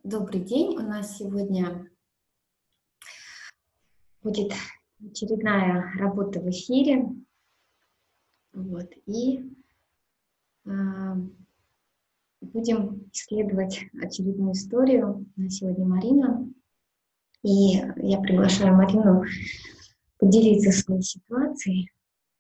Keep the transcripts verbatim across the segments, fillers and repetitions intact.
Добрый день. У нас сегодня будет очередная работа в эфире. Вот. И а, будем исследовать очередную историю. На сегодня Марина. И я приглашаю Марину поделиться своей ситуацией.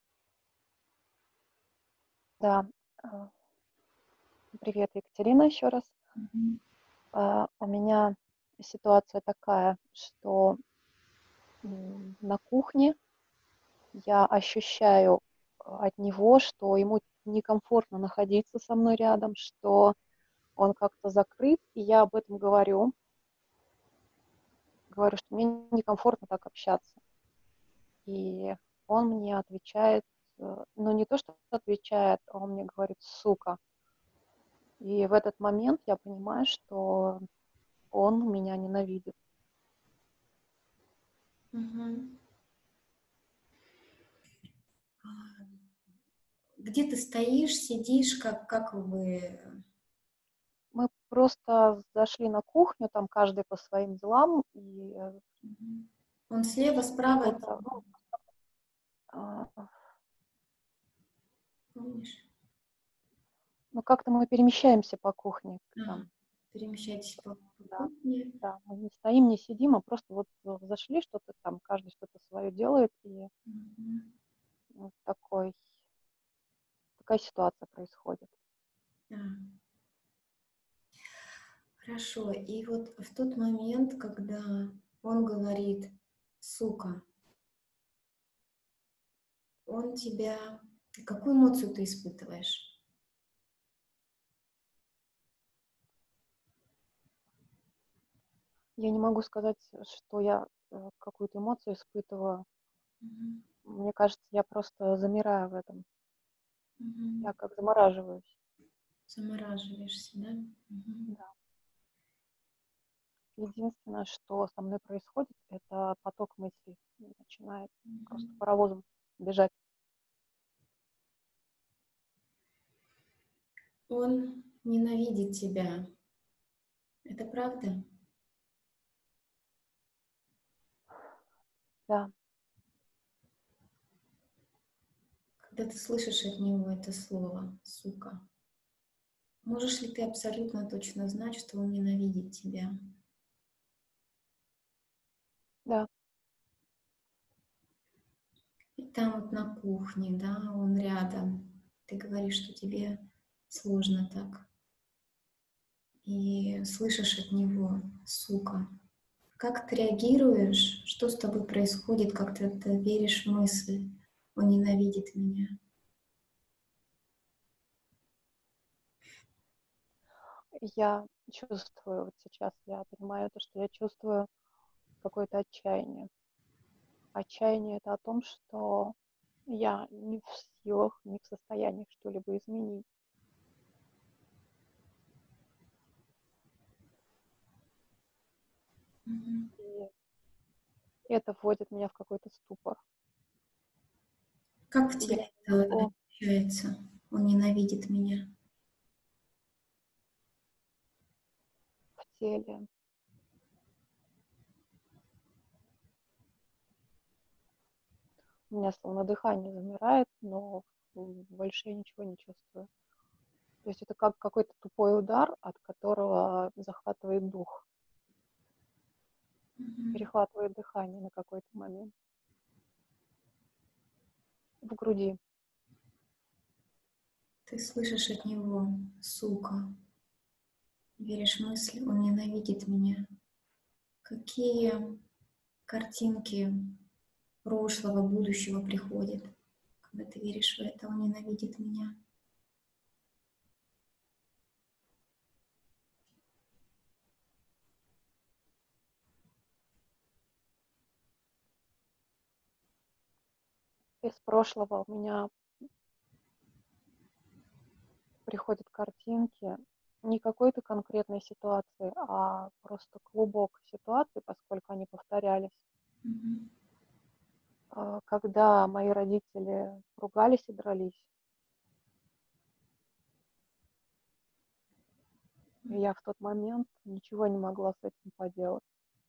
Да, а, привет, Екатерина, еще раз. Мгм. А, У меня ситуация такая, что м, на кухне я ощущаю а, от него, что ему некомфортно находиться со мной рядом, что он как-то закрыт, и я об этом говорю. Говорю, что мне некомфортно так общаться. И он мне отвечает, э, ну не то, что отвечает, а он мне говорит «сука». И в этот момент я понимаю, что он меня ненавидит. Мгм. А, Где ты стоишь, сидишь, как, как вы? Мы просто зашли на кухню, там каждый по своим делам, и э, Мгм. Он слева, справа, от это, тебя, ну, а, помнишь? ну, как-то мы перемещаемся по кухне. А, Там, перемещайтесь по, по да, кухне. да, мы не стоим, не сидим, а просто вот э, зашли, что-то там, каждый что-то свое делает, и Мгм. вот такой, такая ситуация происходит. Да. Хорошо. И вот в тот момент, когда он говорит «сука», он тебя... Какую эмоцию ты испытываешь? Я не могу сказать, что я э, какую-то эмоцию испытываю. Мгм. Мне кажется, я просто замираю в этом. Мгм. Я как замораживаюсь. Замораживаешься, да? Мгм. Да. Единственное, что со мной происходит, это поток мыслей начинает просто Мгм. паровозом бежать. Он ненавидит тебя. Это правда? Да, Когда ты слышишь от него это слово «сука», можешь ли ты абсолютно точно знать, что он ненавидит тебя? да, И там вот на кухне, да, он рядом. Ты говоришь, что тебе сложно так. И слышишь от него «сука». Как ты реагируешь? Что с тобой происходит? Как ты, ты веришь в мысль «он ненавидит меня»? я чувствую, вот сейчас я понимаю то, что я чувствую какое-то отчаяние. Отчаяние это о том, что я не в силах, не в состоянии что-либо изменить. Мгм. И это вводит меня в какой-то ступор. Как в И я тебе не это могу ощущается? Он ненавидит меня. в теле. У меня словно дыхание замирает, но м, больше я ничего не чувствую. То есть это как какой-то тупой удар, от которого захватывает дух, Мгм. перехватывает дыхание на какой-то момент в груди. Ты слышишь от него «сука». Веришь мысли «он ненавидит меня». Какие картинки прошлого, будущего приходят, когда ты веришь в это «он ненавидит меня»? Из прошлого у меня приходят картинки не какой-то конкретной ситуации, а просто клубок ситуаций, поскольку они повторялись. Мгм. А, Когда мои родители ругались и дрались, И я в тот момент ничего не могла с этим поделать.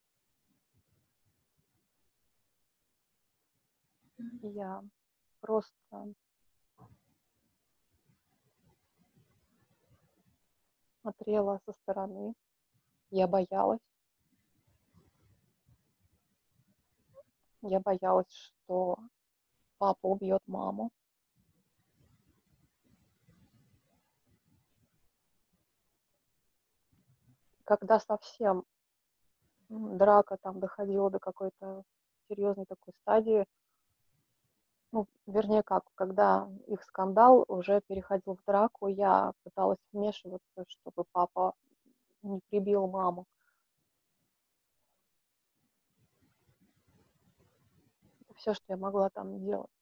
И я просто смотрела со стороны. Я боялась. Я боялась, что папа убьет маму. Когда совсем м, драка там доходила до какой-то серьезной такой стадии, ну, вернее как, когда их скандал уже переходил в драку, я пыталась вмешиваться, чтобы папа не прибил маму. Это все, что я могла там делать.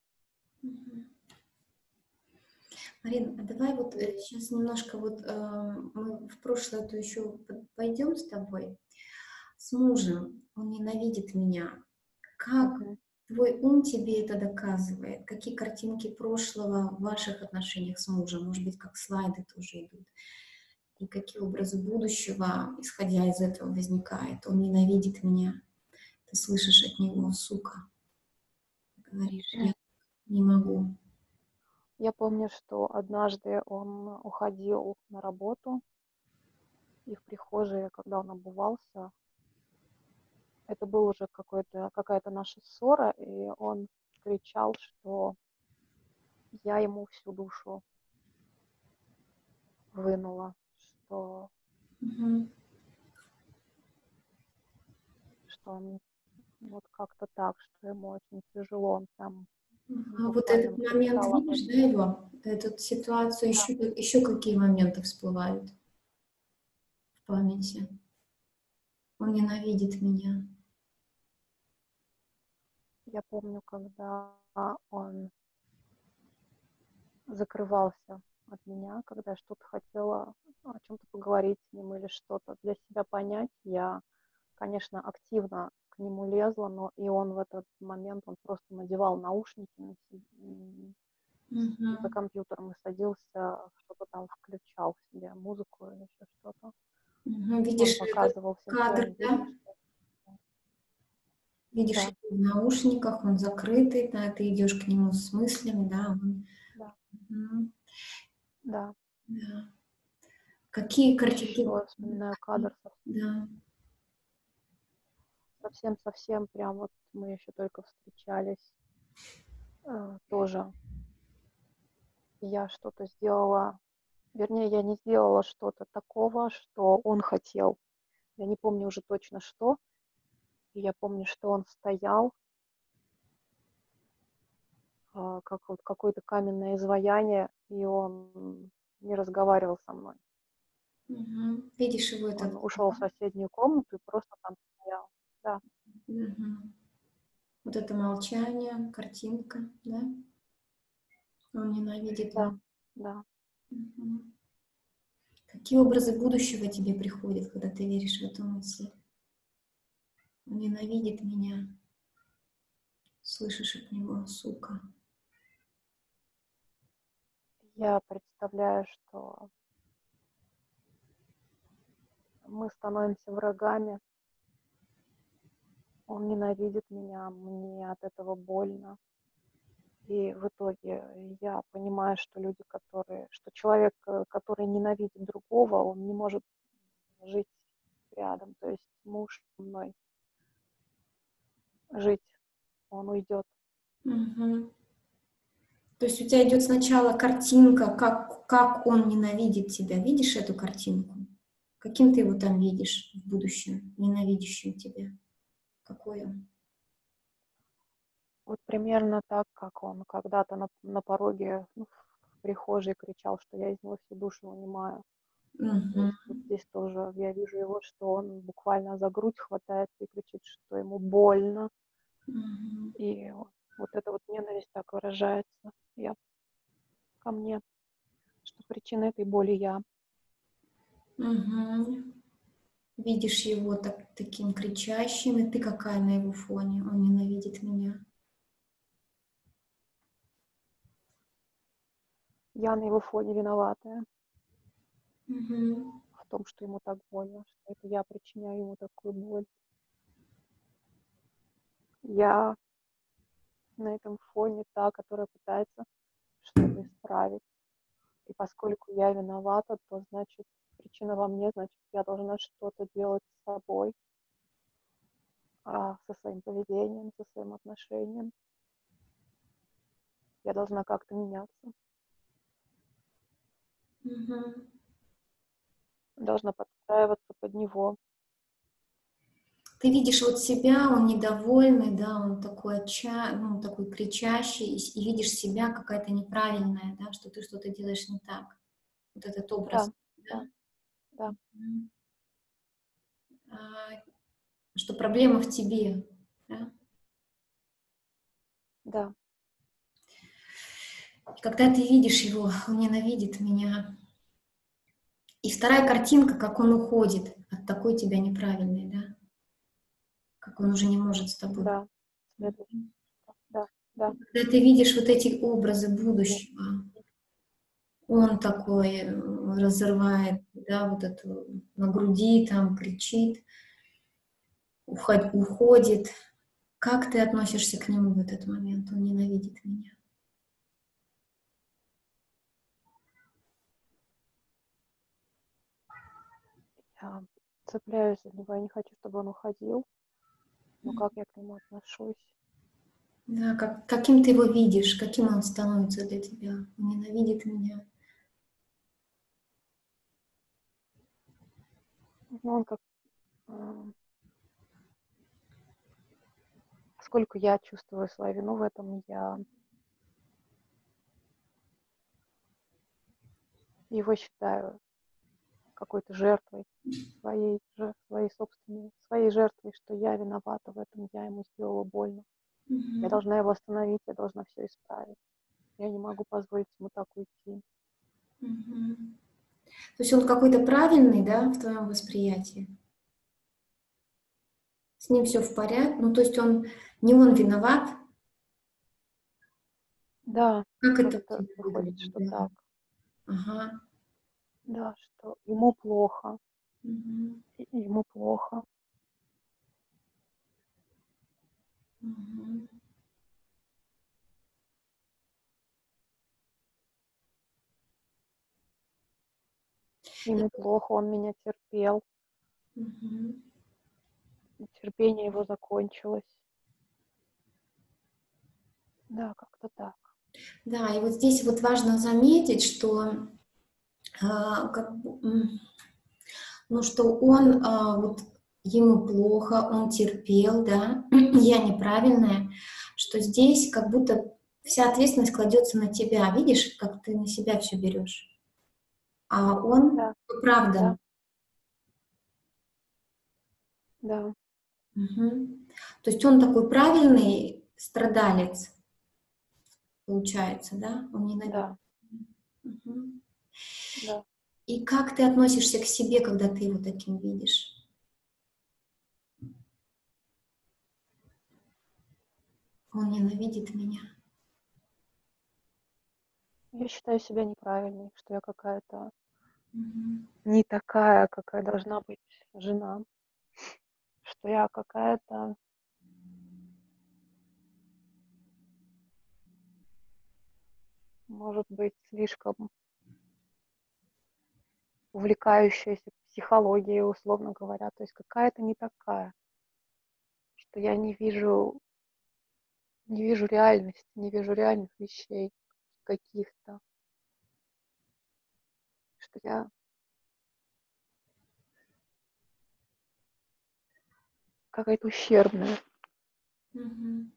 Марин, а давай вот э, сейчас немножко вот э, мы в прошлое то еще пойдем с тобой. С мужем, он ненавидит меня. Как Мгм. твой ум тебе это доказывает? Какие картинки прошлого в ваших отношениях с мужем? Может быть, как слайды тоже идут? И какие образы будущего, исходя из этого, возникает? Он ненавидит меня. Ты слышишь от него, сука. Говоришь, я не могу. Я помню, что однажды он уходил на работу, и в прихожей, когда он обувался, это был уже какой-то, какая-то наша ссора, и он кричал, что я ему всю душу вынула, что, Мгм. что он вот как-то так, что ему очень тяжело, он там А вот буквально этот момент, кричал об видишь, да, этом. его? Эту ситуацию, Да, еще, еще какие моменты всплывают в памяти? Он ненавидит меня. я помню, когда он закрывался от меня, когда я что-то хотела о чем-то поговорить с ним или что-то для себя понять, я, конечно, активно к нему лезла, но и он в этот момент, он просто надевал наушники на се- м, за Мгм. компьютером и садился, что-то там включал себе, музыку или еще что-то. Мгм. Он Видишь этот показывал всем кадр, своим видом, да? что Видишь да, его в наушниках, он закрытый, да, ты идешь к нему с мыслями, да, он... да, Мгм. да. Да. Какие картинки? Еще вспоминаю кадр Да. совсем-совсем прям вот мы еще только встречались, э, тоже я что-то сделала, вернее, я не сделала что-то такого, что он хотел. Я не помню уже точно что. И я помню, что он стоял, а, как вот какое-то каменное изваяние, и он не разговаривал со мной. Мгм. Видишь его Он этот... ушел в соседнюю комнату и просто там стоял. Да, Мгм. Вот это молчание, картинка, да? Он ненавидит да, меня. да. Мгм. Какие образы будущего тебе приходят, когда ты веришь в эту мысль? Он ненавидит меня. Слышишь от него, сука. Я представляю, что мы становимся врагами. Он ненавидит меня, мне от этого больно. И в итоге я понимаю, что люди, которые, что человек, э, который ненавидит другого, он не может жить рядом. То есть муж со мной жить, он уйдет. Мгм. То есть у тебя идет сначала картинка, как, как он ненавидит тебя. Видишь эту картинку? Каким ты его там видишь в будущем, ненавидящим тебя? Какой он? Вот примерно так, как он когда-то на, на пороге, ну, в прихожей кричал, что я из него всю душу вынимаю. То Мгм. есть вот здесь тоже я вижу его, что он буквально за грудь хватается и кричит, что ему больно. Мгм. И вот эта вот ненависть так выражается я, ко мне, что причина этой боли я. Мгм. Видишь его так, таким кричащим, и ты какая на его фоне? Он ненавидит меня. Я на его фоне виноватая. Мгм. том, что ему так больно, что это я причиняю ему такую боль. Я на этом фоне та, которая пытается что-то исправить. И поскольку я виновата, то значит причина во мне, значит я должна что-то делать с собой, а, со своим поведением, со своим отношением. Я должна как-то меняться. Мгм. Должна подстраиваться под него. Ты видишь вот себя, он недовольный, да, он такой отча... ну, такой кричащий, и, и видишь себя какая-то неправильная, да, что ты что-то делаешь не так. Вот этот Да, образ, да, да? да, Мгм. А, что проблема в тебе, да? да, И когда ты видишь его, он ненавидит меня. И вторая картинка, как он уходит от такой тебя неправильной, да? Как он уже не может с тобой быть. да. Следующий. Мгм. Да, да, Когда ты видишь вот эти образы будущего, он такой э, разрывает, да, вот эту на груди, там кричит, уход- уходит. Как ты относишься к нему в этот момент? Он ненавидит меня. я цепляюсь за него, я не хочу, чтобы он уходил. Но как я к нему отношусь? Да, как, каким ты его видишь, каким он становится для тебя? Он ненавидит меня. Ну, он как... а, Поскольку я чувствую свою вину в этом, я его считаю какой-то жертвой своей, же- своей собственной, своей жертвой, что я виновата в этом, я ему сделала больно. Я Мгм. должна его остановить, я должна все исправить. Я не могу позволить ему так уйти. Мгм. То есть он какой-то правильный, да, в твоем восприятии? С ним все в порядке? Ну, то есть он не он виноват? Да, Как это у как-то тебя выходит, выглядит? что Да. так. Ага. Да, что ему плохо, Мгм. и ему плохо. Мгм. Ему плохо, он меня терпел. Мгм. Терпение его закончилось. Да, как-то так. Да, и вот здесь вот важно заметить, что а, как бы, м, ну, что он а, вот ему плохо, он терпел, да, я неправильная, что здесь как будто вся ответственность кладется на тебя. Видишь, как ты на себя все берешь, а он Да, да, оправдан. да, Мгм. То есть он такой правильный страдалец, получается, да? Он ненавидит. да, Мгм. да. И как ты относишься к себе, когда ты его таким видишь? Он ненавидит меня. Я считаю себя неправильной, что я какая-то Мгм. не такая, какая должна быть жена, что я какая-то, может быть, слишком увлекающаяся психологией, условно говоря, то есть какая-то не такая, что я не вижу, не вижу реальности, не вижу реальных вещей каких-то, что я какая-то ущербная, Мгм.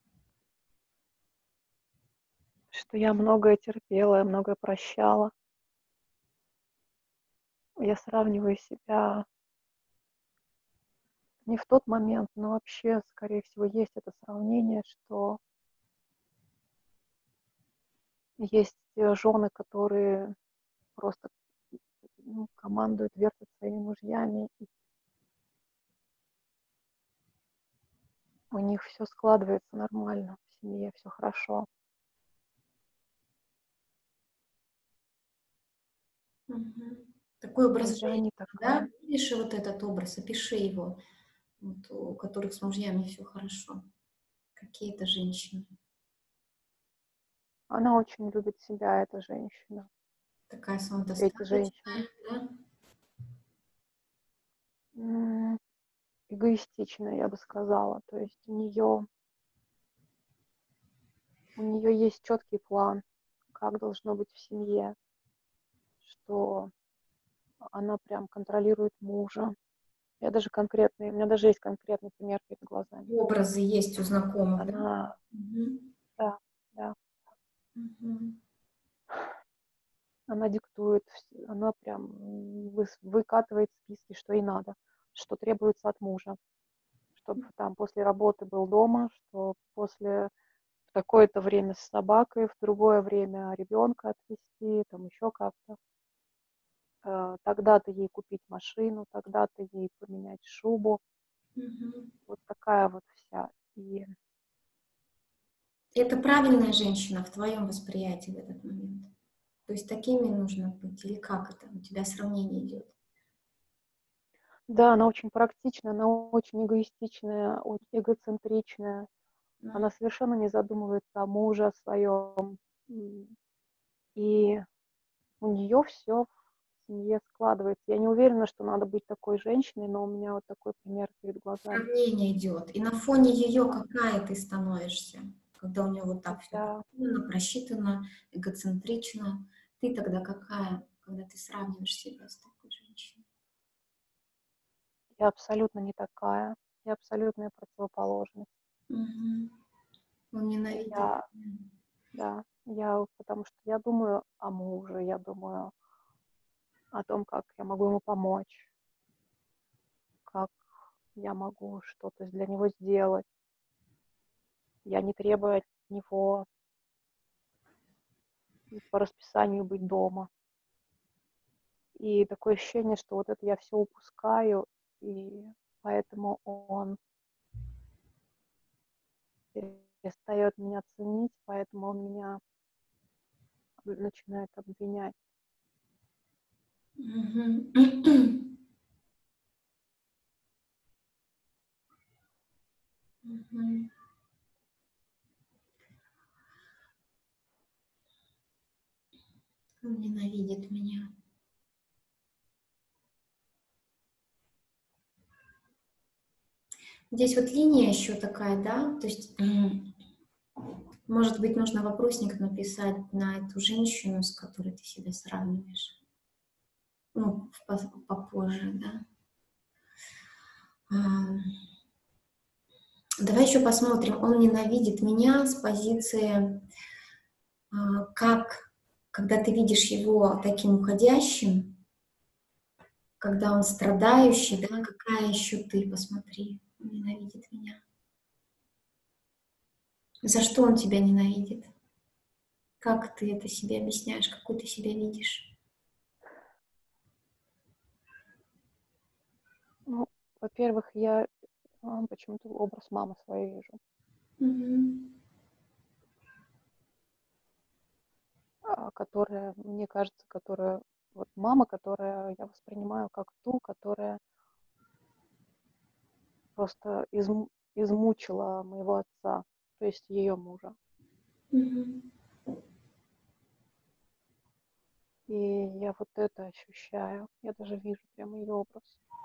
что я многое терпела, я многое прощала. Я сравниваю себя не в тот момент, но вообще, скорее всего, есть это сравнение, что есть э, жены, которые просто ну, командуют, вертят своими мужьями, и у них все складывается нормально, в семье все хорошо. Мгм. Такой образ Но я жизни, не да? такая. Видишь вот этот образ, опиши его. Вот, у которых с мужьями все хорошо. Какие это женщины. Она очень любит себя, эта женщина. Такая Эти женщины. самодостаточная, да? М, Эгоистичная, я бы сказала. То есть у нее, у нее есть четкий план, как должно быть в семье, что она прям контролирует мужа. Я даже конкретный, у меня даже есть конкретный пример перед глазами. Образы есть у знакомых, да? Она, Мгм. да, да, Мгм. она диктует, вс- она прям выс- выкатывает списки, что ей надо, что требуется от мужа, чтобы там после работы был дома, что после в такое-то время с собакой, в другое время ребенка отвезти, там еще как-то. Э, Тогда-то ей купить машину, тогда-то ей поменять шубу. Мгм. Вот такая вот вся. И Это правильная женщина в твоем восприятии в этот момент? То есть такими нужно быть? Или как это? У тебя сравнение идет? да, она очень практичная, она очень эгоистичная, очень эгоцентричная. Да. Она совершенно не задумывается о муже, о своем. М, И у нее все в семье складывается. Я не уверена, что надо быть такой женщиной, но у меня вот такой пример перед глазами. Сравнение идет. И на фоне ее Да, какая ты становишься, когда у нее вот так все да. продумано, просчитано, эгоцентрично. Ты тогда какая, когда ты сравниваешь себя с такой женщиной? Я абсолютно не такая. Я абсолютная противоположность. Мгм. Он ненавидит. Я, да, я, потому что я думаю о муже, я думаю о том, как я могу ему помочь, как я могу что-то для него сделать. Я не требую от него по расписанию быть дома. И такое ощущение, что вот это я все упускаю, и поэтому он перестает меня ценить, поэтому он меня начинает обвинять. Мгм. Мгм. Он ненавидит меня. Здесь вот линия еще такая, да, то есть, м, может быть, нужно вопросник написать на эту женщину, с которой ты себя сравниваешь, ну, в пос- попозже, да. А, Давай еще посмотрим, он ненавидит меня с позиции, а, как, когда ты видишь его таким уходящим, когда он страдающий, да, какая еще ты, посмотри, он ненавидит меня. За что он тебя ненавидит? Как ты это себе объясняешь, какой ты себя видишь? Ну, во-первых, я а, почему-то образ мамы своей вижу, Мгм. а, которая, мне кажется, которая вот мама, которая я воспринимаю как ту, которая просто изм- измучила моего отца, то есть ее мужа. Мгм. И я вот это ощущаю. Я даже вижу прямо ее образ.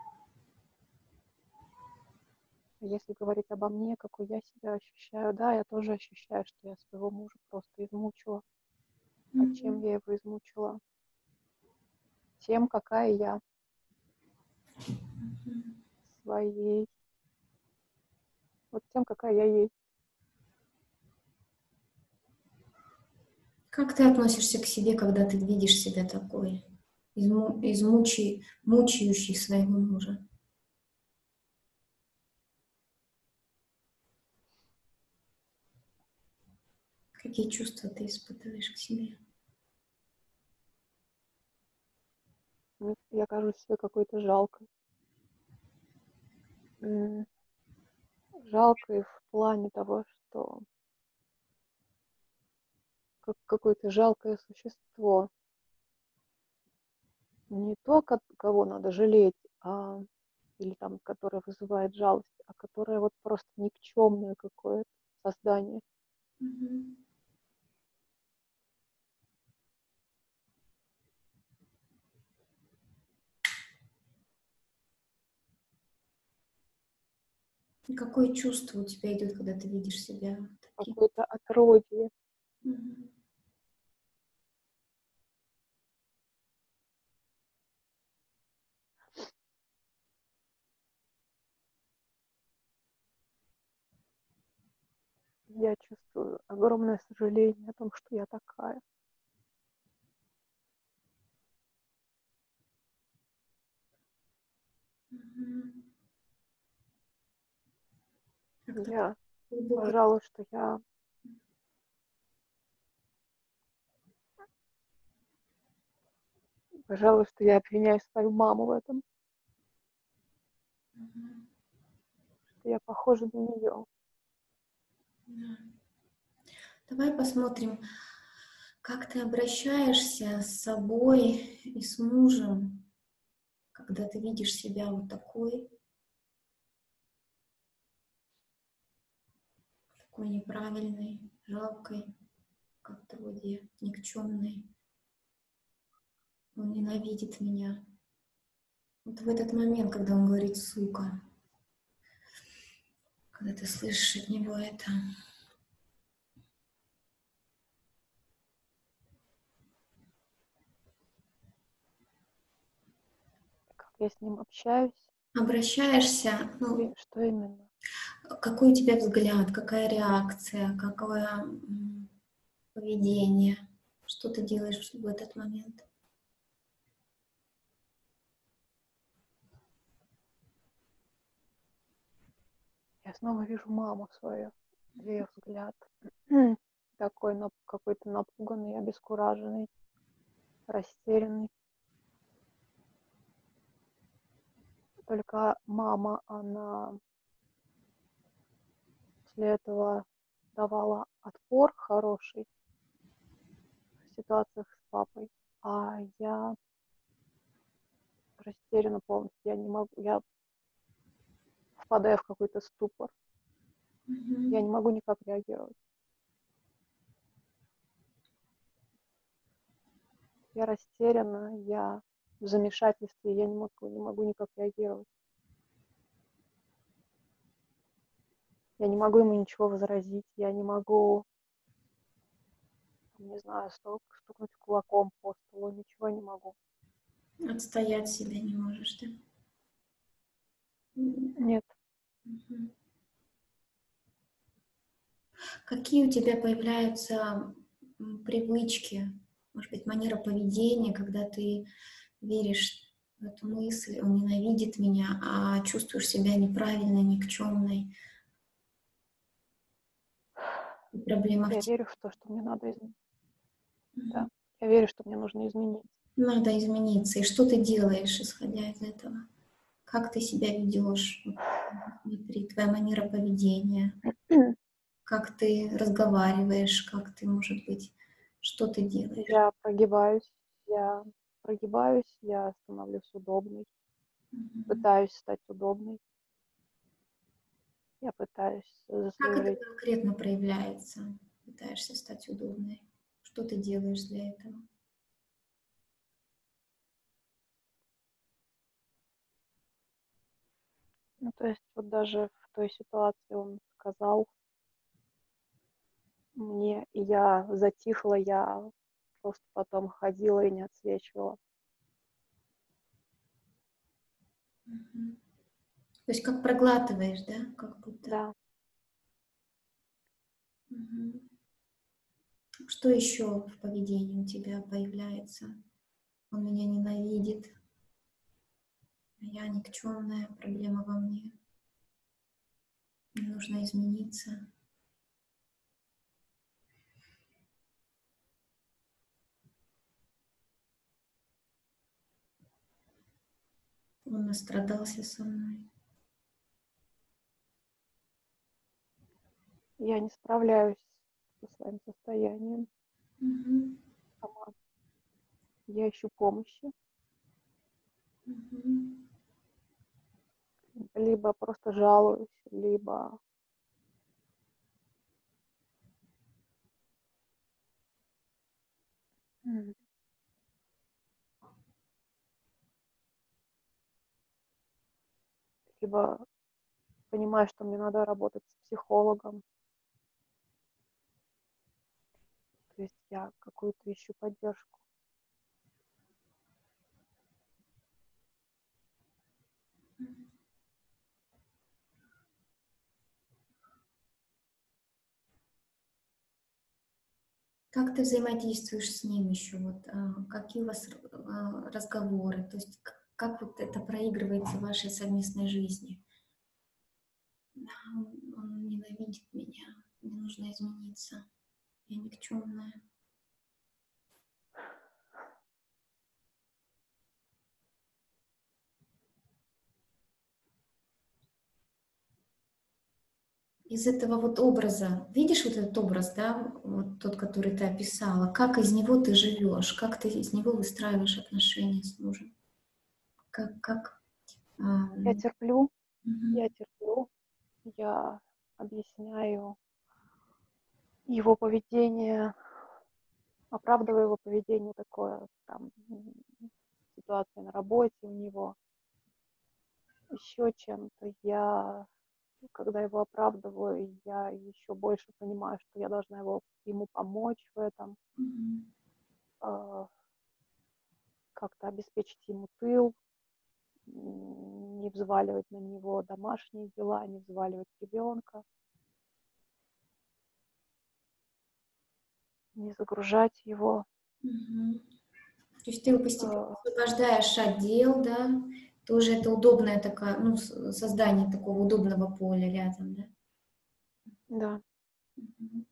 Если говорить обо мне, какой я себя ощущаю, да, я тоже ощущаю, что я своего мужа просто измучила. А чем Мгм. я его измучила? Тем, какая я своей. Вот тем, какая я есть. Как ты относишься к себе, когда ты видишь себя такой, изму- измучи, мучающий своего мужа? Какие чувства ты испытываешь к себе? Мне- Я кажусь себе какой-то жалкой. М, Жалкой в плане того, что как какое-то жалкое существо. не то, ко- кого надо жалеть, а или там, которое вызывает жалость, а которое вот просто никчемное какое-то создание. Мгм. И какое чувство у тебя идет, когда ты видишь себя таким? Какое-то отродье. Мгм. Я чувствую огромное сожаление о том, что я такая. Мгм. Как так Я глубоко. пожалуй, что я пожалуй, что я обвиняю свою маму в этом, Мгм. что я похожа на нее. Да. Давай посмотрим, как ты обращаешься с собой и с мужем, когда ты видишь себя вот такой, такой неправильной, жалкой, как-то вроде никчемной. Он ненавидит меня. Вот в этот момент, когда он говорит «сука», когда ты слышишь от него это, Как я с ним общаюсь обращаешься, или ну, что именно? какой у тебя взгляд, какая реакция, какое м, поведение, что ты делаешь в этот момент? Я снова вижу маму свою, ее взгляд такой нап- какой-то напуганный, обескураженный, растерянный. Только мама, она после этого давала отпор хороший в ситуациях с папой, а я растеряна полностью. Я не могу, я впадаю в какой-то ступор. Я Мгм. не могу никак реагировать. Я растеряна, я в замешательстве, я не могу, не могу никак реагировать. Я не могу ему ничего возразить, я не могу, не знаю, стук, стукнуть кулаком по столу, ничего не могу. Отстоять себя не можешь, да? М, Нет, мгм. Какие у тебя появляются м, привычки, может быть, манера поведения, когда ты веришь в эту мысль, он ненавидит меня, а чувствуешь себя неправильной, никчемной, и проблема в я тебе. верю в то, что мне надо изменить. Мгм. Да, я верю, что мне нужно измениться. Надо измениться. И что ты делаешь, исходя из этого? Как ты себя ведешь? Вот, смотри, твоя манера поведения, как ты разговариваешь, как ты, может быть, что ты делаешь? Я прогибаюсь, я прогибаюсь, я становлюсь удобной, Мгм. пытаюсь стать удобной, я пытаюсь Как это заслужить. конкретно проявляется? Пытаешься стать удобной. Что ты делаешь для этого? Ну, то есть вот даже в той ситуации он сказал мне, и я затихла, я просто потом ходила и не отсвечивала. Мгм. То есть как проглатываешь, да? Как будто. Да, Мгм. Что еще в поведении у тебя появляется? Он меня ненавидит, я никчемная, проблема во мне, мне нужно измениться. Он настрадался со мной. я не справляюсь со своим состоянием Мгм. сама. Я ищу помощи, Мгм. Либо просто жалуюсь, либо м, либо понимаю, что мне надо работать с психологом. То есть я какую-то ищу поддержку. Как ты взаимодействуешь с ним еще? Вот, а, какие у вас р- а, разговоры? То есть к- как вот это проигрывается в вашей совместной жизни? Да, он, он ненавидит меня, мне нужно измениться, я никчемная. Из этого вот образа, видишь вот этот образ, да, вот тот, который ты описала, как из него ты живешь, как ты из него выстраиваешь отношения с мужем, как, как, Я ам, терплю, я мгм, терплю, я объясняю его поведение, оправдываю его поведение такое, там, м, ситуация на работе у него, еще чем-то. Я, когда его оправдываю, я еще больше понимаю, что я должна его, ему помочь в этом, мгм, а, как-то обеспечить ему тыл, м, не взваливать на него домашние дела, не взваливать ребенка, не загружать его. мгм. То есть ты его постепенно А, освобождаешь от дел, да, тоже это удобное такое, ну, с- создание такого удобного поля рядом, да. Да, Мгм.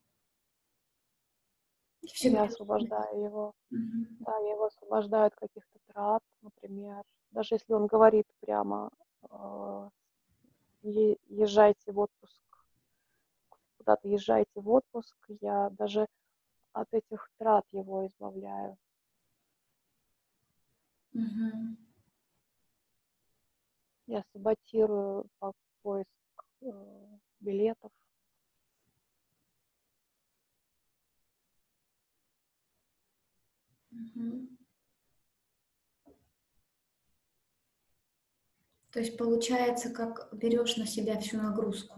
Все я берешь. освобождаю его. Мгм. Да, я его освобождаю от каких-то трат, например. Даже если он говорит прямо, а, «Е- езжайте в отпуск, куда-то езжайте в отпуск», я даже от этих трат его избавляю. Мгм. Я саботирую по- поиск э, билетов. Мгм. То есть получается, как берешь на себя всю нагрузку,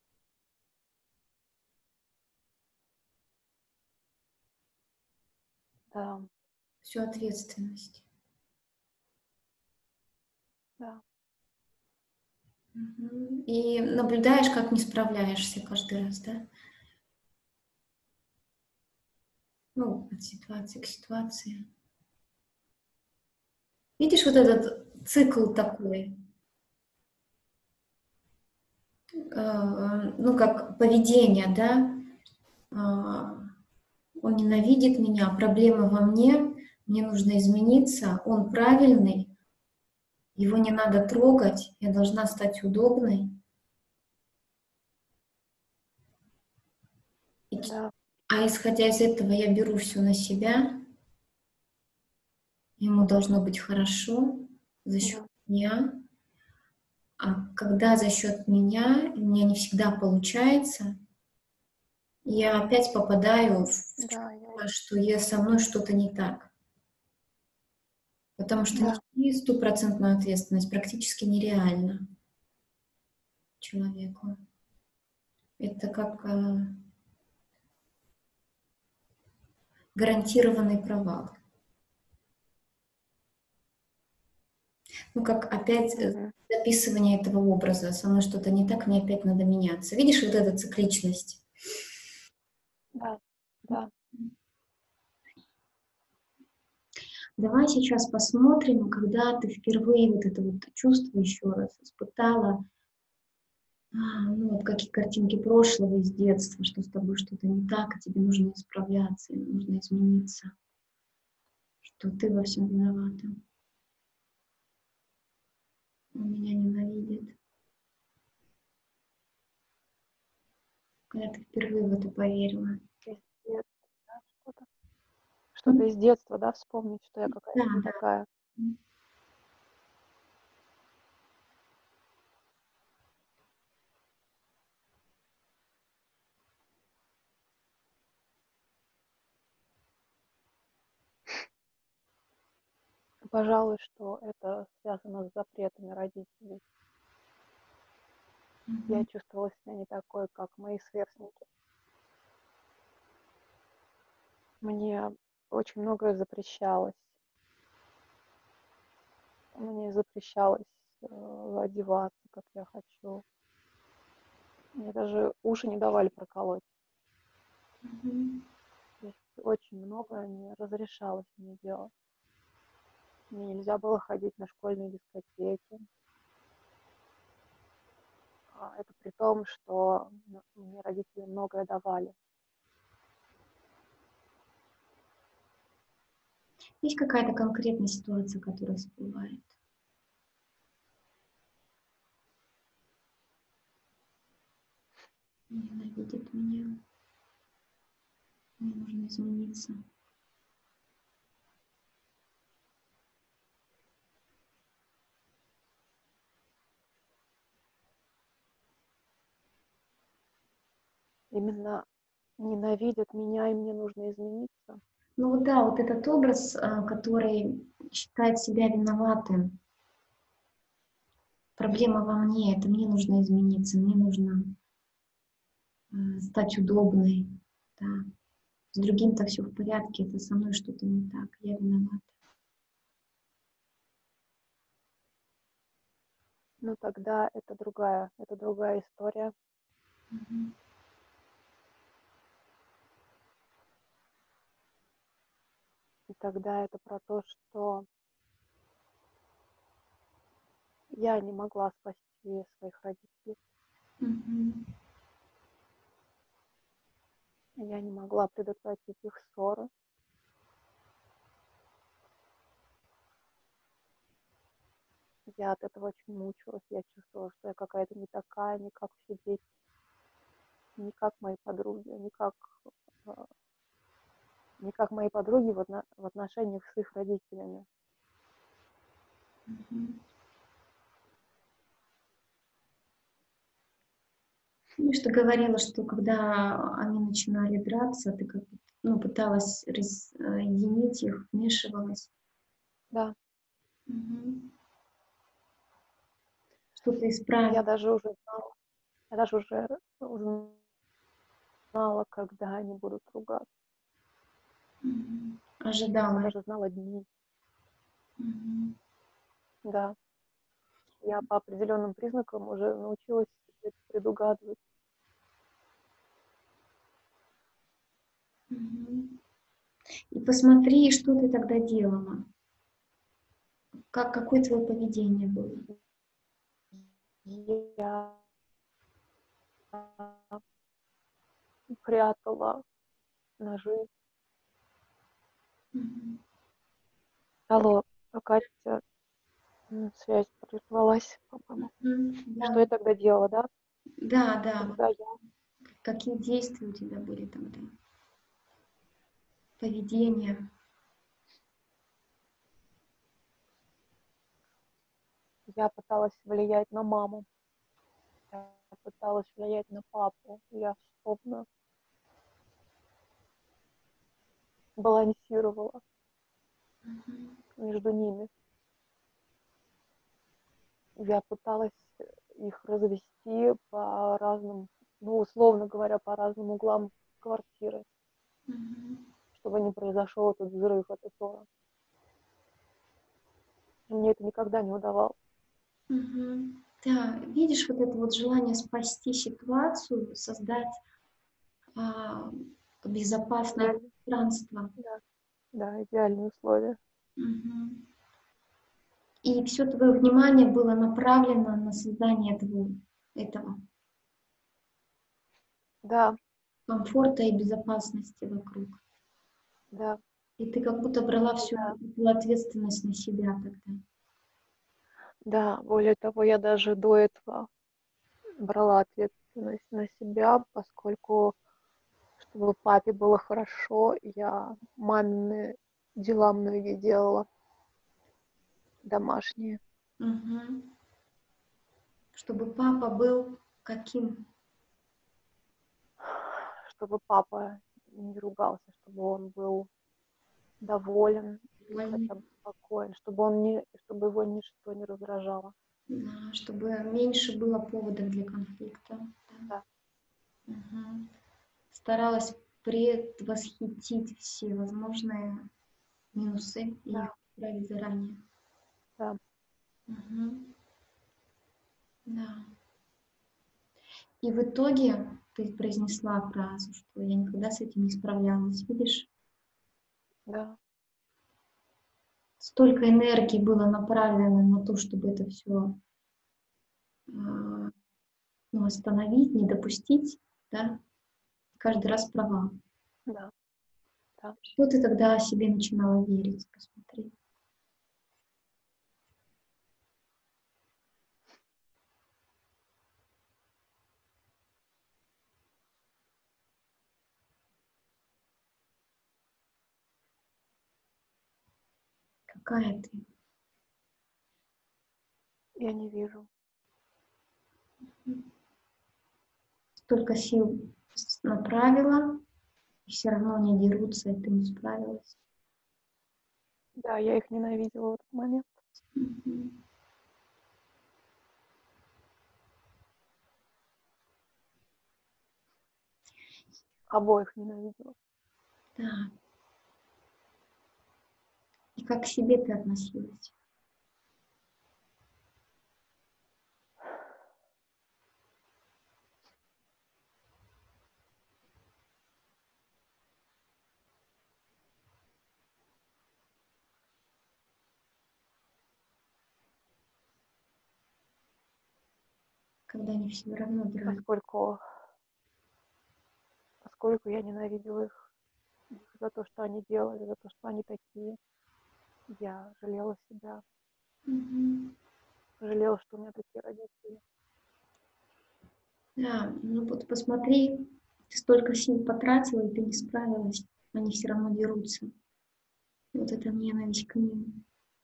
Да, всю ответственность. да, Мгм. И наблюдаешь, как не справляешься каждый раз, да? Ну, от ситуации к ситуации. Видишь вот этот цикл такой, э, ну, как поведение, да? А, Он ненавидит меня, проблема во мне, мне нужно измениться, он правильный, его не надо трогать, я должна стать удобной. И да, А исходя из этого я беру все на себя, ему должно быть хорошо за счет да, меня. А когда за счет меня, и у меня не всегда получается, я опять попадаю в в да, я, чувство, что я, со мной что-то не так. Потому что да, нести стопроцентную ответственность практически нереально человеку. Это как э, гарантированный провал. Ну, как опять э, мгм, записывание этого образа. Со мной что-то не так, мне опять надо меняться. Видишь вот эту цикличность? да, да, Давай сейчас посмотрим, когда ты впервые вот это вот чувство еще раз испытала, а, ну, вот какие картинки прошлого из детства, что с тобой что-то не так, и тебе нужно исправляться, и нужно измениться, что ты во всем виновата. Он меня ненавидит. Когда ты впервые в это поверила. из детства, да, что-то, что-то М? из детства, да, вспомнить, что я какая-то Да, не да. такая. Пожалуй, что это связано с запретами родителей. Я Мгм. чувствовала себя не такой, как мои сверстники. Мне очень многое запрещалось. Мне запрещалось э, одеваться, как я хочу. Мне даже уши не давали проколоть. Мгм. То есть очень многое не разрешалось мне делать. Мне нельзя было ходить на школьные дискотеки. А это при том, что м, мне родители многое давали. Есть какая-то конкретная ситуация, которая всплывает? Ненавидит меня. Мне нужно измениться. Именно ненавидят меня, и мне нужно измениться. Ну вот да, вот этот образ, а, который считает себя виноватым. Проблема во мне, это мне нужно измениться, мне нужно э, стать удобной. Да. С другим-то все в порядке, это со мной что-то не так, я виновата. Ну тогда это другая, это другая история. Мгм. И тогда это про то, что я не могла спасти своих родителей. Мгм. Я не могла предотвратить их ссоры. Я от этого очень мучилась. Я чувствовала, что я какая-то не такая, не как все дети, не как мои подруги, не как, э, не как мои подруги в, отно- в отношениях с их родителями. Мгм. Помнишь, ты говорила, что когда они начинали драться, ты как бы, ну, пыталась разъединить их, вмешивалась. Да, Мгм. Что-то я исправить. даже уже знала, я даже уже знала, когда они будут ругаться. Мгм. Я Ожидала. даже знала дни. Мгм. Да, я по определенным признакам уже научилась это предугадывать. Мгм. И посмотри, что ты тогда делала. Как, какое твое поведение было. Я прятала ножи. Мгм. Алло, а Катя, м, связь прервалась, по-моему. Мгм. Да, Что я тогда делала, да? да, да. Вот Тогда я, какие действия у тебя были тогда? Поведение. я пыталась влиять на маму, я пыталась влиять на папу. Я словно балансировала Мгм. между ними. Я пыталась их развести по разным, ну, условно говоря, по разным углам квартиры, Мгм. чтобы не произошел этот взрыв, эта ссора. Мне это никогда не удавалось. Мгм. Да, видишь, вот это вот желание спасти ситуацию, создать а, безопасное Идеально, пространство. да, да, идеальные условия. Мгм. И все твое внимание было направлено на создание этого, этого Да, комфорта и безопасности вокруг. да, И ты как будто брала всю да, эту ответственность на себя тогда. да. Более того, я даже до этого брала ответственность на себя, поскольку, чтобы папе было хорошо, я мамины дела многие делала, домашние. Мгм. Чтобы папа был каким? Чтобы папа не ругался, чтобы он был доволен, Вольный. хотя бы спокоен, чтобы он не, чтобы его ничто не раздражало. Да, чтобы меньше было поводов для конфликта. Да, Мгм. Старалась предвосхитить все возможные минусы и их да, исправить заранее. да. Мгм. Да. И в итоге ты произнесла фразу, что я никогда с этим не справлялась. Видишь, Да, столько энергии было направлено на то, чтобы это все ну, остановить, не допустить, да, каждый раз провал. да, да. Что ты тогда о себе начинала верить? Посмотри. Какая ты? Я не вижу. Столько сил направила, и все равно они дерутся, и ты не справилась. Да, я их ненавидела в этот момент. Мгм. Обоих ненавидела. Да. И как к себе ты относилась? Когда они все равно дрались? Поскольку, поскольку я ненавидела их, их за то, что они делали, за то, что они такие. Я жалела себя, Мгм. жалела, что у меня такие родители. Да, ну вот посмотри, ты столько сил потратила, и ты не справилась. Они все равно дерутся. И вот эта ненависть к ним.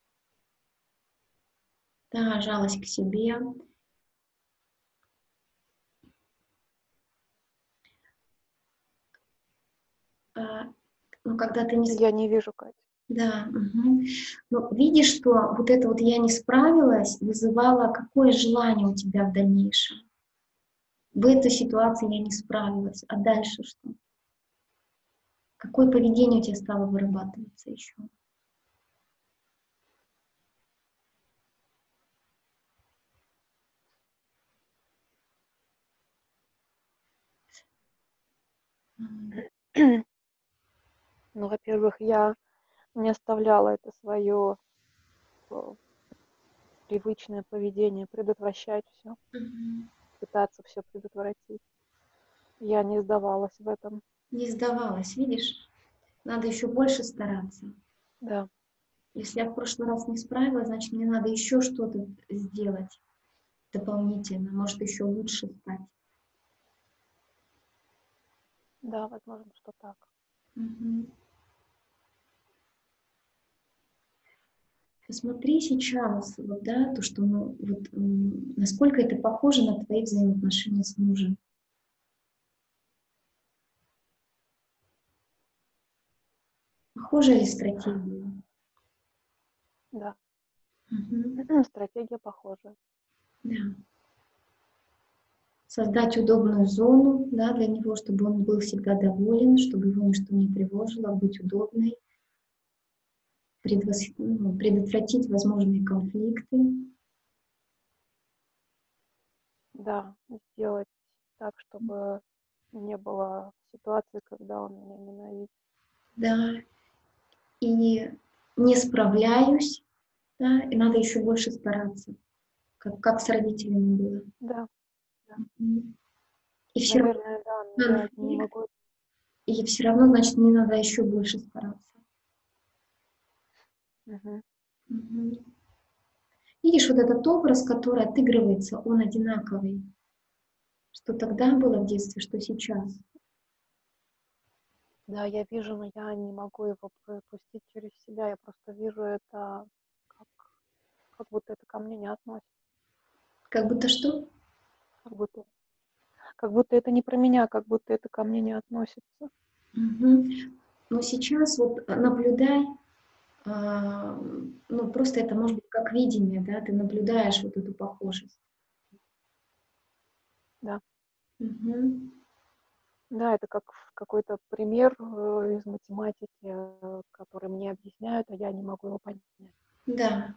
Да, жалость к себе. А, ну, когда ты не... с- Я не вижу, Катя. Да, мгм. Но видишь, что вот это вот «я не справилась» вызывало какое желание у тебя в дальнейшем? В этой ситуации я не справилась, а дальше что? Какое поведение у тебя стало вырабатываться еще? М, Ну, во-первых, я не оставляла это свое привычное поведение, предотвращать все, мгм. пытаться все предотвратить. Я не сдавалась в этом. Не сдавалась, видишь? Надо еще больше стараться. Да, Если я в прошлый раз не справилась, значит, мне надо еще что-то сделать дополнительно, может, еще лучше стать. да, возможно, что так. Мгм. Посмотри сейчас, вот, да, то, что мы, вот, м, насколько это похоже на твои взаимоотношения с мужем. Похожа ли стратегия? Да, Мгм. стратегия похожая. Да. Создать удобную зону, да, для него, чтобы он был всегда доволен, чтобы его ничто не тревожило, быть удобной, предвос- ну, предотвратить возможные конфликты. Да, сделать так, чтобы не было ситуации, когда он меня ненавидит. Да, и не справляюсь, да, и надо еще больше стараться, как, как с родителями было. Да, да. Мгм. И все равно Наверное, да, но я не конфликт, могу. и все равно, значит, мне надо еще больше стараться. Мгм. Мгм. Видишь, вот этот образ, который отыгрывается, он одинаковый. Что тогда было в детстве, что сейчас. Да, я вижу, но я не могу его пропустить через себя. Я просто вижу это, как, как будто это ко мне не относится. Как будто что? Как будто, как будто это не про меня, как будто это ко мне не относится. Мгм. Но сейчас вот наблюдай, а, ну, просто это может быть как видение, да, ты наблюдаешь вот эту похожесть. Да. Мгм. Да, это как какой-то пример э, из математики, э, который мне объясняют, а я не могу его понять. Да.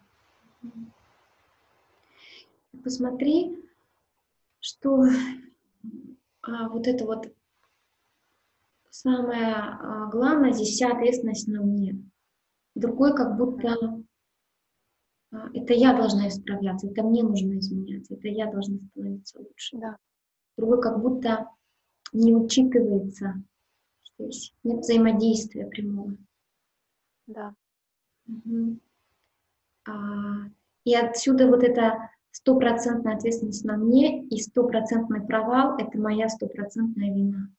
Посмотри, что а, вот это вот самое а, главное, здесь вся ответственность на мне. Другой как будто а, это я должна исправляться, это мне нужно изменяться, это я должна становиться лучше. Да, Другой как будто не учитывается здесь, нет взаимодействия прямого. да, Мгм. А, и отсюда вот эта стопроцентная ответственность на мне и стопроцентный провал — это моя стопроцентная вина.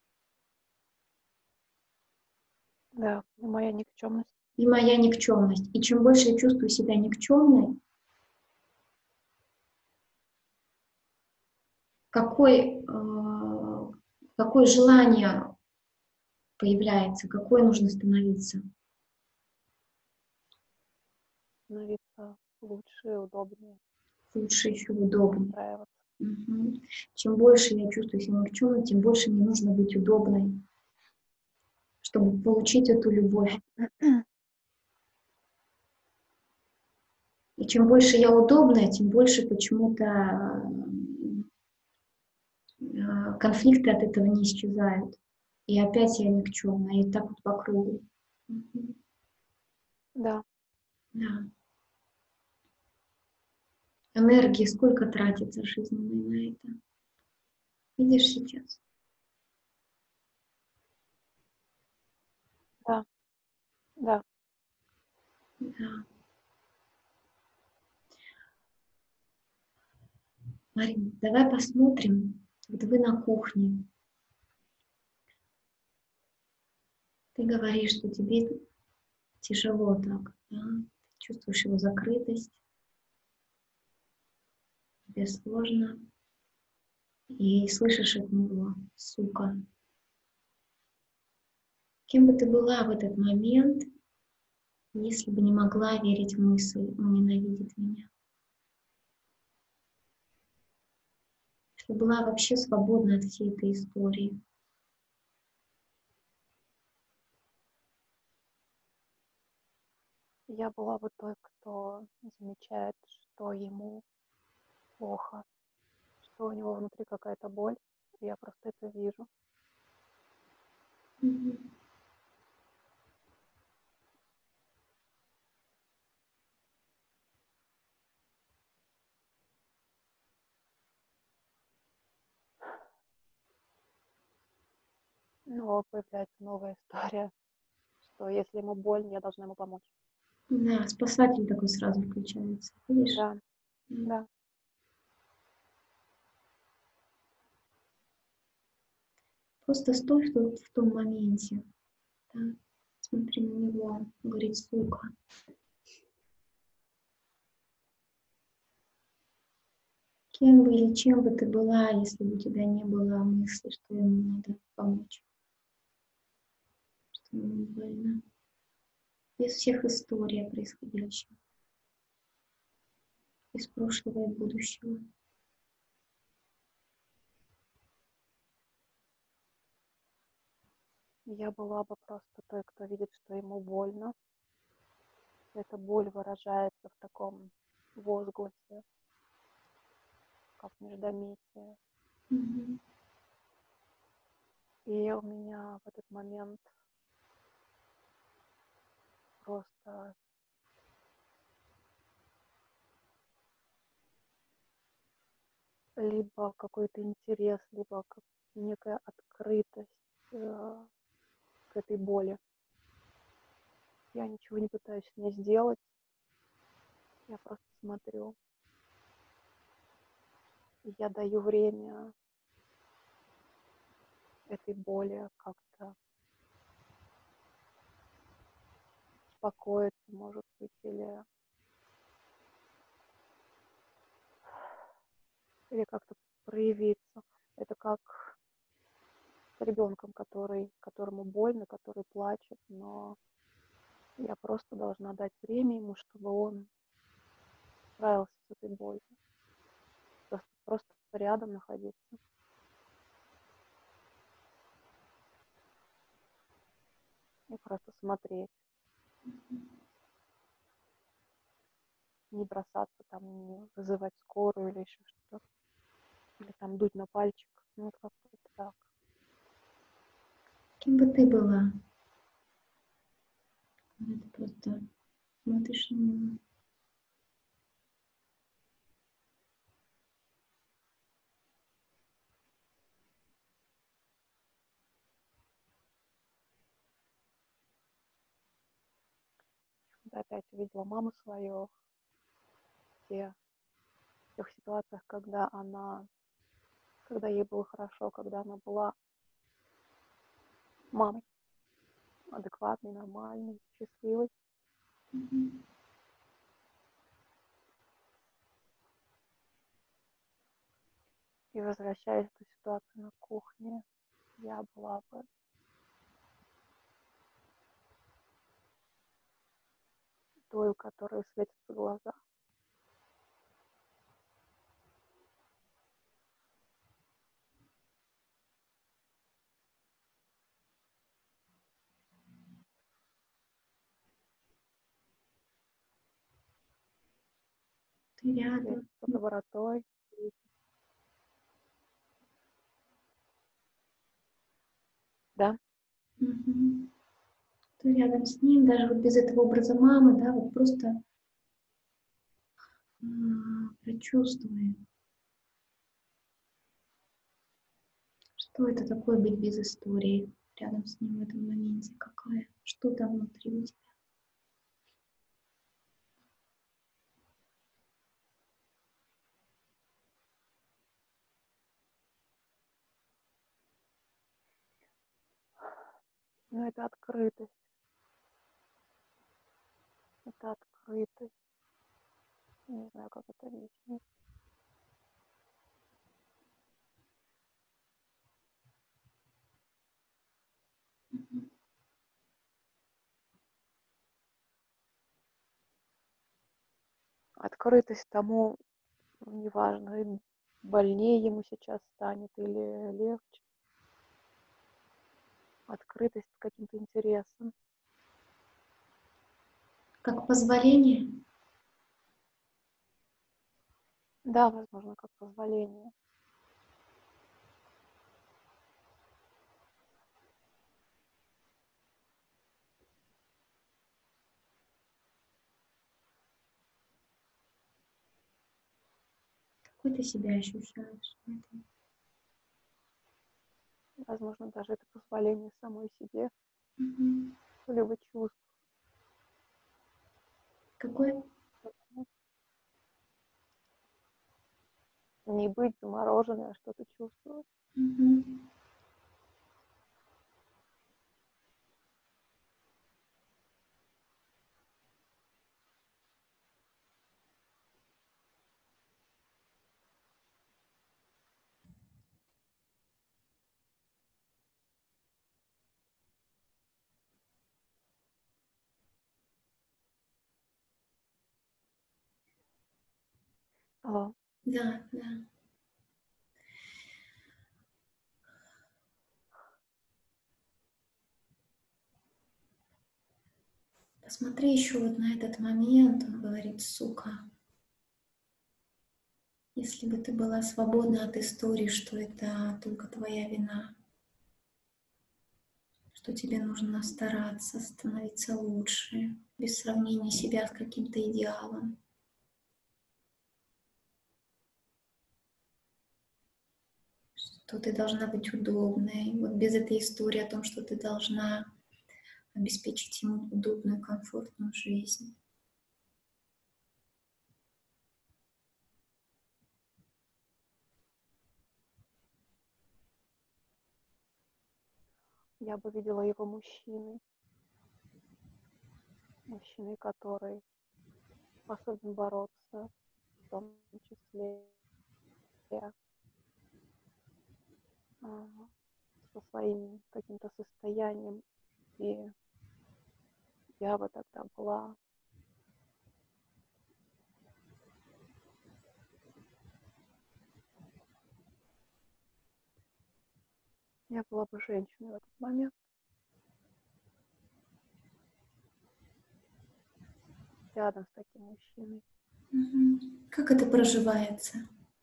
да, и моя никчемность. И моя никчемность. И чем больше я чувствую себя никчемной, какой, э, какое желание появляется, какой нужно становиться. Становиться лучше, удобнее, Лучше еще удобнее. устраиваться. Мгм. Чем больше я чувствую себя никчемной, тем больше мне нужно быть удобной, чтобы получить эту любовь. И чем больше я удобная, тем больше почему-то э, конфликты от этого не исчезают. И опять я никчемная, и так вот по кругу. Мгм. Да, Да. Энергии сколько тратится жизненной на это. Видишь сейчас? да, да. Да. Марин, давай посмотрим. Вот вы на кухне. Ты говоришь, что тебе тяжело так, да? Ты чувствуешь его закрытость, тебе сложно. И слышишь от него: сука. Кем бы ты была в этот момент, если бы не могла верить в мысль: он ненавидит меня? Если была вообще свободна от всей этой истории. Я была бы той, кто замечает, что ему плохо, что у него внутри какая-то боль. Я просто это вижу. Мгм. Но появляется новая история, что если ему больно, я должна ему помочь. Да, спасатель такой сразу включается. Видишь? Да, М. да, Просто стой в том, в том моменте. Да? Смотри на него, говорит: сука. Кем бы или чем бы ты была, если бы у тебя не было мысли, что ему надо помочь, что ему больно. Без всех историй происходящих, из прошлого и будущего. я была бы просто той, кто видит, что ему больно. Эта боль выражается в таком возгласе, как междометие. Мгм. И у меня в этот момент просто либо какой-то интерес, либо как некая открытость э, к этой боли. Я ничего не пытаюсь с ней сделать, я просто смотрю. И я даю время этой боли как-то успокоиться, может быть, или, или как-то проявиться. Это как с ребенком, который, которому больно, который плачет, но Я просто должна дать время ему, чтобы он справился с этой болью. Просто, просто рядом находиться. И просто смотреть. Не бросаться там, не вызывать скорую или еще что-то. Или там дуть на пальчик. Ну, вот как-то так. Кем бы ты была? Когда ты просто смотришь на него. Когда опять увидела маму свою в те, в тех ситуациях, когда она, когда ей было хорошо, когда она была мамой адекватной, нормальной, счастливой. Mm-hmm. И возвращаясь в ту ситуацию на кухне, я была бы той, у которой светятся глаза. Ты рядом. Светятся добротой. Да? Угу. Ты рядом с ним, даже вот без этого образа мамы, да, вот просто а, прочувствуй, что это такое быть без истории рядом с ним в этом моменте, какая, что там внутри у тебя. Но это открытость. Это открытость. Не знаю, как это объяснить. Угу. Открытость тому, неважно, больнее ему сейчас станет или легче. Открытость с каким-то интересом. Как позволение? Да, возможно, как позволение. Какой ты себя ощущаешь в этом? Возможно, даже это позволение самой себе Угу. что-либо чувствовать. Какой? Не быть замороженной, а что-то чувствовать. Угу. Алло. Да, да. Посмотри еще вот на этот момент, он говорит, сука. Если бы ты была свободна от истории, что это только твоя вина, что тебе нужно стараться становиться лучше, без сравнения себя с каким-то идеалом. Что ты должна быть удобной. Вот без этой истории о том, что ты должна обеспечить ему удобную, комфортную жизнь. Я бы видела его мужчиной. Мужчиной, который способен бороться, в том числе со своим каким-то состоянием и я бы тогда была, я была бы женщиной в этот момент, рядом с таким мужчиной. Мгм. Как это проживается?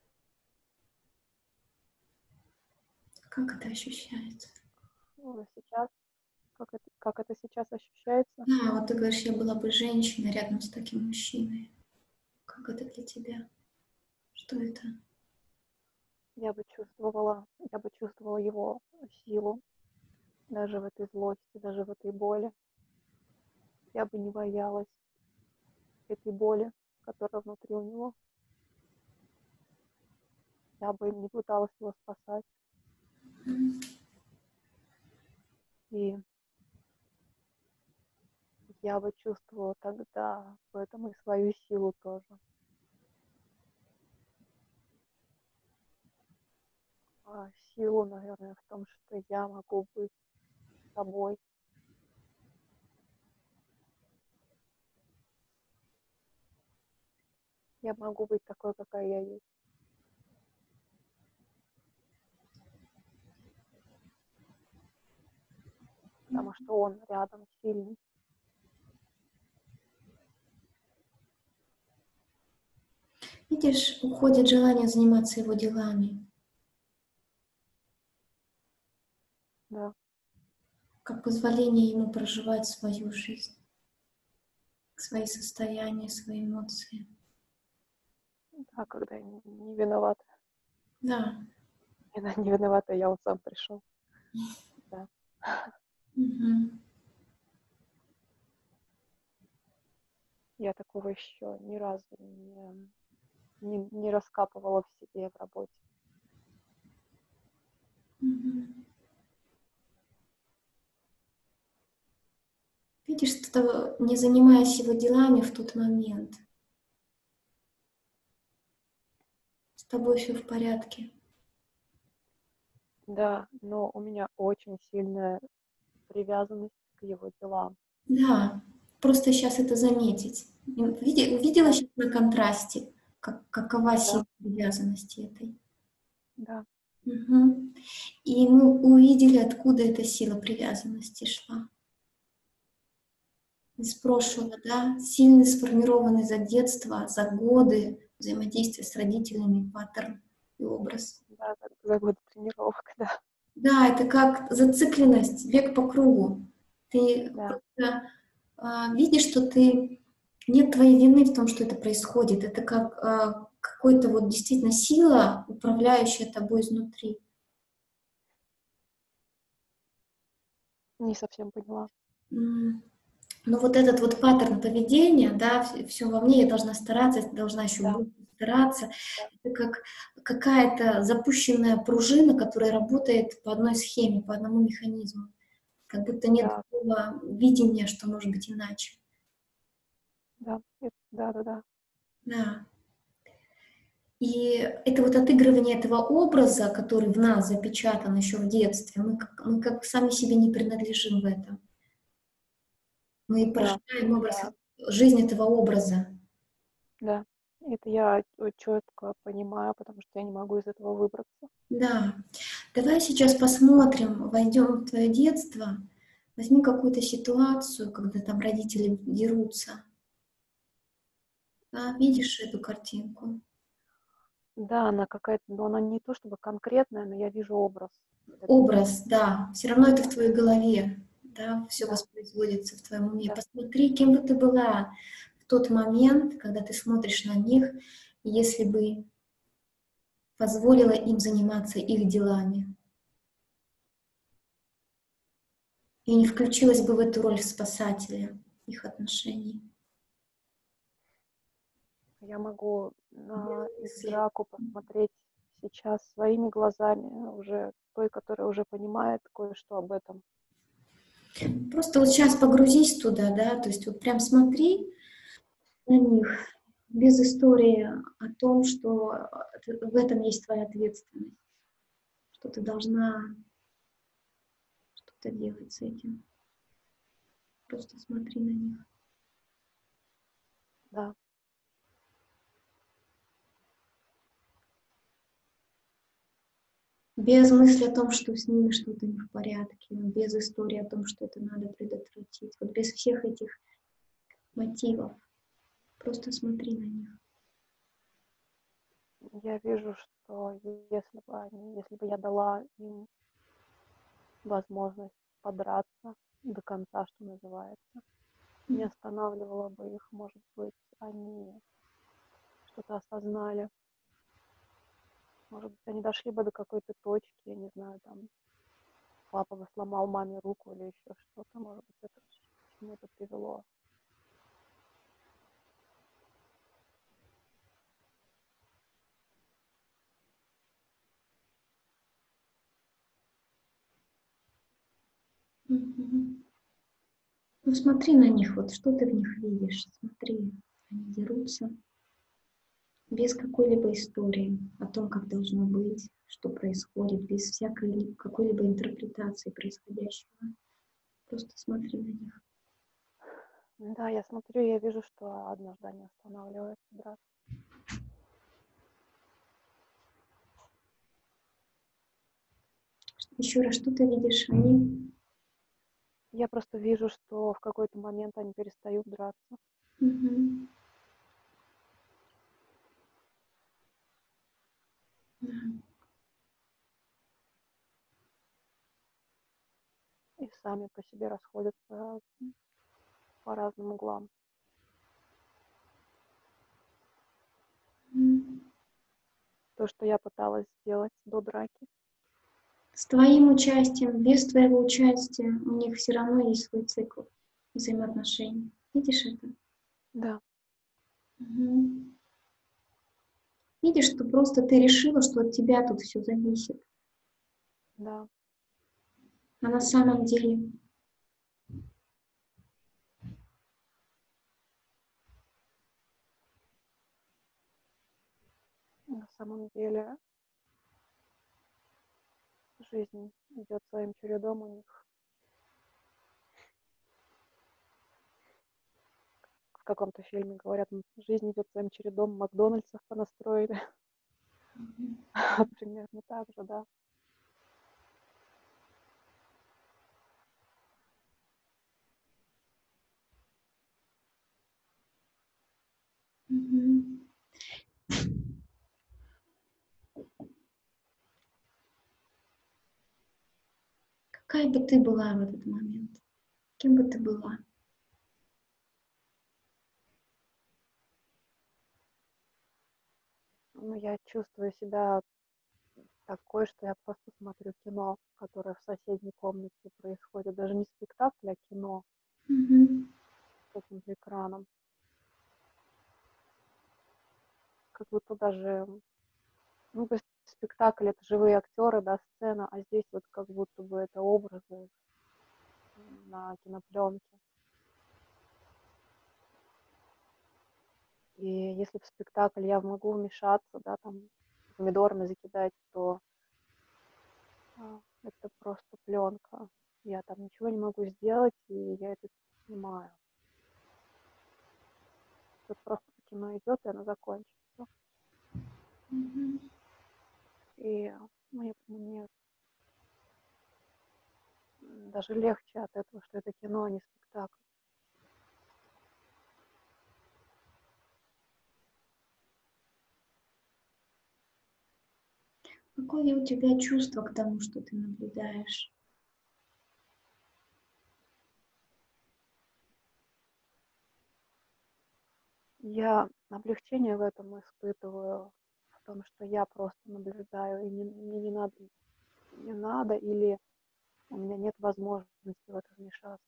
Как это ощущается? Ну, сейчас, как это, как это сейчас ощущается, Да, вот ты говоришь, я была бы женщиной рядом с таким мужчиной. Как это для тебя? Что это? я бы чувствовала, я бы чувствовала его силу, даже в этой злости, даже в этой боли. Я бы не боялась этой боли, которая внутри у него. Я бы не пыталась его спасать. М. И я бы чувствовала тогда в этом и свою силу тоже. А силу, наверное, в том, что я могу быть собой. Я могу быть такой, какая я есть. Потому что он рядом сильный. Видишь, уходит желание заниматься его делами, Да, как позволение ему проживать свою жизнь, свои состояния, свои эмоции. да, когда я не, не виновата. Да. Она не виновата, я он сам пришел. Да. Мгм. Я такого еще ни разу не, не, не раскапывала в себе в работе. Мгм. Видишь, что не занимаясь его делами в тот момент, с тобой все в порядке. Да, но у меня очень сильная привязанность к его делам. Да, просто сейчас это заметить. Види- Увидела Да, сейчас на контрасте, как, какова да, сила привязанности этой. да, Мгм. И мы увидели, откуда эта сила привязанности шла. Из прошлого, да, сильный, сформированный за детство, за годы взаимодействия с родителями паттерн и образ. да, за, за годы тренировок, да, Да, это как зацикленность, бег по кругу. Ты да, просто а, видишь, что ты нет твоей вины в том, что это происходит. Это как а, какой-то вот действительно сила, управляющая тобой изнутри. не совсем поняла. М, Но вот этот вот паттерн поведения, да, все во мне, я должна стараться, я должна еще Да, больше стараться. да, Это как какая-то запущенная пружина, которая работает по одной схеме, по одному механизму. Как будто нет да, такого видения, что может быть иначе. да, э, да, да, да, Да. И это вот отыгрывание этого образа, который в нас запечатан еще в детстве, мы как, мы как сами себе не принадлежим в этом. Мы да, проживаем это образ, я, жизнь этого образа. да, это я четко понимаю, потому что я не могу из этого выбраться. Да. Давай сейчас посмотрим, войдем в твое детство. Возьми какую-то ситуацию, когда там родители дерутся. Да, Мгм. видишь эту картинку? Да, она какая-то, но она не то чтобы конкретная, но я вижу образ этого. Образ, да. Все равно это в Да, твоей голове. Да, все да, воспроизводится в твоем уме. да. Посмотри, кем бы ты была в тот момент, когда ты смотришь на них, если бы позволила им заниматься их делами. И не включилась бы в эту роль спасателя их отношений. Я могу на их Мысли. драку посмотреть сейчас своими глазами, уже той, которая уже понимает кое-что об этом. Просто вот сейчас погрузись туда, да, то есть вот прям смотри на них без истории о том, что в этом есть твоя ответственность, что ты должна что-то делать с этим. Просто смотри на них. Да. Без мысли о том, что с ними что-то не в порядке, без истории о том, что это надо предотвратить. Вот без всех этих мотивов. Просто смотри на них. Я вижу, что если бы они, если бы я дала им возможность подраться до конца, что называется, не останавливала бы их, может быть, они что-то осознали. Может быть, они дошли бы до какой-то точки, я не знаю, там, папа бы сломал маме руку или еще что-то, может быть, это к чему это привело. Мгм. Ну смотри на них, вот что ты в них видишь, смотри, они дерутся без какой-либо истории о том, как должно быть, что происходит, без всякой какой-либо интерпретации происходящего. Просто смотри на них. Да, я смотрю, я вижу, что однажды они останавливаются драться. Еще раз, что ты видишь? Они... Я просто вижу, что в какой-то момент они перестают драться. Мгм. Да. И сами по себе расходятся по разным углам. М. То, что я пыталась сделать до драки. С твоим участием, без твоего участия, у них все равно есть свой цикл взаимоотношений. Видишь это? Да. Мгм. Видишь, что просто ты решила, что от тебя тут все зависит. Да. А на самом деле... На самом деле жизнь идет своим чередом у них. В каком-то фильме говорят, жизнь идет своим чередом, Макдональдсов понастроили. Примерно так же, да. Мгм. Какая бы ты была в этот момент? Кем бы ты была? Но я чувствую себя такой, что я просто смотрю кино, которое в соседней комнате происходит. Даже не спектакль, а кино Мгм. с каким-то экраном. Как будто даже, ну, то есть спектакль — это живые актеры, да, сцена, а здесь вот как будто бы это образы на кинопленке. И если в спектакль я могу вмешаться, да, там, помидорами закидать, то а, это просто пленка. Я там ничего не могу сделать, и я это снимаю. Тут просто кино идет, и оно закончится. Мгм. И мне, мне даже легче от этого, что это кино, а не спектакль. Какое у тебя чувство к тому, что ты наблюдаешь? Я облегчение в этом испытываю, в том, что я просто наблюдаю, и не, мне не надо, не надо, или у меня нет возможности в это вмешаться.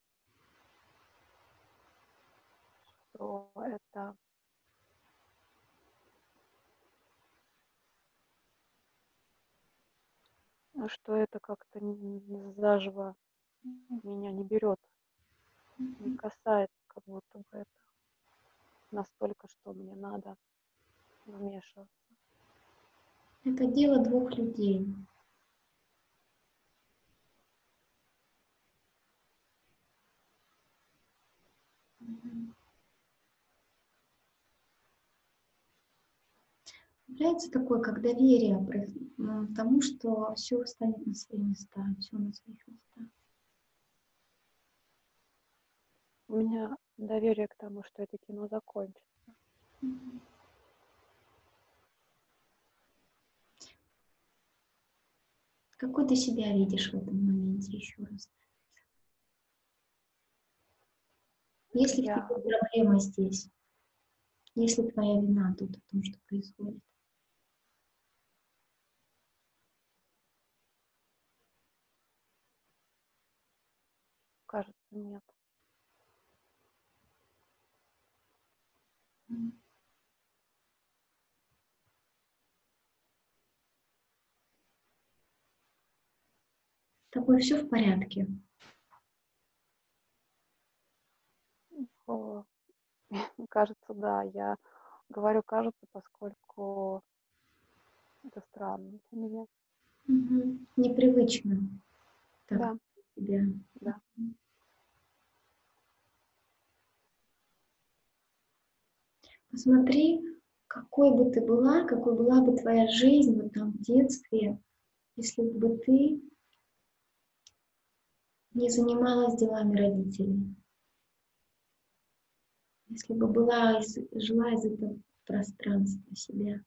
Что это что это как-то заживо меня не берет, не касается, как будто бы это настолько, что мне надо вмешиваться. Это дело двух людей. Появляется такое, как доверие про- м, тому, что все встанет на свои места, все на своих местах. У меня доверие к тому, что это кино закончится. Мгм. Какой ты себя видишь в этом моменте еще раз? Есть ли в Я, тебе проблема здесь? Есть ли твоя вина тут в том, что происходит? кажется, нет. М. С тобой все в порядке? О, кажется, да. Я говорю кажется, поскольку это странно для меня. Мгм. Непривычно так Да, себя. да. Мгм. Посмотри, какой бы ты была, какой была бы твоя жизнь вот там в детстве, если бы ты не занималась делами родителей, если бы была из, жила из этого пространства себя.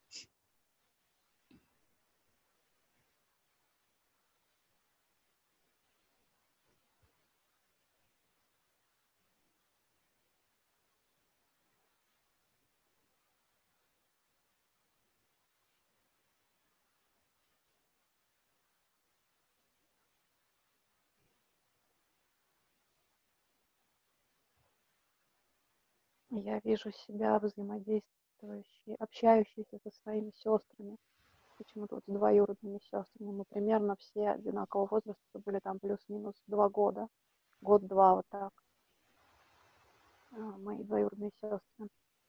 Я вижу себя взаимодействующей, общающейся со своими сестрами. Почему-то вот с двоюродными сестрами. Мы примерно все одинакового возраста были там плюс-минус два года. Год-два вот так. А, мои двоюродные сестры.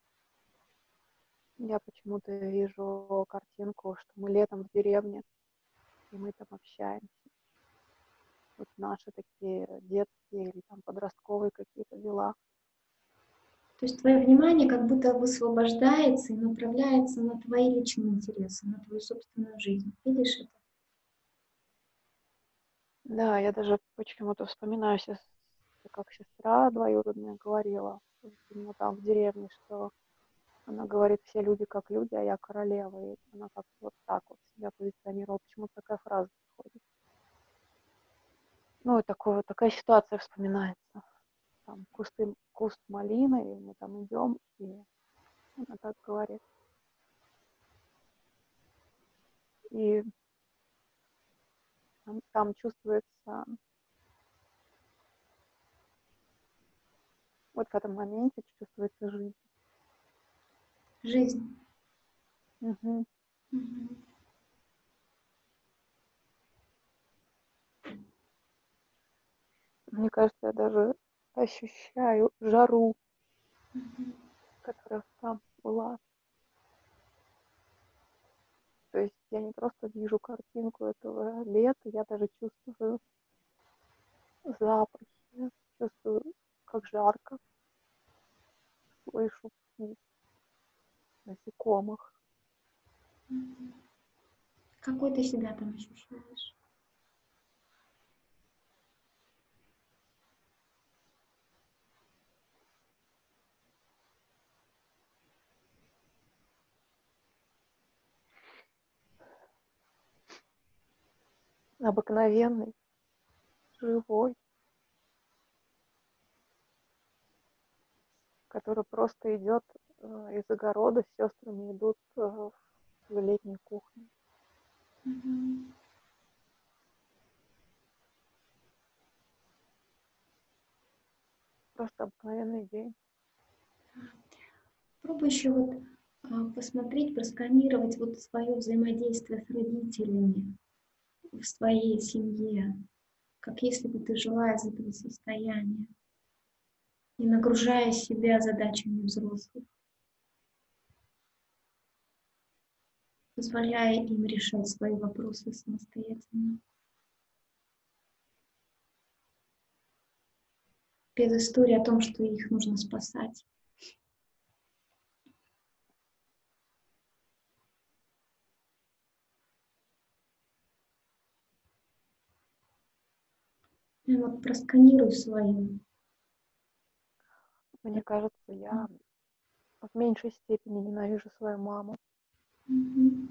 Я почему-то вижу картинку, что мы летом в деревне, и мы там общаемся. Вот наши такие детские или там подростковые какие-то дела. То есть твое внимание как будто высвобождается и направляется на твои личные интересы, на твою собственную жизнь. Видишь это? Да, я даже почему-то вспоминаю, сес- как сестра двоюродная говорила, вот именно там в деревне, что она говорит, все люди как люди, а я королева. И она как вот так вот себя позиционировала. Почему-то такая фраза приходит. Ну, и такое, вот такая ситуация вспоминается. Там кусты, куст малины, и мы там идем, и она так говорит. И там, там чувствуется, вот в этом моменте чувствуется жизнь. Жизнь. Мгм. Мгм. Мне кажется, я даже ощущаю жару, Мгм. которая там была. То есть я не просто вижу картинку этого лета, я даже чувствую запахи, чувствую, как жарко, слышу птиц, насекомых. Мгм. Какой ты себя там ощущаешь? Обыкновенный, живой, который просто идет э, из огорода, с сестрами идут э, в летнюю кухню. Мгм. Просто обыкновенный день. Пробуй еще вот а, посмотреть, просканировать вот свое взаимодействие с родителями в своей семье, как если бы ты жила из этого состояния, не нагружая себя задачами взрослых, позволяя им решать свои вопросы самостоятельно, без истории о том, что их нужно спасать. Я вот просканирую свою. Мне кажется, я в меньшей степени ненавижу свою маму. Мгм.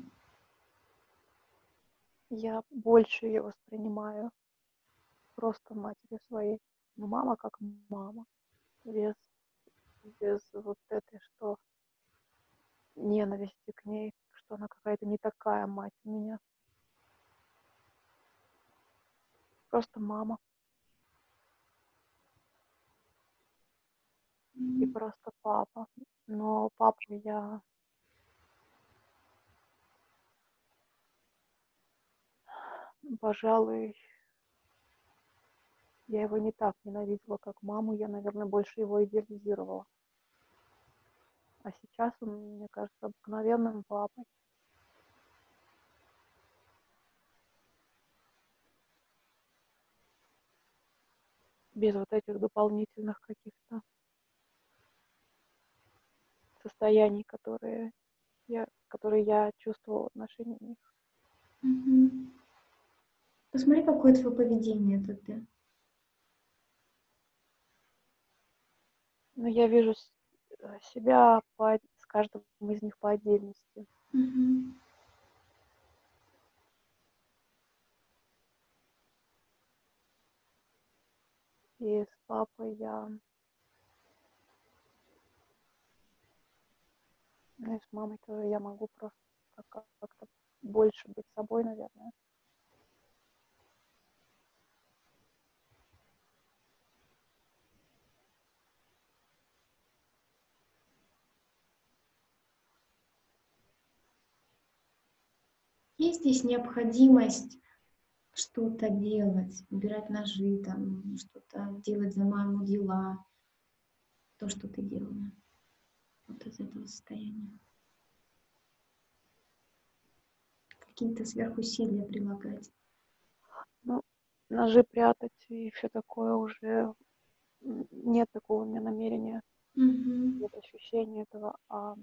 Я больше ее воспринимаю просто матерью своей. Ну, мама как мама. Без, без вот этой, что ненависти к ней, что она какая-то не такая мать у меня. Просто мама. И М. просто папа. Но папу я, пожалуй, я его не так ненавидела, как маму. Я, наверное, больше его идеализировала. А сейчас он, мне кажется, обыкновенным папой. Без вот этих дополнительных каких-то состояний, которые я, которые я чувствовала в отношении них. Мгм. Посмотри, какое твое поведение тогда. Но я вижу с- э, себя по, с каждым из них по отдельности. Мгм. И с папой я, ну и с мамой тоже я могу просто как- как-то больше быть собой, наверное. Есть здесь необходимость что-то делать, убирать ножи, там, что-то делать за маму дела, то, что ты делала, вот из этого состояния. Какие-то сверхусилия прилагать. Ну, ножи прятать и все такое уже м, нет такого у меня намерения, Мгм. нет ощущения этого, а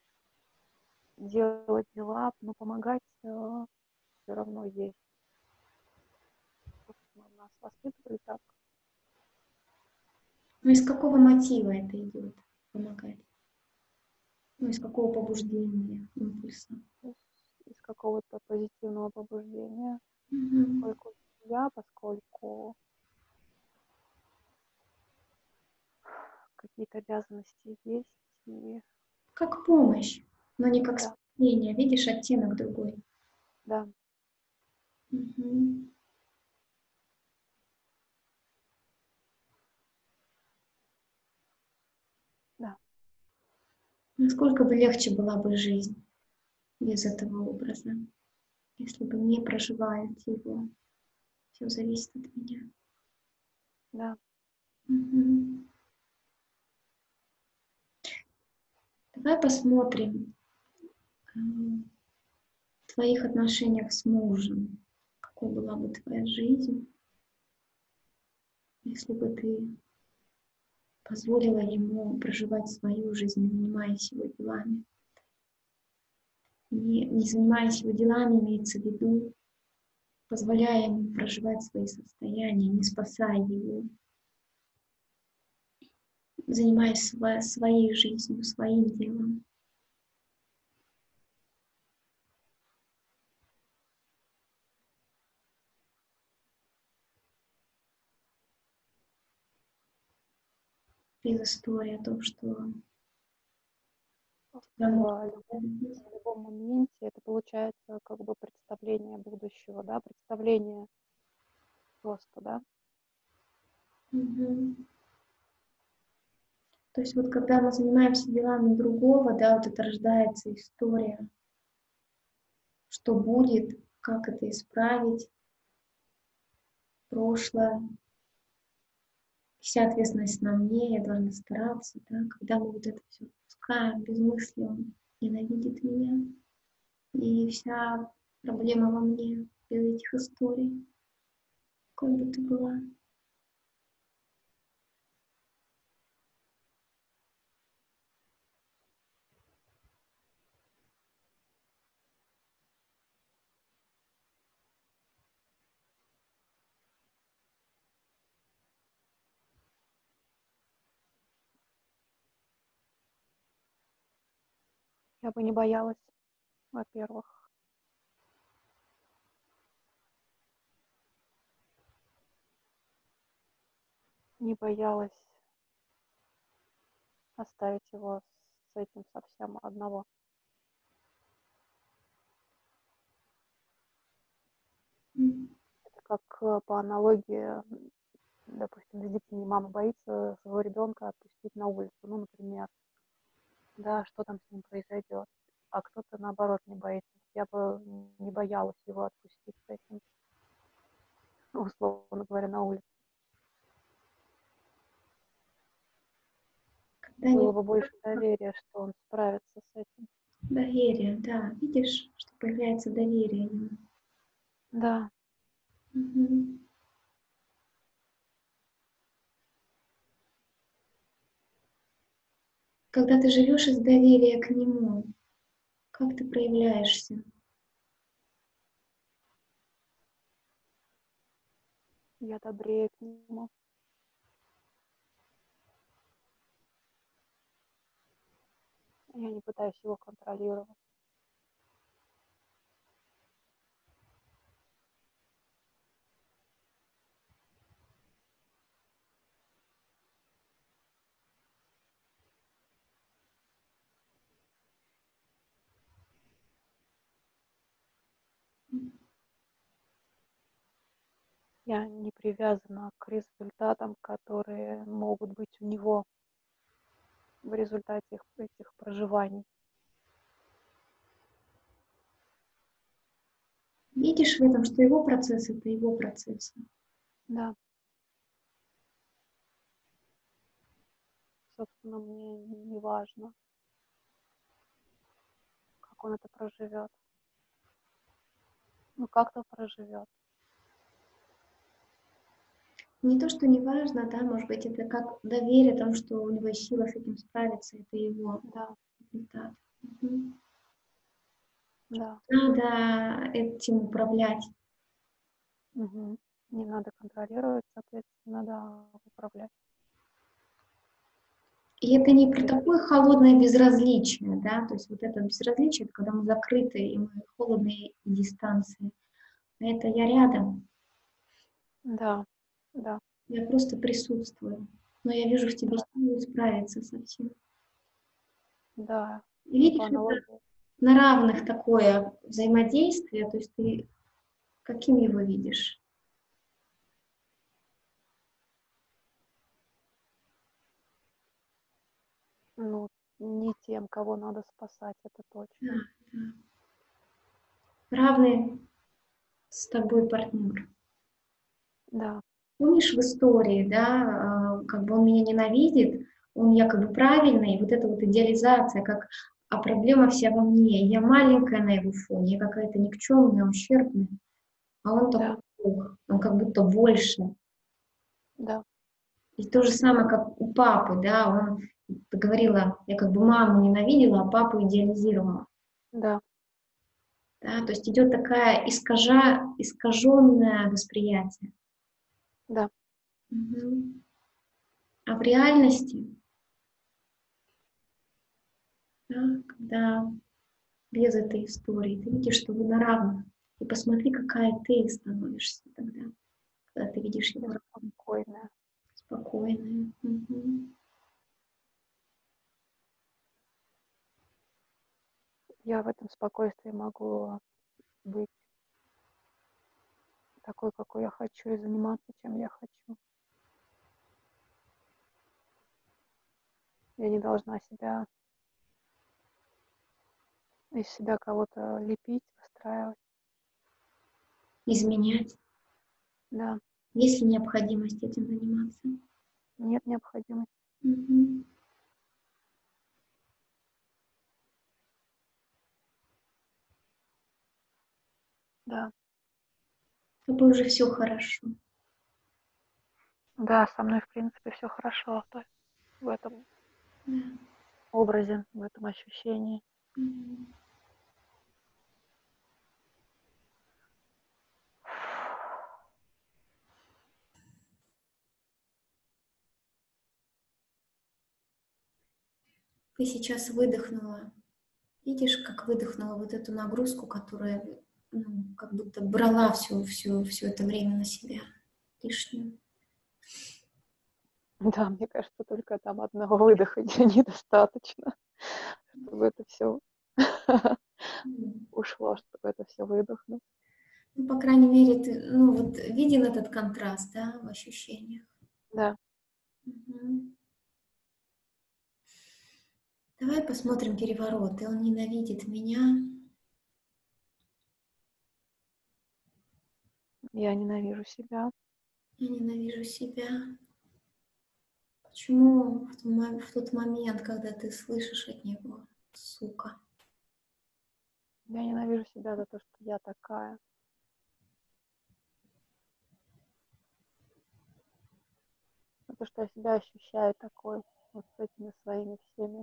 делать дела, но помогать все равно есть. Собственно, нас воспитывали так. Ну, из какого мотива это идет помогать? Ну, из какого побуждения, импульса? Из, из какого-то позитивного побуждения, Мгм. поскольку я, поскольку какие-то обязанности есть, и Как помощь, но не как да, спасение. Видишь, оттенок другой. да, Мгм. да, Насколько бы легче была бы жизнь без этого образа, если бы не проживать его. Все зависит от меня. да. Мгм. Давай посмотрим м, в твоих отношениях с мужем, какой была бы твоя жизнь, если бы ты позволила ему проживать свою жизнь, не занимаясь его делами. Не, не занимаясь его делами, имеется в виду, позволяя ему проживать свои состояния, не спасая его, занимаясь сво- своей жизнью, своим делом. Без истории о том, что тебя может В любом, любить. в любом моменте это получается как бы представление будущего, да, представление просто, да. Мгм. То есть вот когда мы занимаемся делами другого, да, вот это рождается история, что будет, как это исправить, прошлое, вся ответственность на мне, я должна стараться, да, когда мы вот это все отпускаем, без мысли, он ненавидит меня, и вся проблема во мне, без этих историй, какой бы ты была. Я бы не боялась, во-первых. Не боялась оставить его с этим совсем одного. М. Это как э, по аналогии, м, допустим, с детьми. Мама боится своего ребенка отпустить на улицу, ну, например, да, что там с ним произойдет. А кто-то, наоборот, не боится. Я бы не боялась его отпустить с этим, условно говоря, на улицу. Когда Было нет бы больше доверия, что он справится с этим. доверия, да, видишь, что появляется доверие ему. Да, Мгм. Когда ты живешь из доверия к нему, как ты проявляешься? я добрее к нему. Я не пытаюсь его контролировать. Я не привязана к результатам, которые могут быть у него в результате их- этих проживаний. Видишь в этом, что его процесс — это его процесс. Да, собственно, мне не важно, как он это проживет. Ну, как-то проживет. Не то, что не важно, да, может быть, это как доверие тому, что у него есть сила с этим справиться, это его Да, результат. Мгм. да. Надо этим управлять. Мгм. Не надо контролировать, соответственно, надо управлять. И это не про Без- такое холодное безразличие, да, то есть вот это безразличие, это когда мы закрыты, и мы холодные и дистанции. А это я рядом, Да, да, я просто присутствую, но я вижу в тебе да, силу справиться со всем. да. И Ну, по видишь, это аналогии, на равных такое взаимодействие, то есть ты каким его видишь? ну, не тем, кого надо спасать, это Да, точно. да. Равный с тобой партнер. Да, Помнишь в истории, да, а, как бы он меня ненавидит, он якобы правильный, и вот эта вот идеализация, как, а проблема вся во мне, я маленькая на его фоне, я какая-то никчемная, ущербная, а он такой да, Бог, он как будто больше. да, И то да, же самое, как у папы, да, он, ты говорила, я как бы маму ненавидела, а папу идеализировала. да, Да, то есть идет такая искажа, искаженное восприятие. да. Мгм. А в реальности, да, когда без этой истории, ты видишь, что вы на равных. И посмотри, какая ты становишься тогда, когда ты видишь его равным, Беспокойная. спокойную. Мгм. Я в этом спокойствии могу быть такой, какой я хочу, и заниматься, чем я хочу. Я не должна себя из себя кого-то лепить, выстраивать. Изменять, Да, есть ли необходимость этим заниматься. нет необходимости. Мгм. Да, С тобой уже все хорошо. да, со мной, в принципе, все хорошо. То есть в этом Да. образе, в этом ощущении. Мгм. Ты сейчас выдохнула Видишь, как выдохнула вот эту нагрузку, которая, ну, как будто брала все, все, все это время на себя лишнюю. Да, мне кажется, только там одного выдоха недостаточно, чтобы это все М. ушло, чтобы это все выдохнуть. Ну, по крайней мере, ты, ну, вот виден этот контраст, да, в ощущениях. Да, Мгм. Давай посмотрим переворот. И он ненавидит меня. я ненавижу себя. Я ненавижу себя. Почему в тот мо- в тот момент, когда ты слышишь от него, сука? Я ненавижу себя за то, что я такая. За то, что я себя ощущаю такой, вот с этими своими всеми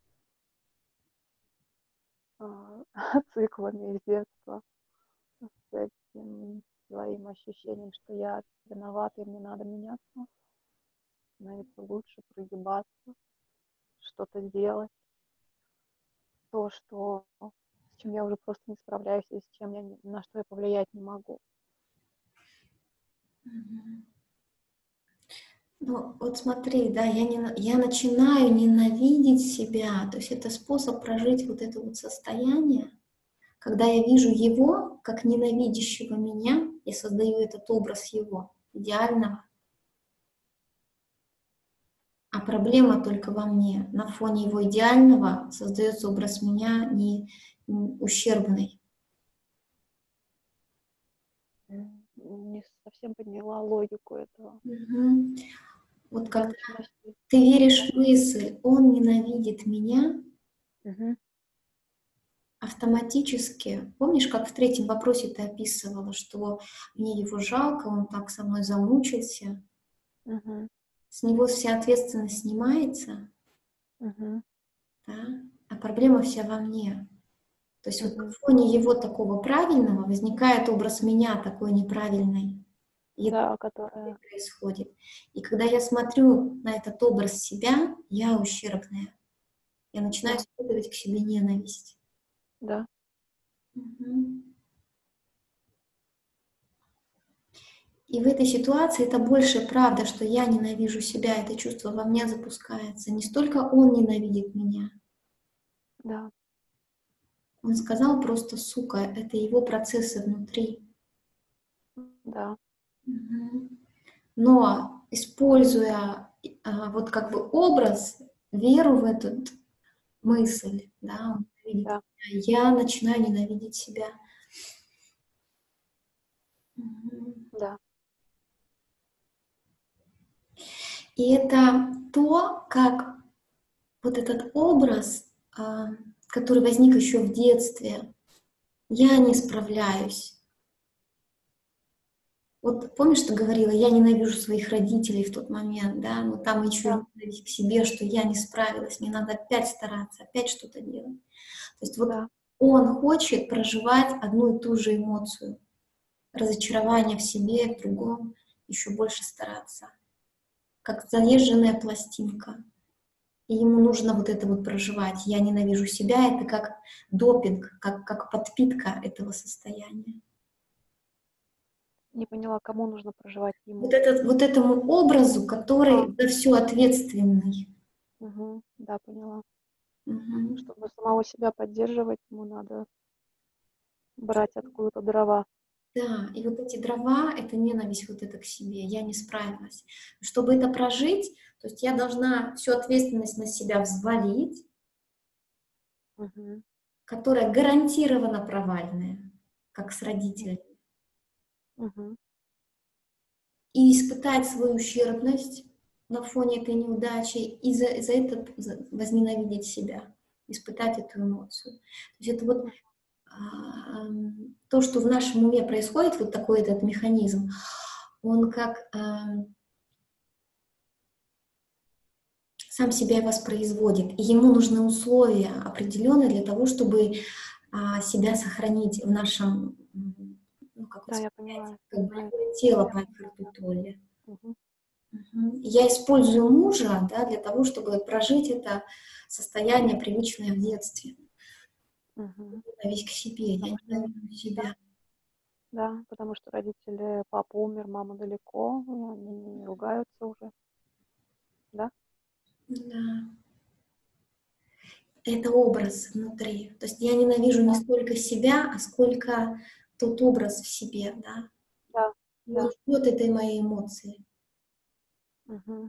а, циклами из детства, с этим своим ощущением, что я виновата, и мне надо меняться, становиться лучше, прогибаться, что-то делать. То, что с чем я уже просто не справляюсь, и с чем я не- на что я повлиять не могу. Мгм. Ну, вот смотри, да, я, не, я начинаю ненавидеть себя. То есть это способ прожить вот это вот состояние. Когда я вижу его как ненавидящего меня, я создаю этот образ его, идеального. А проблема только во мне. На фоне его идеального создается образ меня не, не ущербный. М, Не совсем поняла логику этого. Мгм. Вот Я когда начинаю себе- ты да. веришь в мысль, он ненавидит меня, Мгм. автоматически, помнишь, как в третьем вопросе ты описывала, что мне его жалко, он так со мной замучился, Мгм. с него вся ответственность снимается, Мгм. да, а проблема вся во мне. То есть вот на Мгм. фоне его такого правильного возникает образ меня такой неправильной. И это Да, которая, происходит. И когда я смотрю на этот образ себя, я ущербная. Я начинаю да, испытывать к себе ненависть. да, Мгм. И в этой ситуации это больше правда, что я ненавижу себя, это чувство во мне запускается. Не столько он ненавидит меня. да, Он сказал просто «сука», это его процессы внутри. да, Мгм. Но используя а, вот как бы образ, веру в эту мысль, да, он ненавидит да. меня, я начинаю ненавидеть себя. Мгм. Да, И это то, как вот этот образ, а, который возник еще в детстве, я не справляюсь. Вот помнишь, ты говорила, я ненавижу своих родителей в тот момент, да, но там еще да, и ненависть к себе, что я не справилась, мне надо опять стараться, опять что-то делать. То есть вот да, он хочет проживать одну и ту же эмоцию, разочарование в себе, в другом, еще больше стараться, как заезженная пластинка. И ему нужно вот это вот проживать. Я ненавижу себя, это как допинг, как, как подпитка этого состояния. не поняла, кому нужно проживать Вот, ему. этот, вот этому образу, А, который за все ответственный. угу, да, поняла. Мгм. Чтобы самого себя поддерживать, ему надо брать откуда-то дрова. Да, и вот эти дрова — это ненависть вот это к себе. Я не справилась. Чтобы это прожить, то есть я должна всю ответственность на себя взвалить, Угу, которая гарантированно провальная, как с родителями, угу, и испытать свою ущербность на фоне этой неудачи, и за, за это за- возненавидеть себя, испытать эту эмоцию. То есть это вот а, м, то, что в нашем уме происходит, вот такой этот механизм, он как ам, сам себя и воспроизводит, и ему нужны условия определенные для того, чтобы а, себя сохранить в нашем, м, ну, как да, вот я сказать, понимаю, как понимаю. болевое тело Я по понимаю, да. Экхарту. Угу, Мгм. Я использую мужа, да, для того, чтобы прожить это состояние, привычное в детстве. Мгм. Ненависть к себе. Я Потому что, ненавижу да, себя. да, потому что родители, папа умер, мама далеко, и они ругаются уже, да? Да. Это образ внутри. То есть я ненавижу не Да, столько себя, а сколько тот образ в себе, да. да, И он да. ждет этой моей эмоции. Мгм.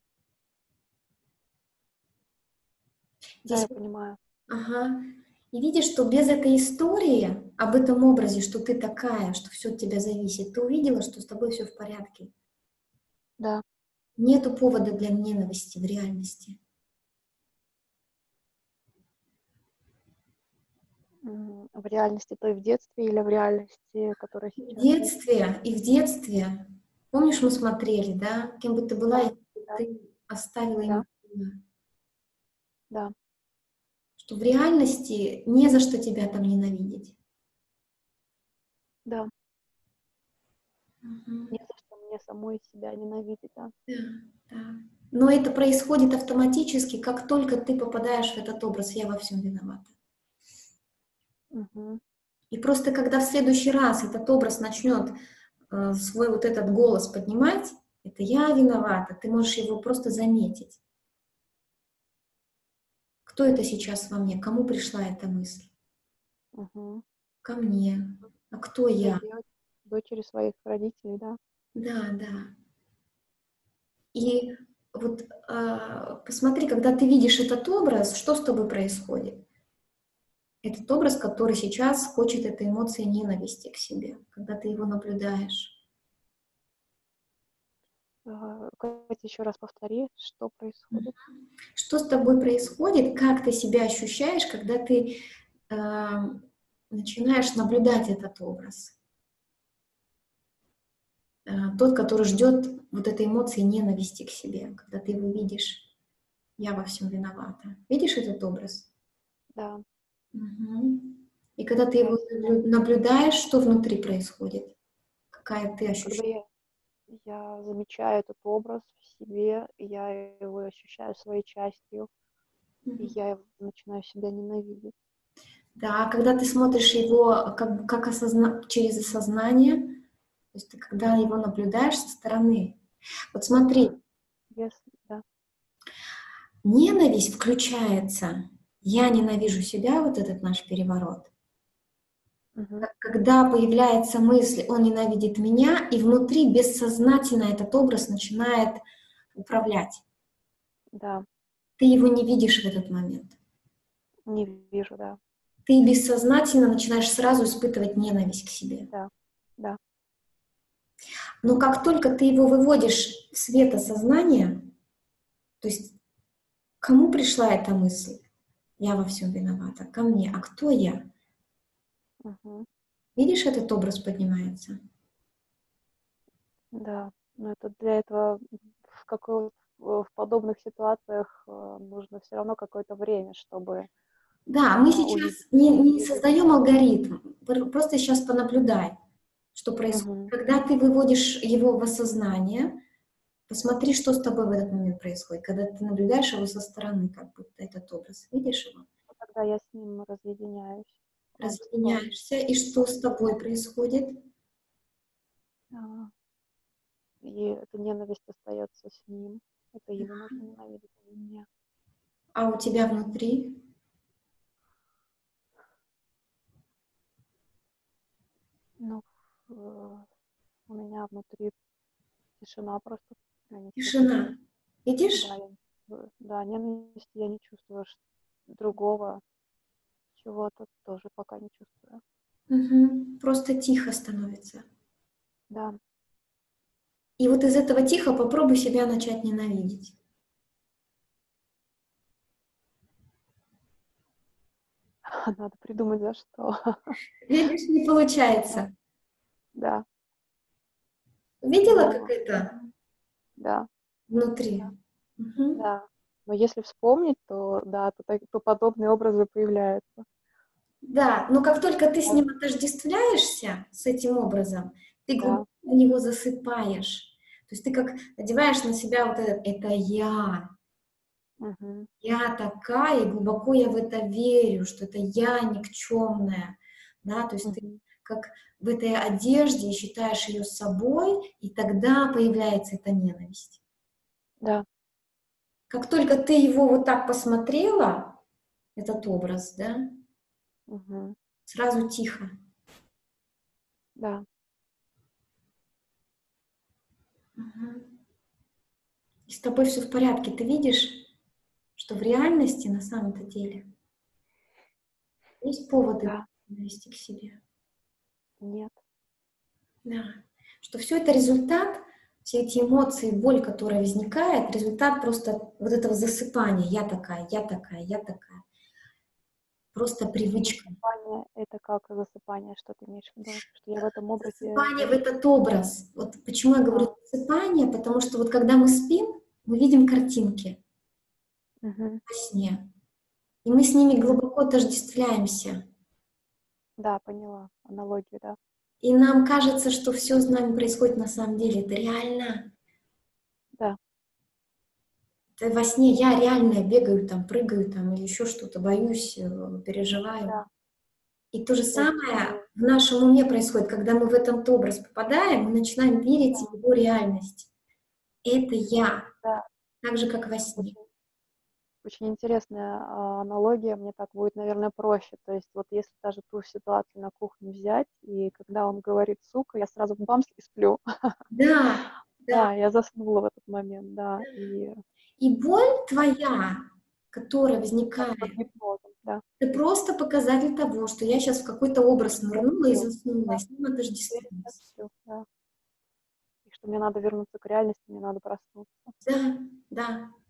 Да, Здесь, я понимаю. ага. И видишь, что без этой истории об этом образе, что ты такая, что все от тебя зависит, ты увидела, что с тобой все в порядке. Да. Нету повода для ненависти в реальности. М, В реальности той в детстве или в реальности, которая В сейчас есть? детстве и в детстве, помнишь, мы смотрели, да, кем бы ты была, Да, если бы да, ты оставила да, ему сына? да, Что в реальности не за что тебя там ненавидеть. да. Мгм. Не за что мне самой себя ненавидеть, да. Да, да. Но это происходит автоматически, как только ты попадаешь в этот образ «я во всем виновата». Мгм. И просто когда в следующий раз этот образ начнет э, свой вот этот голос поднимать, это «я виновата», ты можешь его просто заметить. Кто это сейчас во мне? Кому пришла эта мысль? Мгм. Ко мне. А кто Это я? делать дочери своих родителей, да. Да, да. И вот а, посмотри, когда ты видишь этот образ, что с тобой происходит? Этот образ, который сейчас хочет этой эмоции ненависти к себе, когда ты его наблюдаешь. А, Катя, еще раз повтори, что происходит. Что с тобой происходит? Как ты себя ощущаешь, когда ты э, начинаешь наблюдать этот образ? Э, тот, который ждет вот этой эмоции ненависти к себе, когда ты его видишь, я во всем виновата. Видишь этот образ? Да, Мгм. И когда ты я его себя, наблю- наблюдаешь, что внутри происходит? Какая ты когда ощущаешь? я, я замечаю этот образ в себе, я его ощущаю своей частью, и Мгм. я его начинаю себя ненавидеть. Да, когда ты смотришь его как, как осозна- через осознание, то есть ты когда его наблюдаешь со стороны. Вот смотри, Если, да. ненависть включается. Я ненавижу себя, вот этот наш переворот. Мгм. Как- Когда появляется мысль, он ненавидит меня, и внутри бессознательно этот образ начинает управлять. Да, Ты его не видишь в этот момент. не вижу, да, Ты бессознательно начинаешь сразу испытывать ненависть к себе. да, да. Но как только ты его выводишь в свет осознания, то есть кому пришла эта мысль? Я во всем виновата. Ко мне. А кто я? Мгм. Видишь, этот образ поднимается? Да, но это для этого в какой в подобных ситуациях э, нужно все равно какое-то время, чтобы Да, мы а, сейчас увидеть, не, не увидеть. создаем алгоритм. Пр- Просто сейчас понаблюдай, что происходит. Мгм. Когда ты выводишь его в осознание, посмотри, что с тобой в этот момент происходит, когда ты наблюдаешь его со стороны, как будто этот образ. Видишь его? Тогда я с ним разъединяюсь. Он, он, Разъединяешься, и что он с тобой исчезает. происходит? А, И эта ненависть остается с ним. Это его нужно ненавидеть, а не меня. А у тебя внутри? Ну, э, у меня внутри тишина просто. Я не чувствую. Тишина. Видишь? Да, я не чувствую. Да, ненависти я не чувствую. ш- Другого чего-то тоже пока не чувствую. Мгм. Просто тихо становится. Да, И вот из этого тихо попробуй себя начать ненавидеть. надо придумать за что. Видишь, не Да, получается. да, Видела, как но это да, внутри? да, Мгм. да. Но если вспомнить, то да, то, так- то подобные образы появляются. Да, но как только ты с Да, ним отождествляешься, с этим образом, ты глубоко да, в него засыпаешь. То есть ты как надеваешь на себя вот это «это я». Мгм. Я такая, и глубоко я в это верю, что это я никчемная, да, то есть ты Мгм. как в этой одежде и считаешь ее собой, и тогда появляется эта ненависть. Да. Как только ты его вот так посмотрела, этот образ, да, Мгм. сразу тихо. Да. Мгм. И с тобой все в порядке. Ты видишь, что в реальности на самом-то деле есть поводы Да. для ненависти к себе. Нет. Да. Что все это результат, все эти эмоции, боль, которая возникает, результат просто вот этого засыпания. Я такая, я такая, я такая. Просто привычка. Засыпание — это как засыпание? Что ты имеешь в виду? Что я в этом образе Засыпание в живу? этот образ. Вот почему я говорю А. засыпание, потому что вот когда мы спим, мы видим картинки Мгм. во сне, и мы с ними Мгм. глубоко отождествляемся. Да, поняла аналогию, да. И нам кажется, что все с нами происходит на самом деле. Это реально. Да. Это во сне я реально бегаю, там, прыгаю там, или еще что-то, боюсь, э, переживаю. Да. И то же То есть самое ты в нашем уме происходит, когда мы в этот образ попадаем, мы начинаем верить да, в его реальность. Это я, да, так же, как во сне. очень очень интересная, а, аналогия. Мне так будет, наверное, проще. То есть вот если даже ту ситуацию на кухне взять, и когда он говорит "сука", я сразу бамс и сплю. Да, да. Да, я заснула в этот момент, да, и И боль как твоя, которая как возникает, под гипнозом, да. это просто показатель того, что я сейчас в какой-то образ Я нырнула и сплю, заснула, и да, с ним что я сейчас отождествилась. сплю, да. И что мне надо вернуться к реальности, мне надо проснуться. Да, да.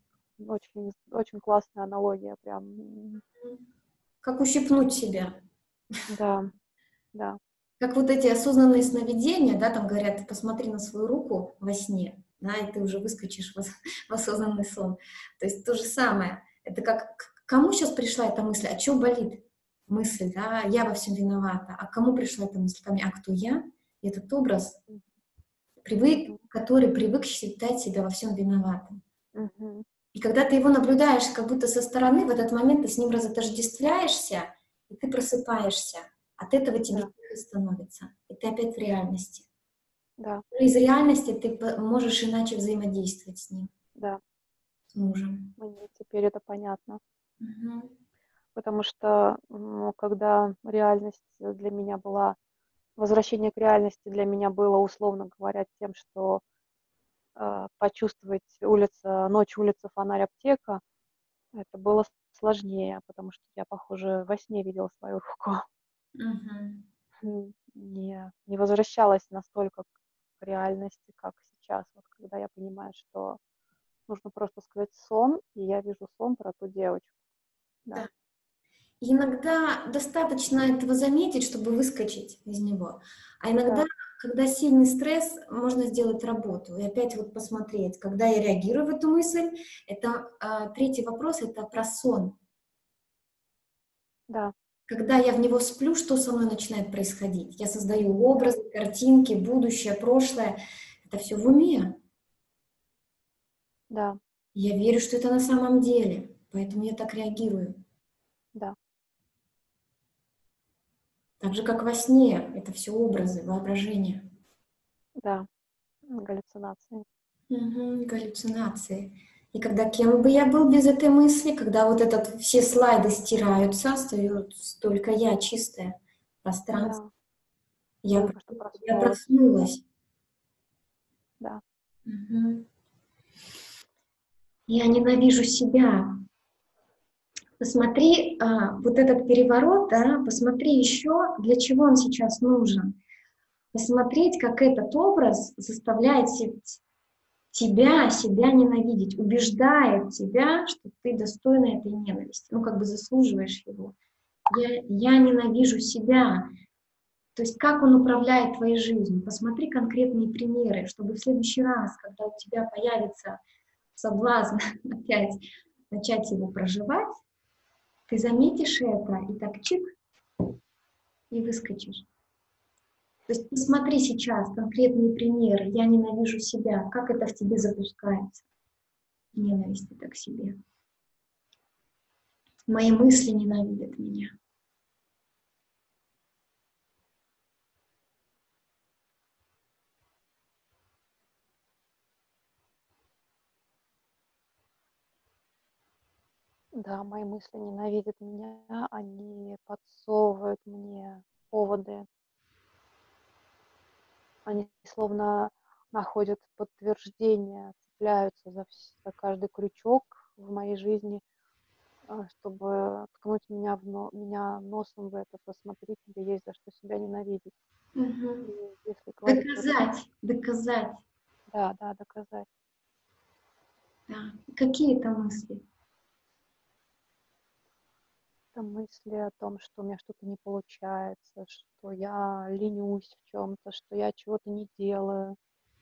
Очень очень классная аналогия, прям, м. Как ущипнуть себя. Да, да, Как вот эти осознанные сновидения, да, там говорят, посмотри на свою руку во сне, да, и ты уже выскочишь в, ос- в осознанный сон. То есть то же самое. Это как, к кому сейчас пришла эта мысль, а что болит? Мысль, да, я во всем виновата. А кому пришла эта мысль? Ко мне. А кто я? И этот образ, м, привык, мгм, который привык считать себя во всем виноватым. мгм, И когда ты его наблюдаешь как будто со стороны, в этот момент ты с ним разотождествляешься, и ты просыпаешься. От этого тебе да, тихо становится. И ты опять в реальности. да, Из реальности ты п- можешь иначе взаимодействовать с ним, да, с мужем. мне теперь это понятно. Мгм. Потому что, ну, когда реальность для меня была возвращение к реальности для меня было, условно говоря, тем, что, а, почувствовать улица ночь, улица, фонарь, аптека. Это было сложнее, потому что я, похоже, во сне видела свою руку. Мгм. М, не не возвращалась настолько к реальности, как сейчас. Вот когда я понимаю, что нужно просто сказать "сон", и я вижу сон про ту девочку. Да, Да. И иногда достаточно этого заметить, чтобы выскочить из него. А иногда, да, когда сильный стресс, можно сделать работу и опять вот посмотреть, когда я реагирую в эту мысль. Это а, третий вопрос, это про сон. да, Когда я в него сплю, что со мной начинает происходить? Я создаю да, образы, картинки, будущее, прошлое. Это все в уме. да, Я верю, что это на самом деле, поэтому я так реагирую. да, Так же, как во сне, это все образы, воображение. да, галлюцинации. Мгм, галлюцинации. И когда кем бы я был без этой мысли, когда вот этот все слайды стираются, остается только я чистое пространство. Да, Я, только что пр- я проснулась. Да, проснулась. да, Мгм. Я ненавижу себя. Посмотри, а, вот этот переворот, да, посмотри еще, для чего он сейчас нужен. Посмотреть, как этот образ заставляет се- тебя, себя ненавидеть, убеждает тебя, что ты достойна этой ненависти, ну, как бы заслуживаешь его. Я, я ненавижу себя. То есть как он управляет твоей жизнью. Посмотри конкретные примеры, чтобы в следующий раз, когда у тебя появится соблазн опять начать его проживать, ты заметишь это и так чик, и выскочишь. То есть посмотри сейчас конкретные примеры. Я ненавижу себя. Как это в тебе запускается? Ненависть это к себе. Мои мысли ненавидят меня. Да, мои мысли ненавидят меня, они подсовывают мне поводы. Они словно находят подтверждение, цепляются за, вс- за каждый крючок в моей жизни, а, чтобы ткнуть меня, в но- меня носом в это, посмотри, тебе есть за что себя ненавидеть. Мгм. И если говорить вот, Доказать, доказать. да, да, доказать. Да. Какие это мысли? Это мысли о том, что у меня что-то не получается, что я ленюсь в чем-то, что я чего-то не делаю,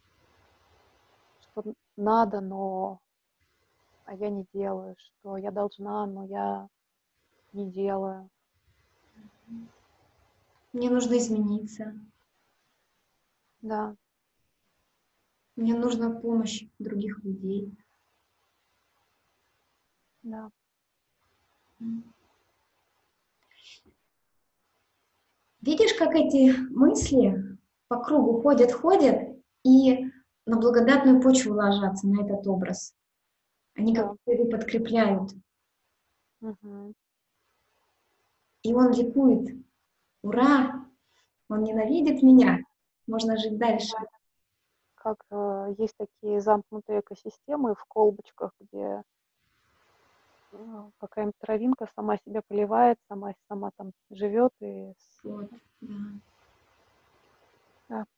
что надо, но а я не делаю, что я должна, но я не делаю. Мне нужно измениться. Да, Мне нужна помощь других людей. да, М. Видишь, как эти мысли по кругу ходят, ходят и на благодатную почву ложатся, на этот образ. Они как да. будто его подкрепляют. Мгм. И он ликует. Ура! Он ненавидит меня. Можно жить дальше. Как э, есть такие замкнутые экосистемы в колбочках, где э, какая-нибудь травинка сама себя поливает, сама, сама там живет и с- Вот, да. да,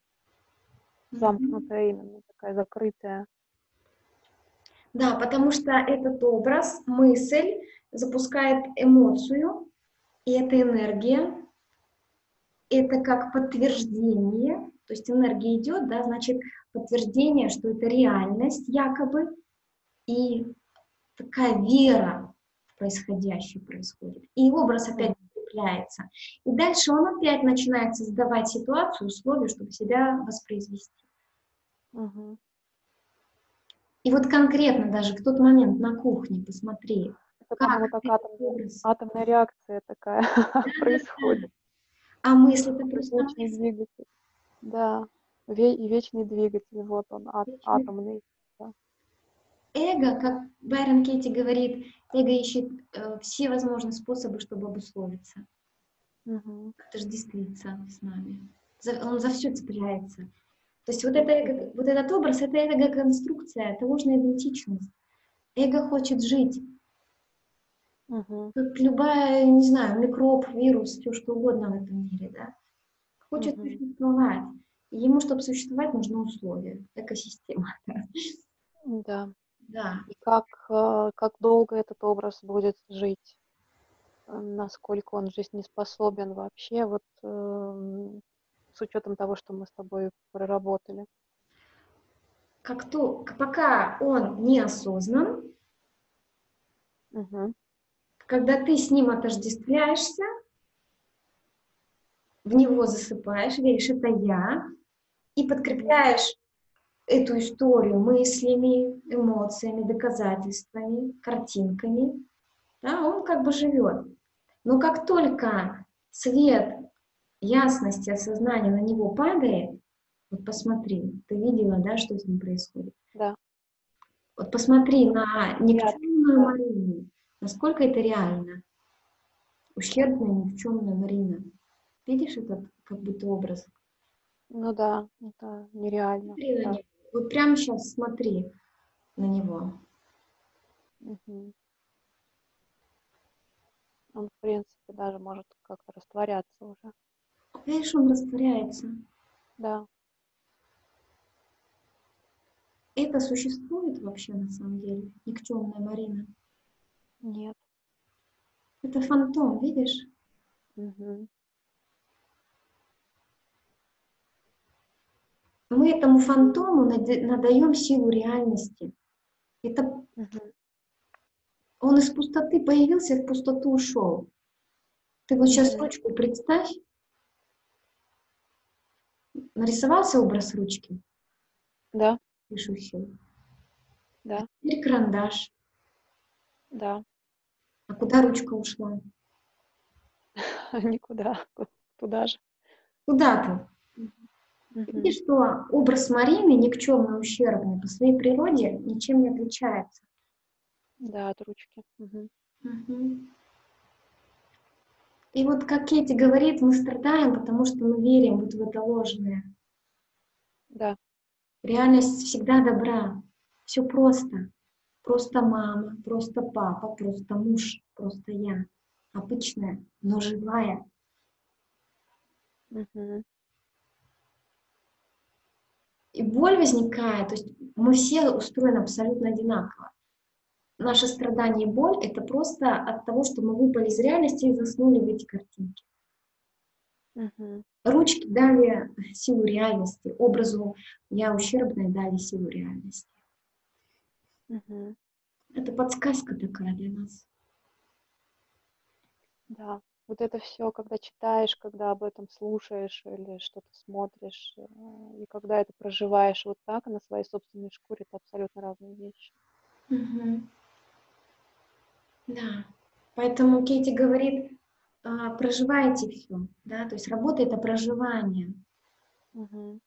Мгм. замкнутая именно, такая закрытая. Да, потому что этот образ, мысль запускает эмоцию, и эта энергия, это как подтверждение, то есть энергия идет, да, значит подтверждение, что это реальность якобы, и такая вера в происходящее происходит. И образ опять Мгм. закрепляется. И дальше он опять начинает создавать ситуацию, условия, чтобы себя воспроизвести. Мгм. И вот конкретно даже в тот момент на кухне посмотри, Это там как вот так этот атомная, образ. атомная реакция такая происходит. А мысли-то Такой просто вечный мысли. двигатель. Да, ве- и вечный двигатель, вот он, а- атомный. Да. Эго, как Байрон Кетти говорит, эго ищет э, все возможные способы, чтобы обусловиться, Мгм. отождествиться с нами. За- он за все цепляется. То есть вот, это эго, вот этот образ, это эго-конструкция, это ложная идентичность. Эго хочет жить, Мгм. как любая, не знаю, микроб, вирус, все что угодно в этом мире, да, хочет Мгм. существовать. И ему, чтобы существовать, нужны условия, экосистема. Да. Да. И как, э, как долго этот образ будет жить, э, насколько он жизнеспособен вообще, вот эм, с учетом того, что мы с тобой проработали. Как то, пока он неосознан, Мгм. когда ты с ним отождествляешься, в него засыпаешь, веришь, это я, и Мгм. подкрепляешь эту историю мыслями, эмоциями, доказательствами, картинками, да, он как бы живет. Но как только свет ясности, осознания на него падает, вот посмотри, ты видела, да, что с ним происходит? Да. Вот посмотри Ну, на я- никчемную да. Марину, насколько это реально. Ущербная, никчемная Марина. Видишь этот как будто образ? Ну да, это нереально. Смотри на Да. него. Вот прямо сейчас смотри на него. Мгм. Он, в принципе, даже может как-то растворяться уже. Видишь, он растворяется. Да. Это существует вообще на самом деле, никчемная Марина. Нет. Это фантом, видишь? Мгм. Мы этому фантому наде- надаем силу реальности. Это Мгм. он из пустоты появился, в пустоту ушел. Ты вот сейчас Мгм. ручку представь, нарисовался образ ручки, Да. пишущей. А Да. теперь карандаш. Да. А куда ручка ушла? Никуда, туда же. Куда ты? Мгм. Видишь, что образ Марины никчемный, ущербный, по своей природе ничем не отличается. Да, от ручки. Мгм. Мгм. И вот как Кетти говорит, мы страдаем, потому что мы верим вот в это ложное. Да. Реальность всегда добра. Все просто. Просто мама, просто папа, просто муж, просто я. Обычная, но живая. Мгм. И боль возникает, то есть мы все устроены абсолютно одинаково. Наше страдание и боль — это просто от того, что мы выпали из реальности и заснули в эти картинки. Мгм. Ручки дали силу реальности, образу «я ущербная» дали силу реальности. Мгм. Это подсказка такая для нас. Да. Вот это все, когда читаешь, когда об этом слушаешь или что-то смотришь, э, и когда это проживаешь вот так на своей собственной шкуре, это абсолютно разные вещи. Мгм. Да. Поэтому Кейти говорит, а, проживайте все, да, то есть работа — это проживание. Мгм.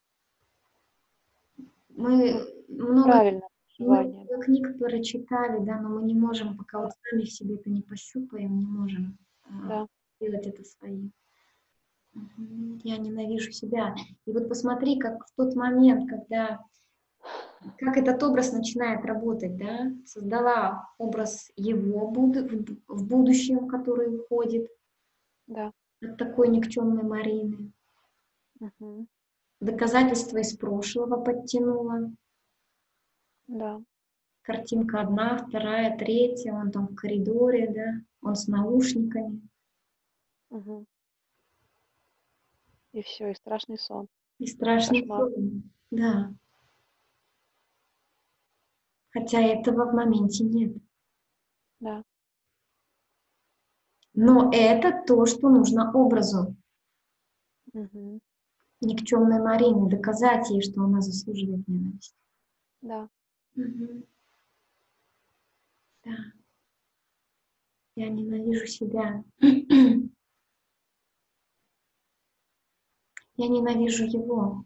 Мы Ну, много, правильное мы проживание, много книг прочитали, да, но мы не можем, пока да. вот сами в себе это не пощупаем, не можем а, Да. сделать это своим. Мгм. Я ненавижу себя. И вот посмотри, как в тот момент, когда, как этот образ начинает работать, да, создала образ его буду- в в будущем, который уходит Да. от такой никчемной Марины. Мгм. Доказательства из прошлого подтянула. Да. Картинка одна, вторая, третья, он там в коридоре, да, он с наушниками. Мгм. И все, и страшный сон. И страшный Кошмар. сон, да. Хотя этого в моменте нет. Да. Но это то, что нужно образу Мгм. никчемной Марины, доказать ей, что она заслуживает ненависти. Да. Мгм. Да, я ненавижу себя. Я ненавижу его.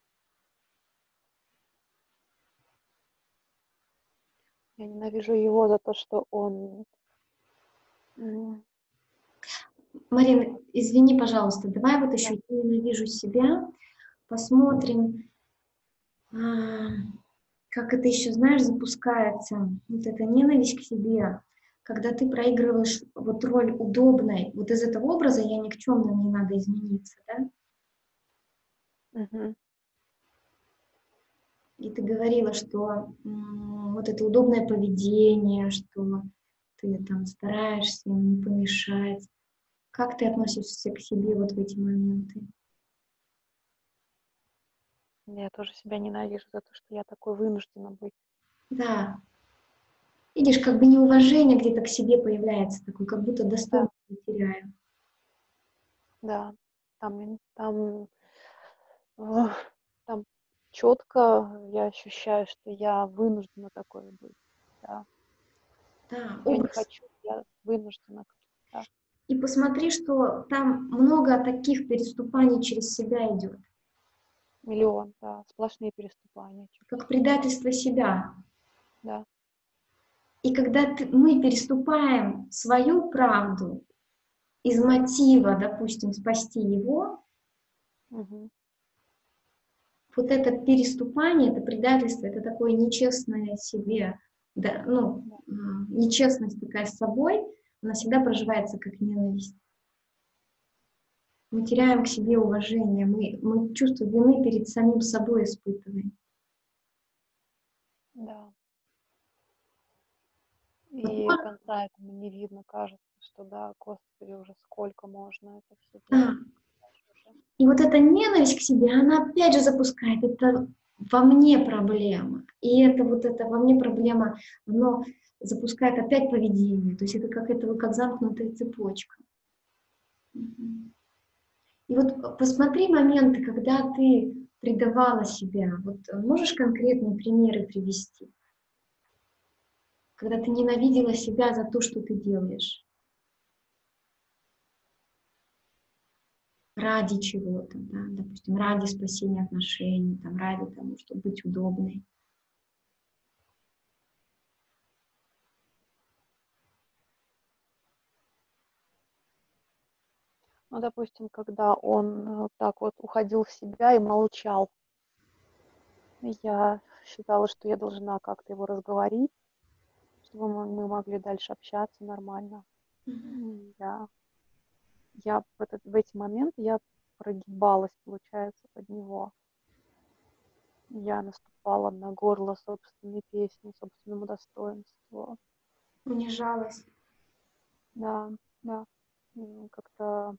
Я ненавижу его за то, что он м, Марина, извини, пожалуйста, давай вот да. еще я ненавижу себя. Посмотрим, а, как это еще, знаешь, запускается. Вот эта ненависть к себе, когда ты проигрываешь вот роль удобной. Вот из этого образа я никчемная, мне надо измениться, да? Мгм. И ты говорила, что м, вот это удобное поведение, что ты там стараешься ему не помешать. Как ты относишься к себе вот в эти моменты? Я тоже себя ненавижу за то, что я такой вынуждена быть. Да, видишь, как бы неуважение где-то к себе появляется, такое, как будто Да. достоинство теряю. Да. Там, ин- там, ох, там четко я ощущаю, что я вынуждена такой быть. Да. Да, Я не образ. хочу, я вынуждена. Да. И посмотри, что там много таких переступаний через себя идет, Миллион, да. Сплошные переступания. как предательство себя. Да. И когда ты- мы переступаем свою правду из мотива, допустим, спасти его, Мгм. вот это переступание, это предательство, это такое нечестное себе, да, ну, Да. м, нечестность такая с собой, она всегда проживается как ненависть. Мы теряем к себе уважение, мы, мы чувство вины перед самим собой испытываем. Да. Вот, И конца этому не видно, кажется, что да, Господи, уже сколько можно это все да. делать. Знаешь, уже. И вот эта ненависть к себе, она опять же запускает, это во мне проблема. И это вот это во мне проблема, оно запускает опять поведение. То есть это как, это вот как замкнутая цепочка. Мгм. И вот посмотри моменты, когда ты предавала себя. Вот можешь конкретные примеры привести? Когда ты ненавидела себя за то, что ты делаешь. ради чего-то, да, допустим, ради спасения отношений, там, ради того, чтобы быть удобной. Ну, допустим, когда он э, так вот уходил в себя и молчал, я считала, что я должна как-то его разговорить, чтобы мы мы могли дальше общаться нормально. Мгм. М, Я, я в, этот, в эти моменты я прогибалась, получается, под него. Я наступала на горло собственной песни, собственному достоинству. Унижалась. Да, да. М, Как-то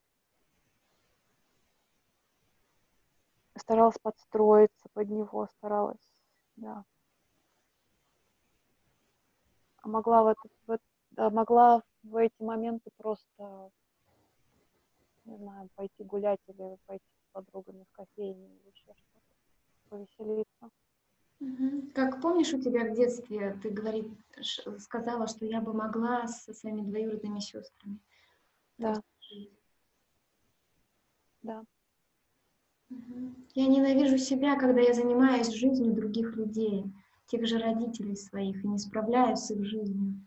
старалась подстроиться под него, старалась, да. А могла в этот, в эт- да, могла в эти моменты просто, не знаю, пойти гулять или пойти с подругами в кофейню или еще что-то, повеселиться. Мгм. Как помнишь, у тебя в детстве ты говорит, ш- сказала, что я бы могла со своими двоюродными сестрами Да, просто жить. да, Мгм. Я ненавижу себя, когда я занимаюсь жизнью других людей, тех же родителей своих, и не справляюсь с их жизнью.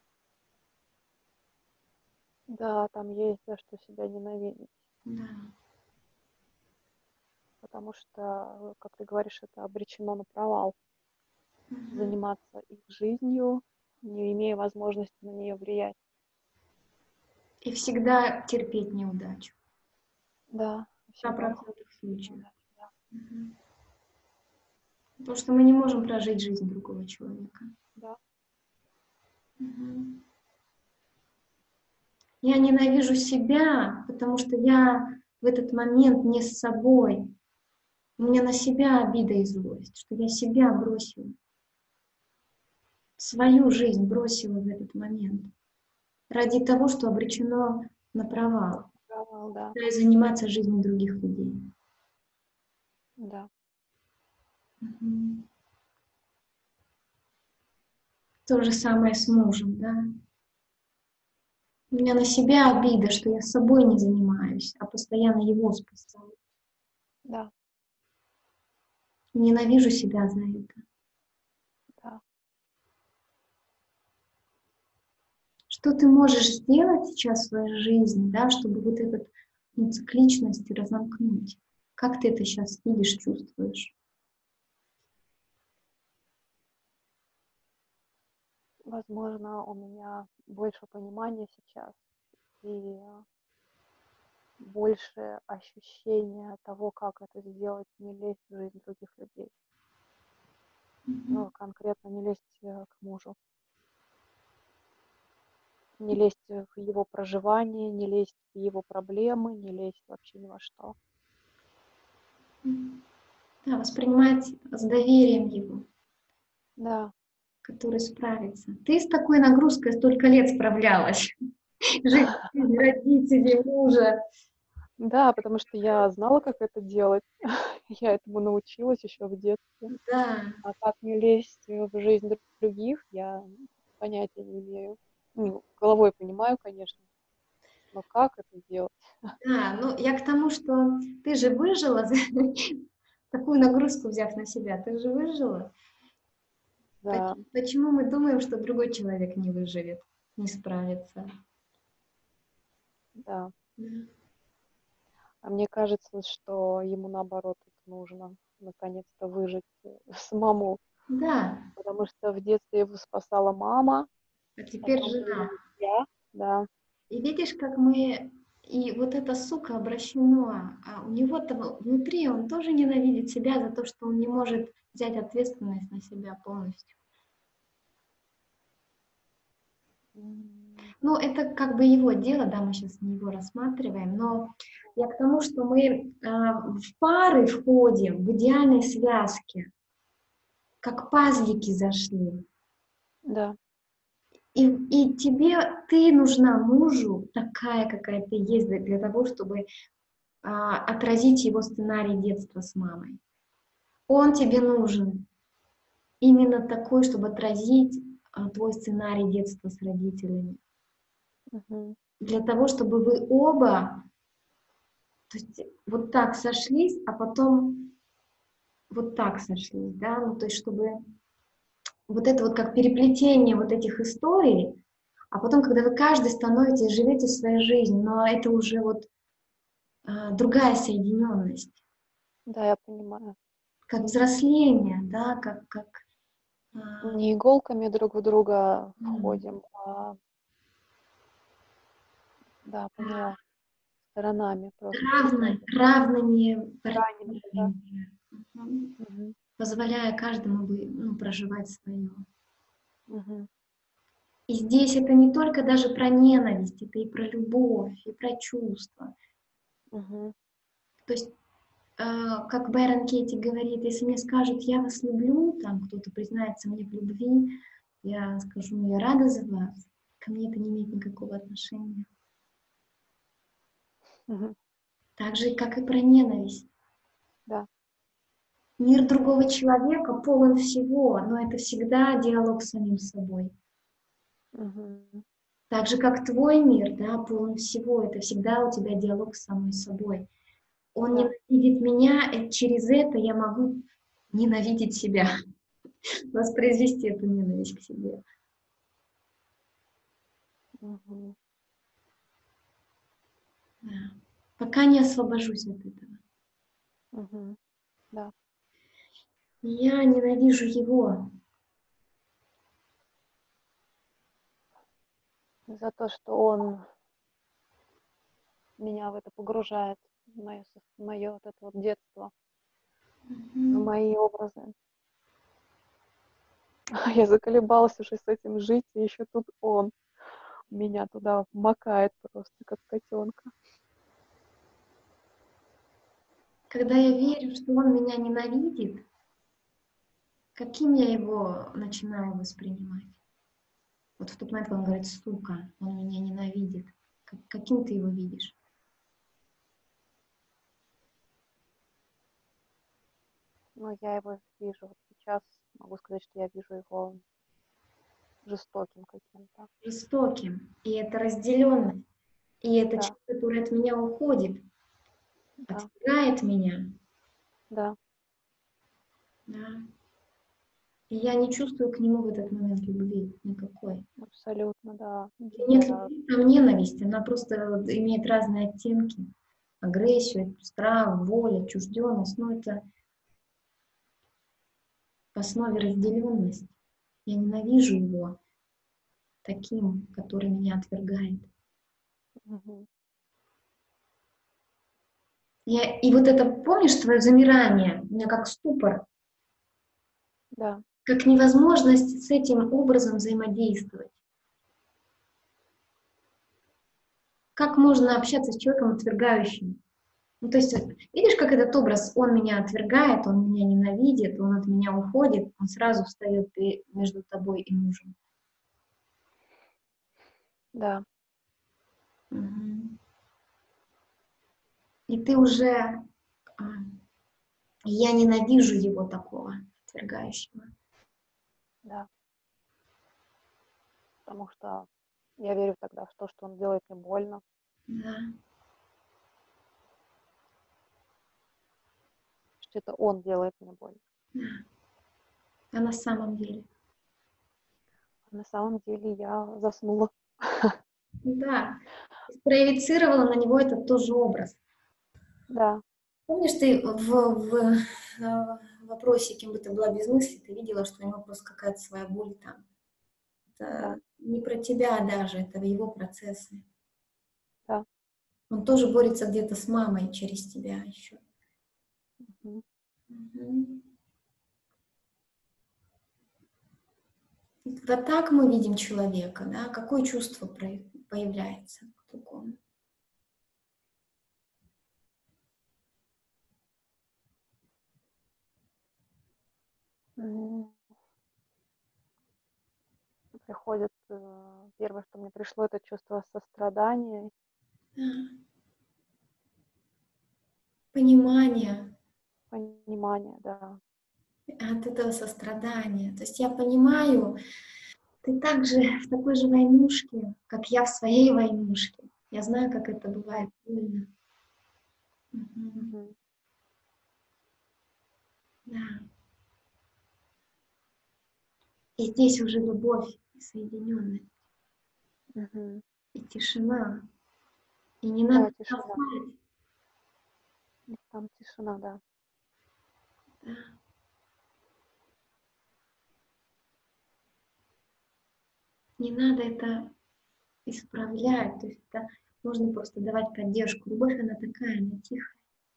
да, там есть за что себя ненавидеть, Да. потому что, как ты говоришь, это обречено на провал. Мгм. Заниматься их жизнью, не имея возможности на нее влиять. И всегда терпеть неудачу. Да, В ста всегда процентах случаев. неудача, да. Мгм. Потому что мы не можем прожить жизнь другого человека. Да, Мгм. Я ненавижу себя, потому что я в этот момент не с собой. У меня на себя обида и злость, что я себя бросила, свою жизнь бросила в этот момент ради того, что обречено на провал, провал, да, пытаясь заниматься жизнью других людей. да. Мгм. То же самое с мужем, да. У меня на себя обида, что я собой не занимаюсь, а постоянно его спасаю. Да, Ненавижу себя за это. да. Что ты можешь сделать сейчас в своей жизни, да, чтобы вот этот ну, цикличность разомкнуть? Как ты это сейчас видишь, чувствуешь? Возможно, у меня больше понимания сейчас и больше ощущения того, как это сделать, не лезть в жизнь других людей. Мгм. Ну, конкретно не лезть э, к мужу. Не лезть в его проживание, не лезть в его проблемы, не лезть вообще ни во что. М. Да, воспринимать с доверием его, Да, который справится. Ты с такой нагрузкой столько лет справлялась. Жить без родителей, мужа. да, потому что я знала, как это делать. Я этому научилась еще в детстве. Да, А как не лезть э, в жизнь дру- других, я понятия не имею. Ну, головой понимаю, конечно, но как это делать? да. Ну, я к тому, что ты же выжила, такую нагрузку взяв на себя, ты же выжила. Да, Поч- Почему мы думаем, что другой человек не выживет, не справится? да. Да. А мне кажется, что ему наоборот это нужно наконец-то выжить э, самому. Да, Потому что в детстве его спасала мама, а теперь потом жена. появилась я, да, И видишь, как мы... И вот это сука обращено, а у него-то внутри он тоже ненавидит себя за то, что он не может взять ответственность на себя полностью. м, Ну, это как бы его дело, да, мы сейчас не его рассматриваем, но я к тому, что мы а, в пары входим в идеальной связке, как пазлики зашли. да, И, и тебе, ты нужна мужу такая, какая ты есть, для, для того, чтобы а, отразить его сценарий детства с мамой. Он тебе нужен именно такой, чтобы отразить а, твой сценарий детства с родителями. мгм, Для того, чтобы вы оба То есть вот так сошлись, а потом вот так сошлись, да, ну, то есть чтобы вот это вот как переплетение вот этих историй, а потом, когда вы каждый становитесь, живете своей жизнью, но это уже вот а, другая соединенность, Да, я понимаю. как взросление, да, как, как а, Не иголками друг в друга м, входим, а, да, поняла, сторонами просто равны, переходим. равными Ранними, да. партнерами, мгм, Мгм, позволяя каждому бы, ну, проживать свое. мгм, И здесь это не только даже про ненависть, это и про любовь, и про чувства. мгм, То есть, а, как Байрон Кейти говорит, если мне скажут, я вас люблю, там кто-то признается мне в любви, я скажу, ну я рада за вас, ко мне это не имеет никакого отношения. мгм. Так же, как и про ненависть. Да. Мир другого человека полон всего, но это всегда диалог с самим собой. Мгм, Так же, как твой мир, да, полон всего, это всегда у тебя диалог с самой собой. Он да. ненавидит меня, и через это я могу ненавидеть себя, воспроизвести эту ненависть к себе. Мгм, Да. Пока не освобожусь от этого. мгм, да. Я ненавижу его. За то, что он меня в это погружает, в мое, в мое вот это вот детство, в Мгм. мои образы. А я заколебалась уже с этим жить, и еще тут он меня туда макает просто, как котенка. Когда я верю, что он меня ненавидит, каким я его начинаю воспринимать? Вот в тот момент, когда он говорит, сука, он меня ненавидит. Как- каким ты его видишь? Но я его вижу вот сейчас, могу сказать, что я вижу его жестоким каким-то. Жестоким. И это разделенность. И это Да, человек, который от меня уходит, да, отвергает меня. да, Да. И я не чувствую к нему в этот момент любви никакой. абсолютно, да. Нет Я, любви, там ненависть, она просто вот имеет разные оттенки. Агрессию, страх, боль, отчужденность. Но это в основе разделенность. Я ненавижу его таким, который меня отвергает. мгм, Я, и вот это, помнишь, твое замирание, у меня как ступор, да, как невозможность с этим образом взаимодействовать. Как можно общаться с человеком отвергающим? Ну, то есть, вот, видишь, как этот образ, он меня отвергает, он меня ненавидит, он от меня уходит, он сразу встает пе- между тобой и мужем. да, Мгм. И ты уже, а, я ненавижу его такого, отвергающего. да. Потому что я верю тогда в то, что он делает мне больно, Да, что это он делает мне больно. да. А на самом деле? А на самом деле я заснула. Да. И спроецировала на него этот тоже образ. Да, Помнишь, ты в, в, э, вопросе, кем бы ты была без мысли, ты видела, что у него просто какая-то своя боль там. да, Это не про тебя даже, это в его процессы. да. Он тоже борется где-то с мамой через тебя еще. Мгм. Мгм. И когда так мы видим человека, да, какое чувство про- появляется к такому? М, Приходит, э, первое, что мне пришло, это чувство сострадания, Да. Понимание понимания, да, от этого сострадания. То есть я понимаю, ты также в такой же войнушке, как я в своей войнушке. Я знаю, как это да, бывает больно. Мгм. Мгм. Да. И здесь уже любовь и соединенность, Мгм. и тишина. И не Да, надо тишина. спать. И там тишина, да. Да. Не надо это исправлять. То есть это нужно просто давать поддержку. Любовь, она такая, она тихая,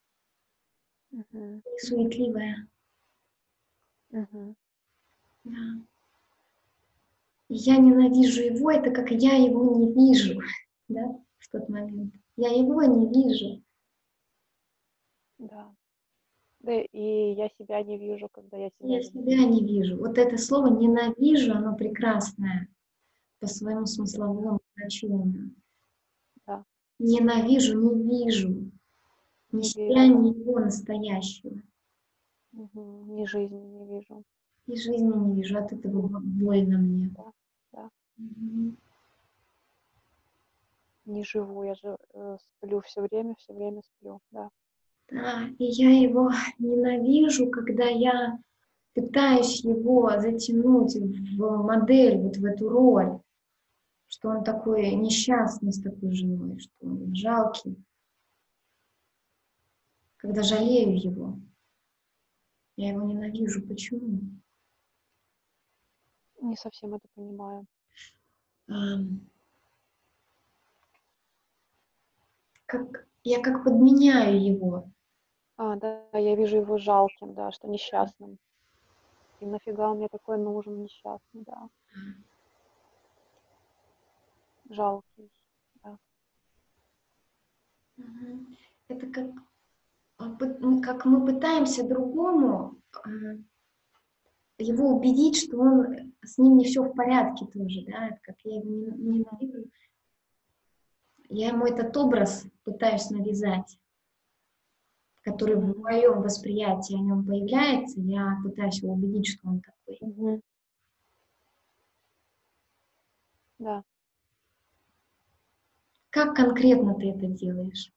Мгм. не суетливая. Мгм. Да. И я ненавижу его, это как я его не вижу, да, в тот момент. Я его не вижу. Да. Да, и я себя не вижу, когда я себя Я не вижу. себя не вижу. Вот это слово «ненавижу», оно прекрасное по своему смысловому значению. Да, Ненавижу, не вижу ни не себя, вижу. ни его настоящего. Мгм. Ни жизни не вижу. И жизни не вижу, от этого бо- больно мне. Да, да. Мгм. Не живу, я же э, сплю все время, все время сплю, да. Да, и я его ненавижу, когда я пытаюсь его затянуть в модель, вот в эту роль, что он такой несчастный с такой женой, что он жалкий. Когда жалею его, я его ненавижу. Почему? Не совсем это понимаю. Ам, Как, я как подменяю его. А, да, я вижу его жалким, да, что несчастным. И нафига он мне такой нужен, несчастный, да. Жалкий, да. Мгм. Это как, а, пы- м, как мы пытаемся другому а, его убедить, что он с ним не все в порядке тоже, да, это как я его не- Мгм. ненавижу. Я ему этот образ пытаюсь навязать, который в Мгм. моем восприятии о нем появляется, я пытаюсь его убедить, что он такой. Мгм. Да. Как конкретно ты это делаешь?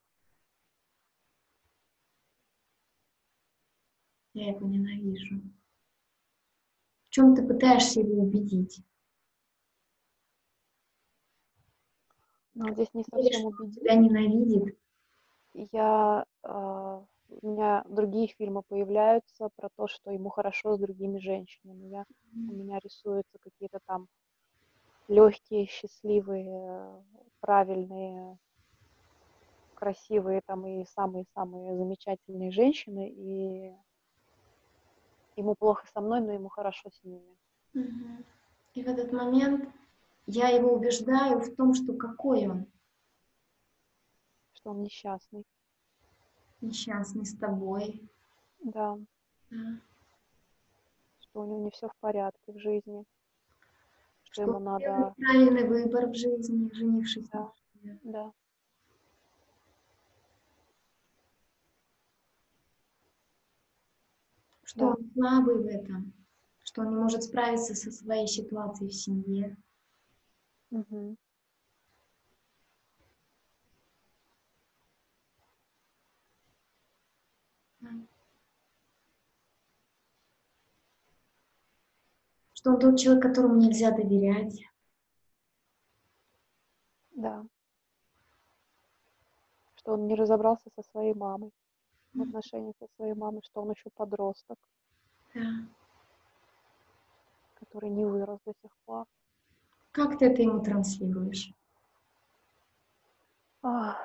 Я его ненавижу. В чем ты пытаешься его убедить? Но здесь не Веришь, совсем что он убедить. тебя ненавидит? Я, а, у меня другие фильмы появляются про то, что ему хорошо с другими женщинами. Я, у меня рисуются какие-то там легкие, счастливые, правильные, красивые там и самые-самые замечательные женщины, и ему плохо со мной, но ему хорошо с ними. Мгм. И в этот момент я его убеждаю в том, что какой он Что он несчастный. несчастный с тобой. Да, Да. что у него не все в порядке в жизни, что Что ему он сделал надо, правильный выбор в жизни, женившись на да, тебе. да, Что да. он слабый в этом, что он не может справиться со своей ситуацией в семье. Мгм. Да. Что он тот человек, которому нельзя доверять. Да, что он не разобрался со своей мамой, в М, отношениях со своей мамой, что он еще подросток, Да. который не вырос до сих пор. Как ты это ему транслируешь? Ах,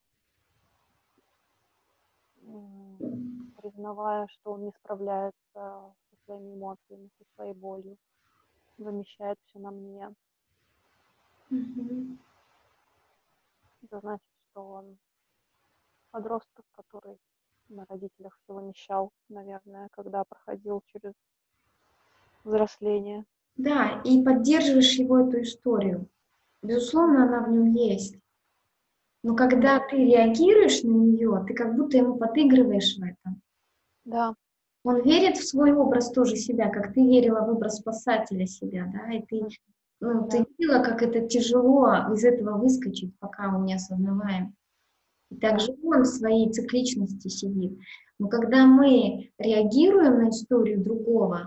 м, признавая, что он не справляется со своими эмоциями, со своей болью, замещает все на мне. Мгм. Это значит, что он подросток, который на родителях всего нищал, наверное, когда проходил через взросление. Да, и поддерживаешь его эту историю. Безусловно, Мгм. она в нем есть. Но когда Да, ты реагируешь на нее, ты как будто ему подыгрываешь в этом. да, Он верит в свой образ тоже себя, как ты верила в образ спасателя себя, да, и ты, м, ну, ты да, видела, как это тяжело из этого выскочить, пока мы не осознаваем. И Да. также он в своей цикличности сидит. Но когда мы реагируем на историю другого,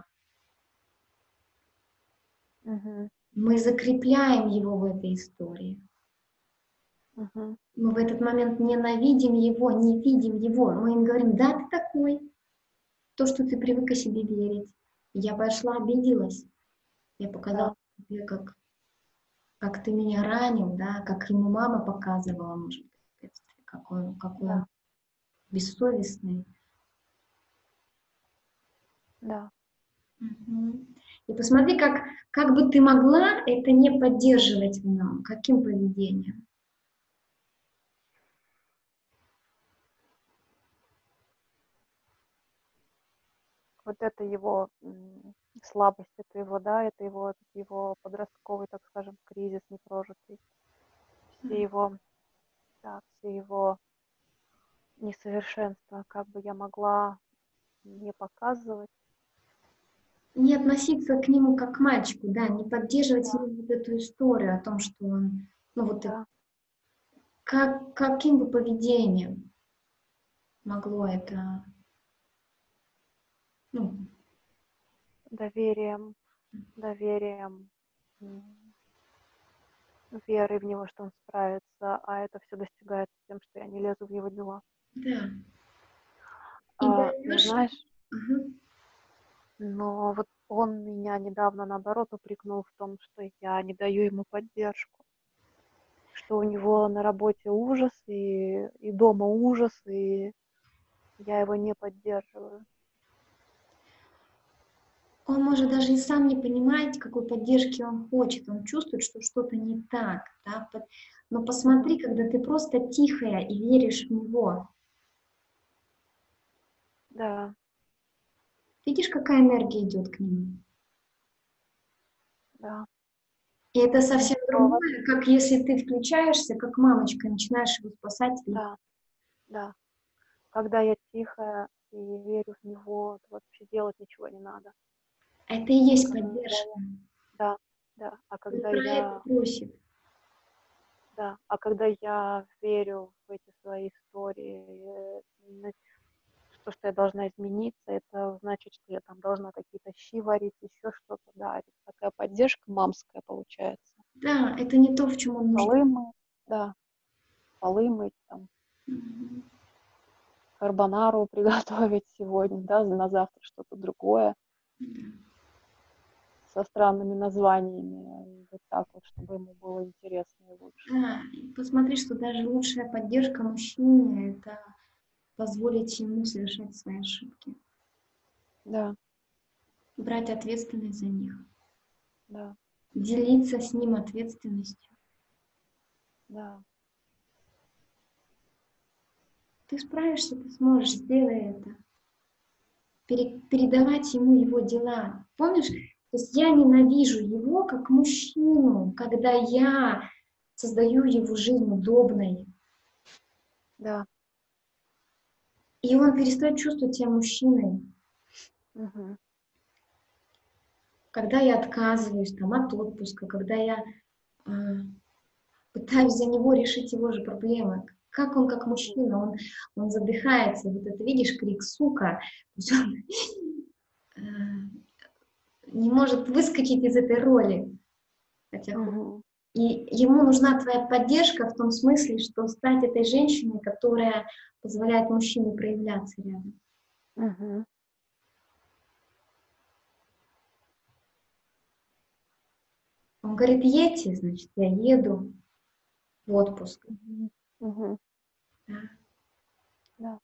Мгм. мы закрепляем его в этой истории. Мгм. Мы в этот момент ненавидим его, не видим его. Мы им говорим: да, ты такой. То, что ты привык о себе верить. Я пошла, обиделась. Я показала Да. тебе, как, как ты меня ранил, да, как ему мама показывала, может быть, в детстве, какой, он- какой он Да. бессовестный. Да. Мгм. И посмотри, как, как бы ты могла это не поддерживать в нем, каким поведением. Вот это его м, слабость, это его, да, это его, этот его подростковый, так скажем, кризис непрожитый. Все его, да, все его несовершенства, как бы я могла не показывать. Не относиться к нему как к мальчику, да, не поддерживать в Да. нем вот эту историю о том, что он, ну вот это, Да. как, каким бы поведением могло это, ну, Доверием, доверием, м, верой в него, что он справится, а это все достигается тем, что я не лезу в его дела. да. И А, но даешь, знаешь, ага. но вот он меня недавно, наоборот, упрекнул в том, что я не даю ему поддержку, что у него на работе ужас и, и дома ужас, и я его не поддерживаю. Он может даже и сам не понимать, какой поддержки он хочет. Он чувствует, что что-то не так. Да? Под- Но Мгм. посмотри, когда ты просто тихая и веришь в него. Да, Видишь, какая энергия идет к нему? да. И это У него, совсем другое, как если ты включаешься, как мамочка, начинаешь его спасать. И да, да. Когда я тихая и верю в него, то вообще делать ничего не надо. это и есть Когда поддержка. я, да, да. А Он когда про это я, просит. да, а когда я верю в эти свои истории, э, на- что, что я должна измениться, это значит, что я там должна какие-то щи варить, еще что-то, да, это такая поддержка мамская получается. Да, это не то, в чем он нуждается. Полы мыть, да, полы мыть, там, Мгм. карбонару приготовить сегодня, да, на завтра что-то другое со странными названиями, вот так вот, чтобы ему было интересно и лучше. Да, и посмотри, что даже лучшая поддержка мужчине — это позволить ему совершать свои ошибки, Да, брать ответственность за них, да, делиться с ним ответственностью. да. Ты справишься, ты сможешь, сделай это. Пере- передавать ему его дела. Помнишь? То есть я ненавижу его как мужчину, когда я создаю его жизнь удобной. Да. И он перестает чувствовать себя мужчиной. Мгм. Когда я отказываюсь там, от отпуска, когда я а, пытаюсь за него решить его же проблемы. Как он как Мгм. мужчина, он, он задыхается. Вот это видишь, крик «сука». То есть он, э, не может выскочить из этой роли. Хотя хочет. Мгм. И ему нужна твоя поддержка в том смысле, что стать этой женщиной, которая позволяет мужчине проявляться рядом. Мгм. Он говорит: едьте, значит, я еду в отпуск. Мгм. Мгм. Да. Да.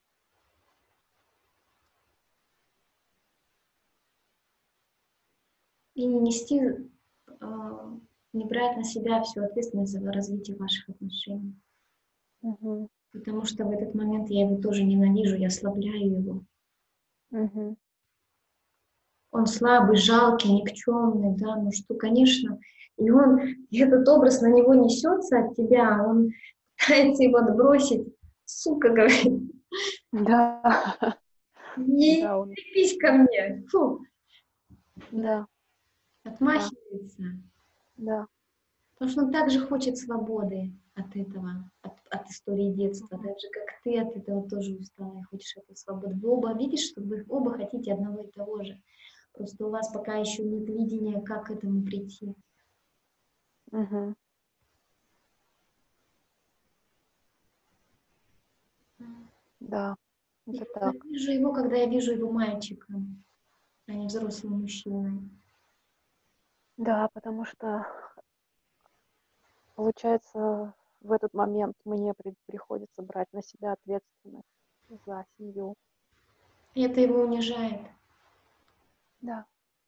И не нести, э, не брать на себя всю ответственность за развитие ваших отношений. Мгм. Потому что в этот момент я его тоже ненавижу, я ослабляю его. Мгм. Он слабый, жалкий, никчемный, да, ну что, конечно. И он, и этот образ на него несется от тебя, он пытается его отбросить. Сука, говорит, Да. не Да, он, крепись ко да, мне. Фу, да, да, да, отмахивается. да. Потому что он также хочет свободы от этого, от, от истории детства, Мгм. так же, как ты от этого тоже устала и хочешь этой свободы. Вы оба видишь, что вы оба хотите одного и того же. Просто у вас пока еще нет видения, как к этому прийти. Мгм. Да, Я это так. ненавижу его, когда я вижу его мальчиком, а не взрослым мужчиной. Да, потому что, получается, в этот момент мне при- приходится брать на себя ответственность за семью. И это его унижает. Да.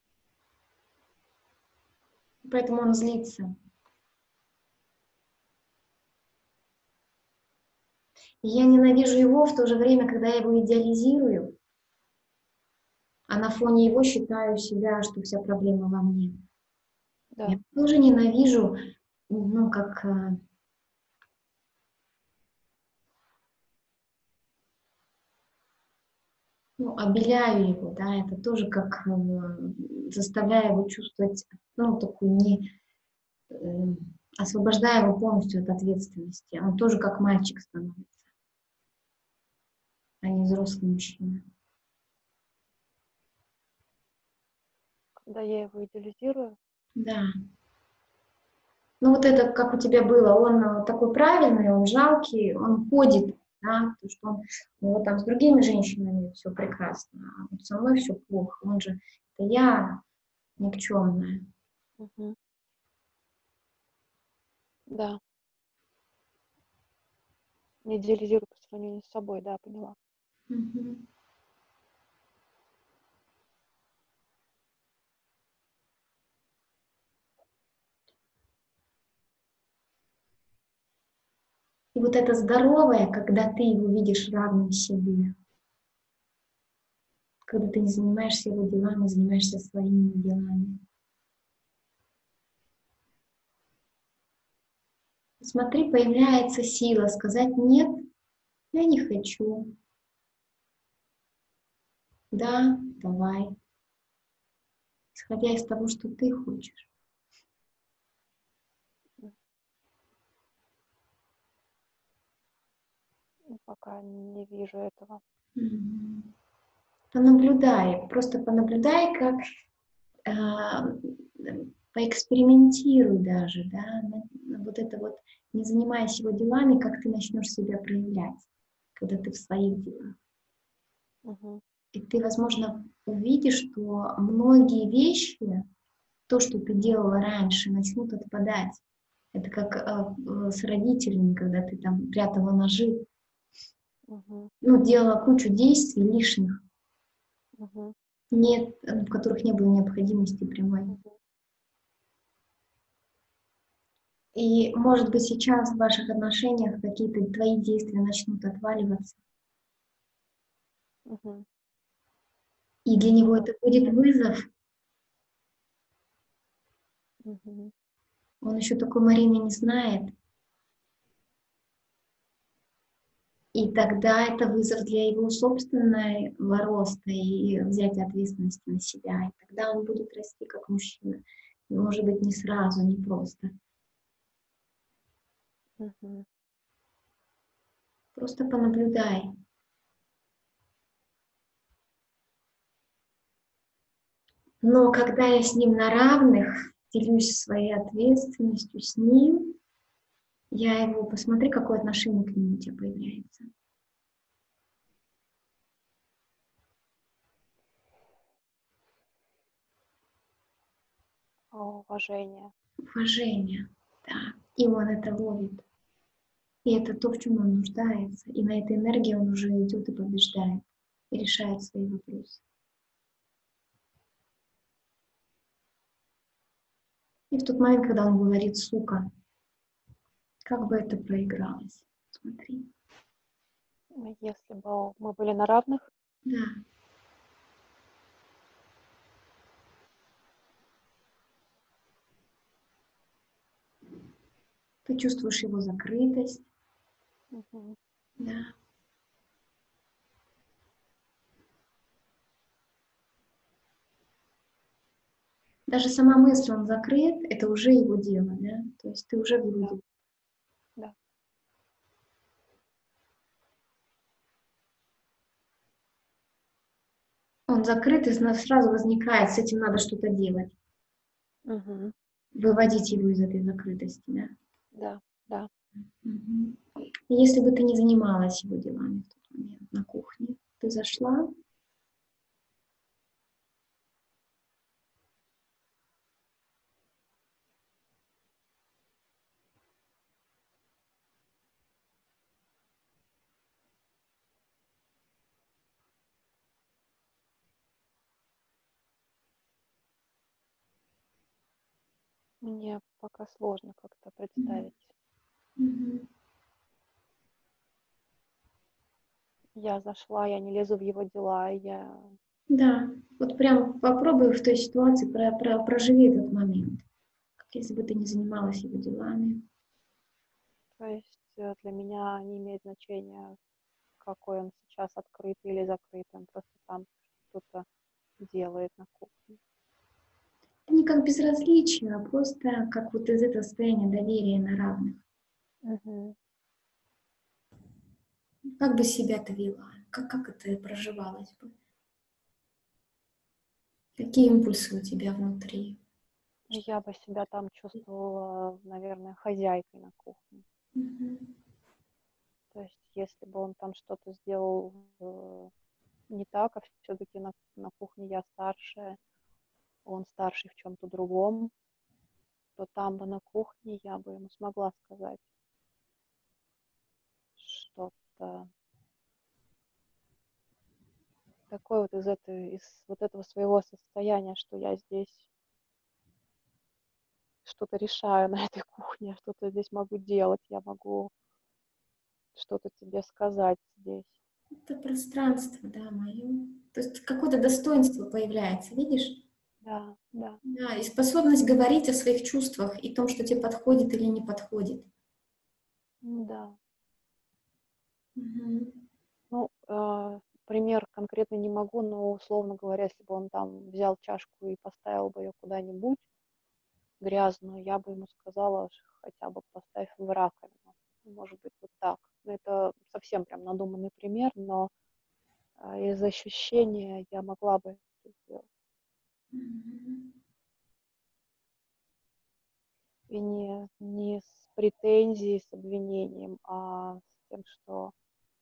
Поэтому он злится. И я ненавижу его в то же время, когда я его идеализирую, а на фоне его считаю себя, что вся проблема во мне. Я Да. тоже ненавижу, ну, как, э, ну, обеляю его, да, это тоже как э, заставляю его чувствовать, ну, такую не, э, освобождая его полностью от ответственности. Он тоже как мальчик становится, а не взрослый мужчина. Когда я его идеализирую, Да. Ну вот это, как у тебя было, он э, такой правильный, он жалкий, он ходит, да, то, что он, у него там с другими женщинами все прекрасно, а вот со мной все плохо, он же, это я никчемная. мгм, да, не идеализирую по сравнению с собой, да, поняла. Мгм. И вот это здоровое, когда ты его видишь равным себе, когда ты не занимаешься его делами, занимаешься своими делами. Смотри, появляется сила сказать «нет, я не хочу». Да, давай, исходя из того, что ты хочешь. М, ну, пока не вижу этого. Мгм. Понаблюдай, просто понаблюдай, как а, поэкспериментируй даже, да, на- на вот это вот, не занимаясь его делами, как ты начнешь себя проявлять, когда ты в своих делах. Мгм, И ты, возможно, увидишь, что многие вещи, то, что ты делала раньше, начнут отпадать. Это как а, э, с родителями, когда ты там прятала ножи, мгм, ну, делала кучу действий лишних, мгм, нет, в которых не было необходимости прямой. мгм, И, может быть, сейчас в ваших отношениях какие-то твои действия начнут отваливаться. мгм. И для него Ага, это будет вызов. мгм, Он еще такой Марины не знает. И тогда это вызов для его собственного роста и взятия ответственности на себя. И тогда он будет расти как мужчина. И, может быть, не сразу, не просто. мгм. Просто понаблюдай. Но когда я с ним на равных, делюсь своей ответственностью с ним, я его, посмотри, какое отношение к нему у тебя появляется. Уважение. Уважение, да. И он это ловит. И это то, в чем он нуждается. И на этой энергии он уже идет и побеждает. И решает свои вопросы. И в тот момент, когда он говорит «сука», как бы это проигралось. Смотри. М, Если бы мы были на равных, Да. Ты чувствуешь его закрытость. мгм, Да. Даже сама мысль, он закрыт, это уже его дело, да? То есть ты уже в его Да, деле. да. Он закрыт, и нас сразу возникает, с этим надо что-то делать. Мгм. Выводить его из этой закрытости, да? Да, да. Мгм. И если бы ты не занималась его делами в тот момент на кухне, ты зашла, Мне пока сложно как-то Мгм. представить. Мгм. Я зашла, я не лезу в его дела, я... Да, вот прям попробуй в той ситуации про, про- проживи этот момент, как если бы ты не занималась его делами. То есть э, для меня не имеет значения, какой он сейчас открытый или закрытый, он просто там что-то делает на кухне. Это не как безразличие, а просто как вот из этого состояния доверия на равных. Мгм. Как бы себя ты вела? Как, как это проживалось бы? Какие импульсы у тебя внутри? Я бы себя там чувствовала, наверное, хозяйкой на кухне. Мгм. То есть если бы он там что-то сделал э, не так, а все-таки на, на кухне я старшая, он старший в чем-то другом, то там бы на кухне я бы ему смогла сказать что-то такое вот из этой, из вот этого своего состояния, что я здесь что-то решаю на этой кухне, что-то здесь могу делать, я могу что-то тебе сказать здесь. Это пространство, да, мое. То есть какое-то достоинство появляется, видишь? Да, да, Да, и способность говорить о своих чувствах и том, что тебе подходит или не подходит. да. Мгм. Ну, э, пример конкретно не могу, но, условно говоря, если бы он там взял чашку и поставил бы ее куда-нибудь грязную, я бы ему сказала, ш- хотя бы поставь в раковину. Может быть, вот так. Ну, это совсем прям надуманный пример, но а, из ощущения я могла бы это сделать. Мгм. И не, не с претензией, с обвинением, а с тем, что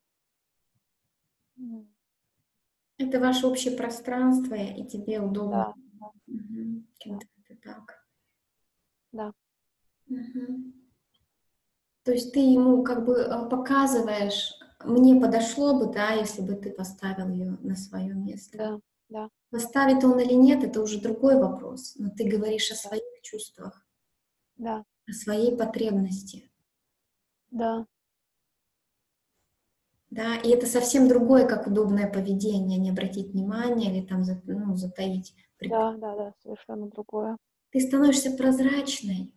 м, Это ваше общее пространство, и тебе удобно, да, да, мгм, да, когда это так. да, Мгм. То есть ты ему как бы э, показываешь, мне подошло бы, да, если бы ты поставил ее на свое место. да, да, Поставит он или нет, это уже другой вопрос. Но ты говоришь о да, своих чувствах, да, о своей потребности. да, Да, и это совсем другое, как удобное поведение, не обратить внимания или там за- ну, затаить. пред- да, да, да, совершенно другое. Ты становишься прозрачной,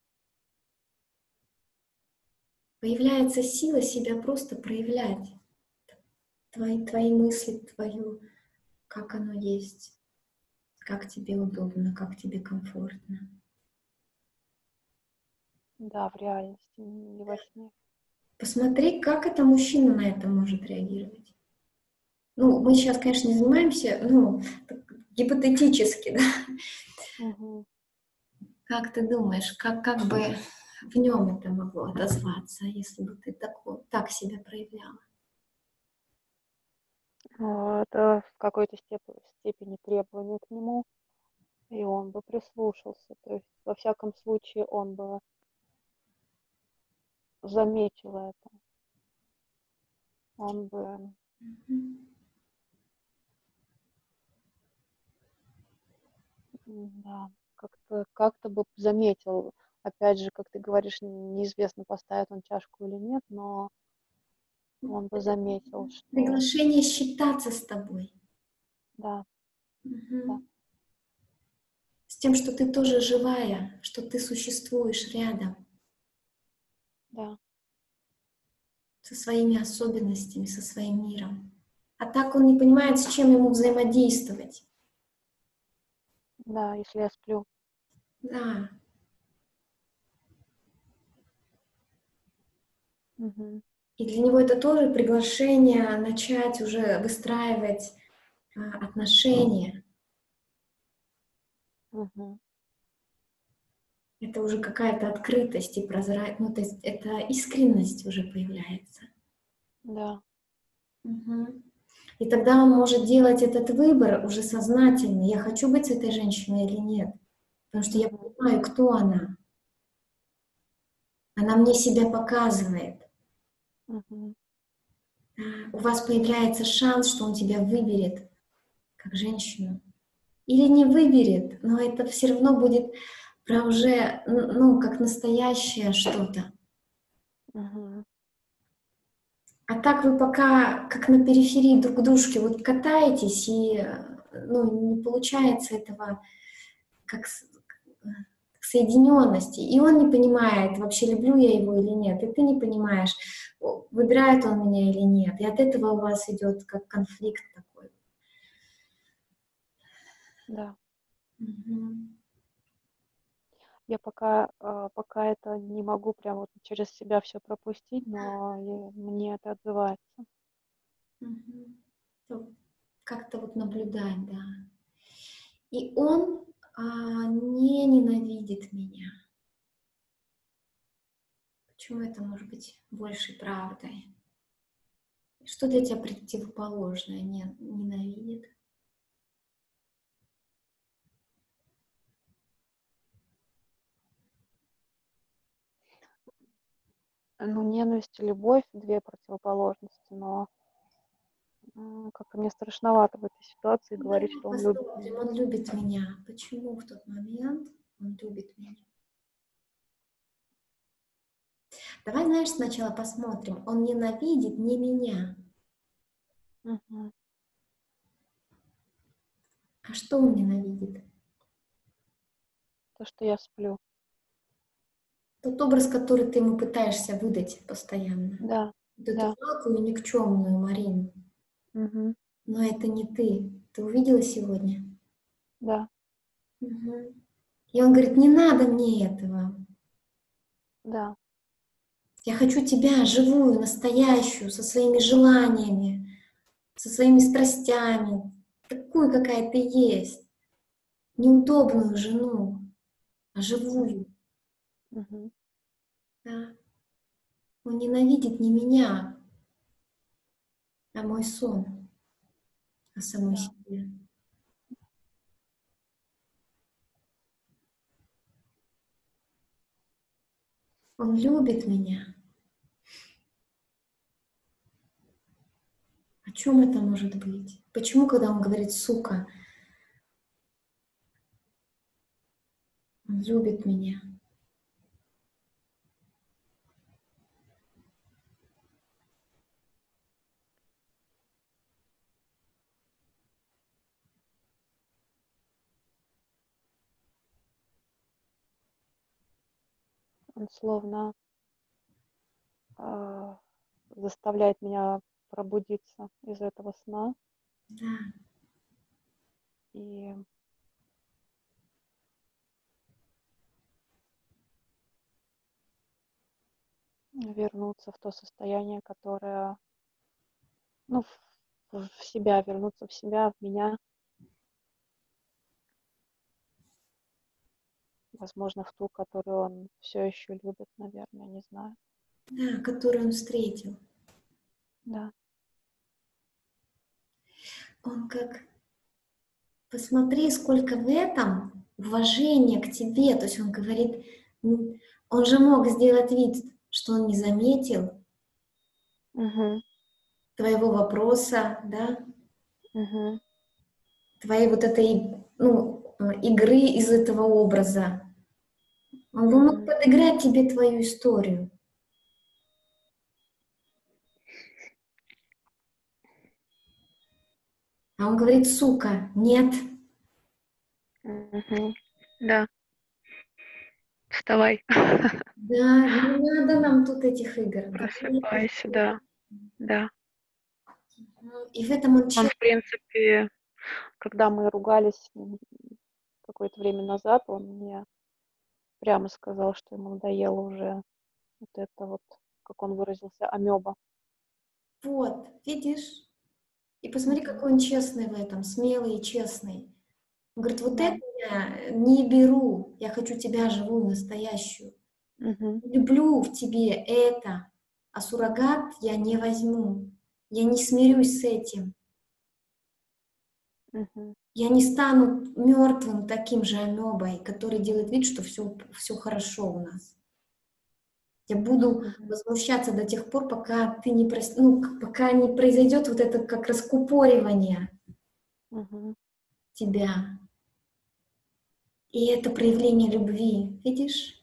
появляется сила себя просто проявлять. Твои, твои мысли, твою, как оно есть, как тебе удобно, как тебе комфортно. Да, в реальности, не во сне. Посмотри, как это мужчина на это может реагировать. Ну, мы сейчас, конечно, не занимаемся, ну, так, гипотетически, да. Мгм. Как ты думаешь, как, как бы в нем это могло отозваться, если бы ты тако, так себя проявляла? А, Это в какой-то степ- степени требование к нему, и он бы прислушался. То есть, во всяком случае, он бы заметил это. Он бы, Мгм. м, да, как-то как-то бы заметил. Опять же, как ты говоришь, неизвестно, поставит он чашку или нет, но он бы заметил, что Приглашение считаться с тобой. да, да, Мгм. С тем, что ты тоже живая, что ты существуешь рядом, да, со своими особенностями, со своим миром. А так он не понимает, с чем ему взаимодействовать. Да, если я сплю. Да. Мгм. И для него это тоже приглашение начать уже выстраивать а, отношения. Мгм. Это уже какая-то открытость и прозрачность, ну, то есть это искренность уже появляется. Да. Мгм. И тогда он может делать этот выбор уже сознательно. Я хочу быть с этой женщиной или нет. Потому что я Мгм. понимаю, кто она. Она мне себя показывает. Мгм. Да. У вас появляется шанс, что он тебя выберет как женщину. Или не выберет, но это все равно будет про уже, ну, как настоящее что-то. Мгм. А так вы пока как на периферии друг к дружке вот катаетесь, и ну, не получается этого как с- соединенности. И он не понимает, вообще люблю я его или нет, и ты не понимаешь, о, выбирает он меня или нет. И от этого у вас идет как конфликт такой. Да. Мгм. Я пока, а, пока это не могу прям вот через себя все пропустить, но я- мне это отзывается. Мгм. То Как-то вот наблюдать, да. И он а, не ненавидит меня. Почему это может быть большей правдой? Что для тебя противоположное не ненавидит? Ну, ненависть и любовь — две противоположности, но м, как-то мне страшновато в этой ситуации Ну, говорить, давай что он любит посмотрим, меня. он любит меня. Почему в тот момент он любит меня? Давай, знаешь, сначала посмотрим. Он ненавидит не меня. Мгм. А что он ненавидит? То, что я сплю. Тот образ, который ты ему пытаешься выдать постоянно. Да, Вот эту да. жалкую, никчемную Марину. Мгм. Но это не ты. Ты увидела сегодня? Да, Мгм. И он говорит, не надо мне этого. да. Я хочу тебя, живую, настоящую, со своими желаниями, со своими страстями, такую, какая ты есть. Неудобную жену, а М, живую. мгм. Да. Он ненавидит не меня, а мой сон о самой Да. себе. Он любит меня. О чем это может быть? Почему, когда он говорит «сука», он любит меня? Он словно а, заставляет меня пробудиться из этого сна Да, и вернуться в то состояние, которое, ну, в, в себя, вернуться в себя, в меня, возможно, в ту, которую он все еще любит, наверное, не знаю. да, который он встретил. Да. Он как посмотри, сколько в этом уважения к тебе. То есть он говорит, м, он же мог сделать вид, что он не заметил Угу, твоего вопроса, да, угу, твоей вот этой, ну, э, игры из этого образа. Он бы мог угу. подыграть тебе твою историю. А он говорит, сука, нет. Угу. Да, вставай, Да, не надо нам тут этих игр. Давай этих просыпайся, игр. да, да. Ну, и в этом он Он, честный. в принципе, когда мы ругались м, какое-то время назад он мне прямо сказал, что ему надоело уже вот это вот, как он выразился, амеба. Вот, видишь? И посмотри, Мгм. какой он честный в этом, смелый и честный. Он говорит, вот Да. это я не беру, я хочу тебя живую, настоящую. Мгм. Люблю в тебе это, а суррогат я не возьму. Я не смирюсь с этим. Мгм. Я не стану мертвым таким же амебой, который делает вид, что все, все хорошо у нас. Я буду Мгм. возмущаться до тех пор, пока ты не прос- ну, к- пока не произойдет вот это как раскупоривание Мгм. тебя. И это проявление любви, видишь?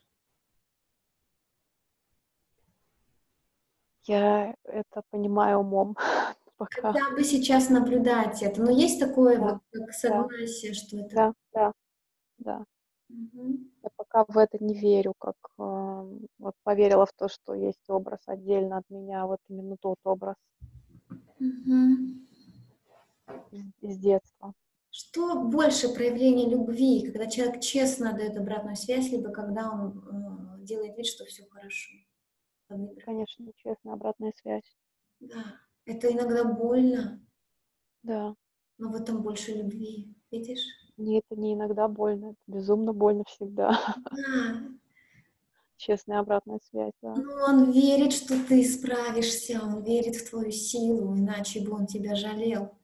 Я это понимаю умом пока. Хотя бы сейчас наблюдать это. Но есть такое Да, вот как да, согласие, что это... да, да, да. Мгм. Я пока в это не верю, как, ам, вот поверила в то, что есть образ отдельно от меня, вот именно тот образ Мгм. из из детства. Что больше проявление любви, когда человек честно дает обратную связь, либо когда он э, делает вид, что все хорошо? Подыгрывает. Конечно, честная обратная связь. Да, это иногда больно, Да. но в этом больше любви, видишь? Мне это не иногда больно, это безумно больно всегда. Да, Честная обратная связь, да. но он верит, что ты справишься, он верит в твою силу, иначе бы он тебя жалел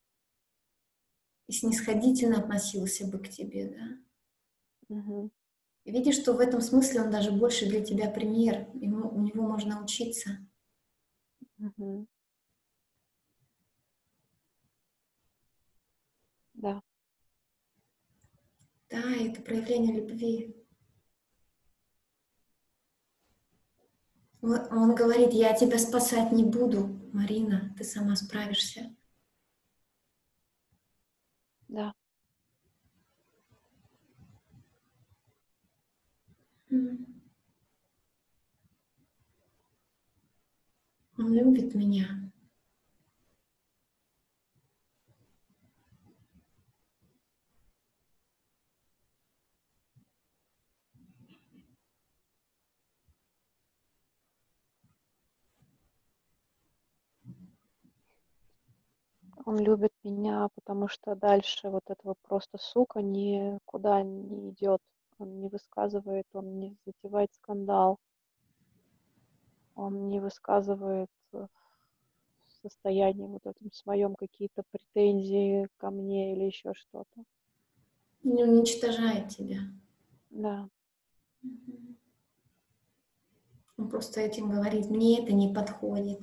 и снисходительно относился бы к тебе, да? Мгм. И видишь, что в этом смысле он даже больше для тебя пример, ему, у него можно учиться. Мгм. Да. Да, это проявление любви. Он он говорит, я тебя спасать не буду, Марина, ты сама справишься. Да. М. Он любит меня. Он любит меня, потому что дальше вот этого просто сука никуда не идет. Он не высказывает, он не затевает скандал, он не высказывает э, в состоянии вот этом своем какие-то претензии ко мне или еще что-то. Не уничтожает тебя. Да, Мгм. Он просто этим говорит, мне это не подходит.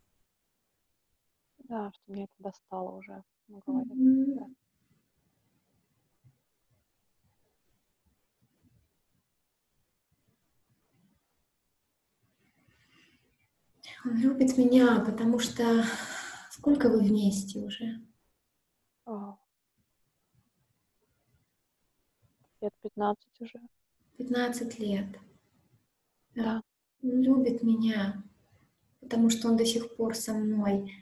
да, что мне это достало уже, он говорит. Да, Мгм. Он любит меня, потому что сколько вы вместе уже? А, лет пятнадцать уже. Пятнадцать лет. Да. Да, Он любит меня, потому что он до сих пор со мной.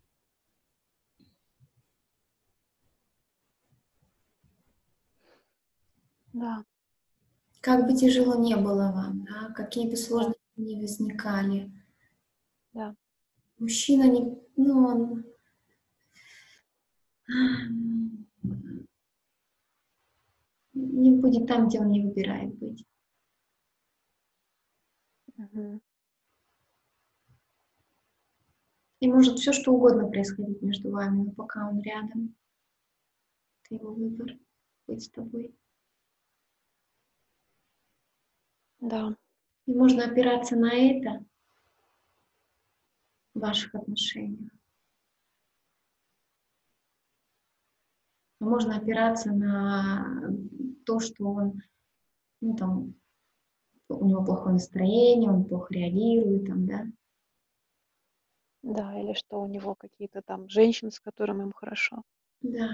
да, Как бы тяжело не было вам, да, какие бы да, сложности ни возникали, да. мужчина не, ну, он ам, не будет там, где он не выбирает быть. Мгм. И может все что угодно происходить между вами, но пока он рядом, это его выбор быть с тобой. Да, И можно опираться на это в ваших отношениях. А можно опираться на то, что он, ну, там, у него плохое настроение, он плохо реагирует, там, да. да, или что у него какие-то там женщины, с которыми им хорошо. Да.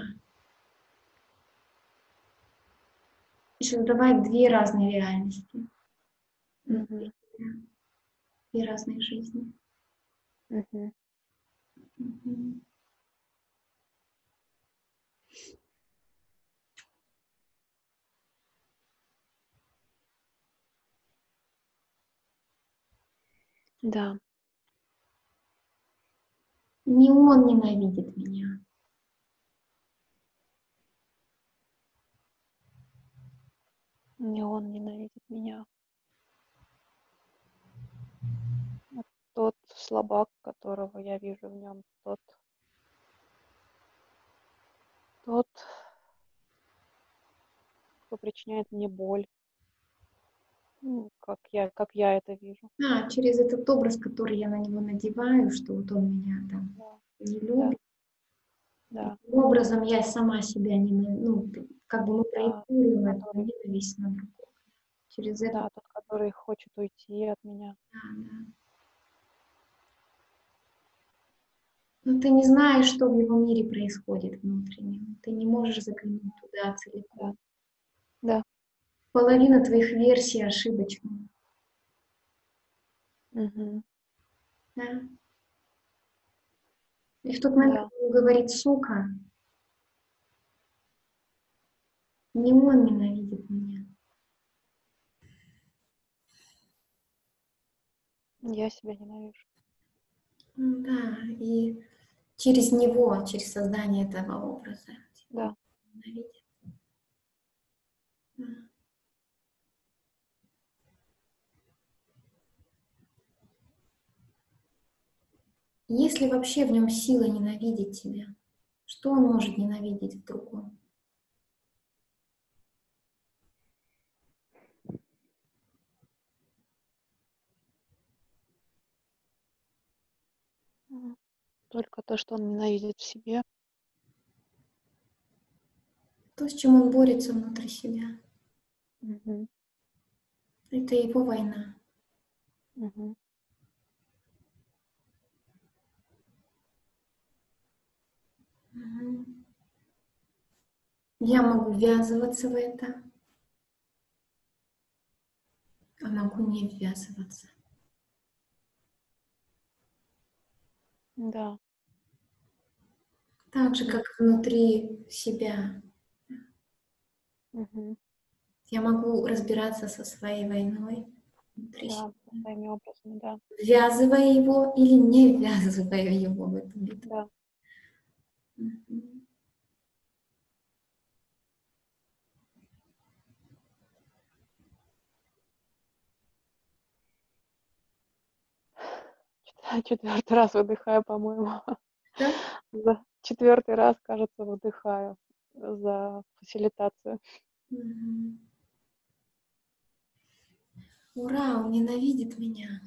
И создавать две разные реальности внутри Мгм. себя, две разные жизни. Мгм. Мгм. Да. Не он ненавидит меня. Не он ненавидит меня. А тот слабак, которого я вижу в нем, тот, тот, кто причиняет мне боль. Ну, как я, как я это вижу. Да, через этот образ, который я на него надеваю, что вот он меня там Да, не да, любит. да, Таким образом я сама себя не, на- ну, как бы мы да, проецируем эту который, ненависть на другого. Через это, да, тот, который хочет уйти от меня. да, да. Но ты не знаешь, что в его мире происходит внутреннем. Ты не можешь заглянуть туда Да, целиком. да, Половина твоих версий ошибочна. угу, Да? И в тот момент, да, когда он говорит «сука», не он ненавидит меня. я себя ненавижу. Ну да, и через него, через создание этого образа тебя Да, ненавидит. Да. Есть ли вообще в нем сила ненавидеть тебя? Что он может ненавидеть в другом? м, только то, что он ненавидит в себе. То, с чем он борется внутри себя. Угу, Это его война. угу, Мгм. Я могу ввязываться в это, а могу не ввязываться. да, Так же, м, как внутри себя. угу, Я могу разбираться со своей войной внутри да, со себя, своими образами, да, ввязывая его или не ввязывая его в эту битву. да. Мгм. Четвертый раз выдыхаю, по-моему. Да? За четвертый раз, кажется, выдыхаю за фасилитацию. Мгм. Ура, он ненавидит меня.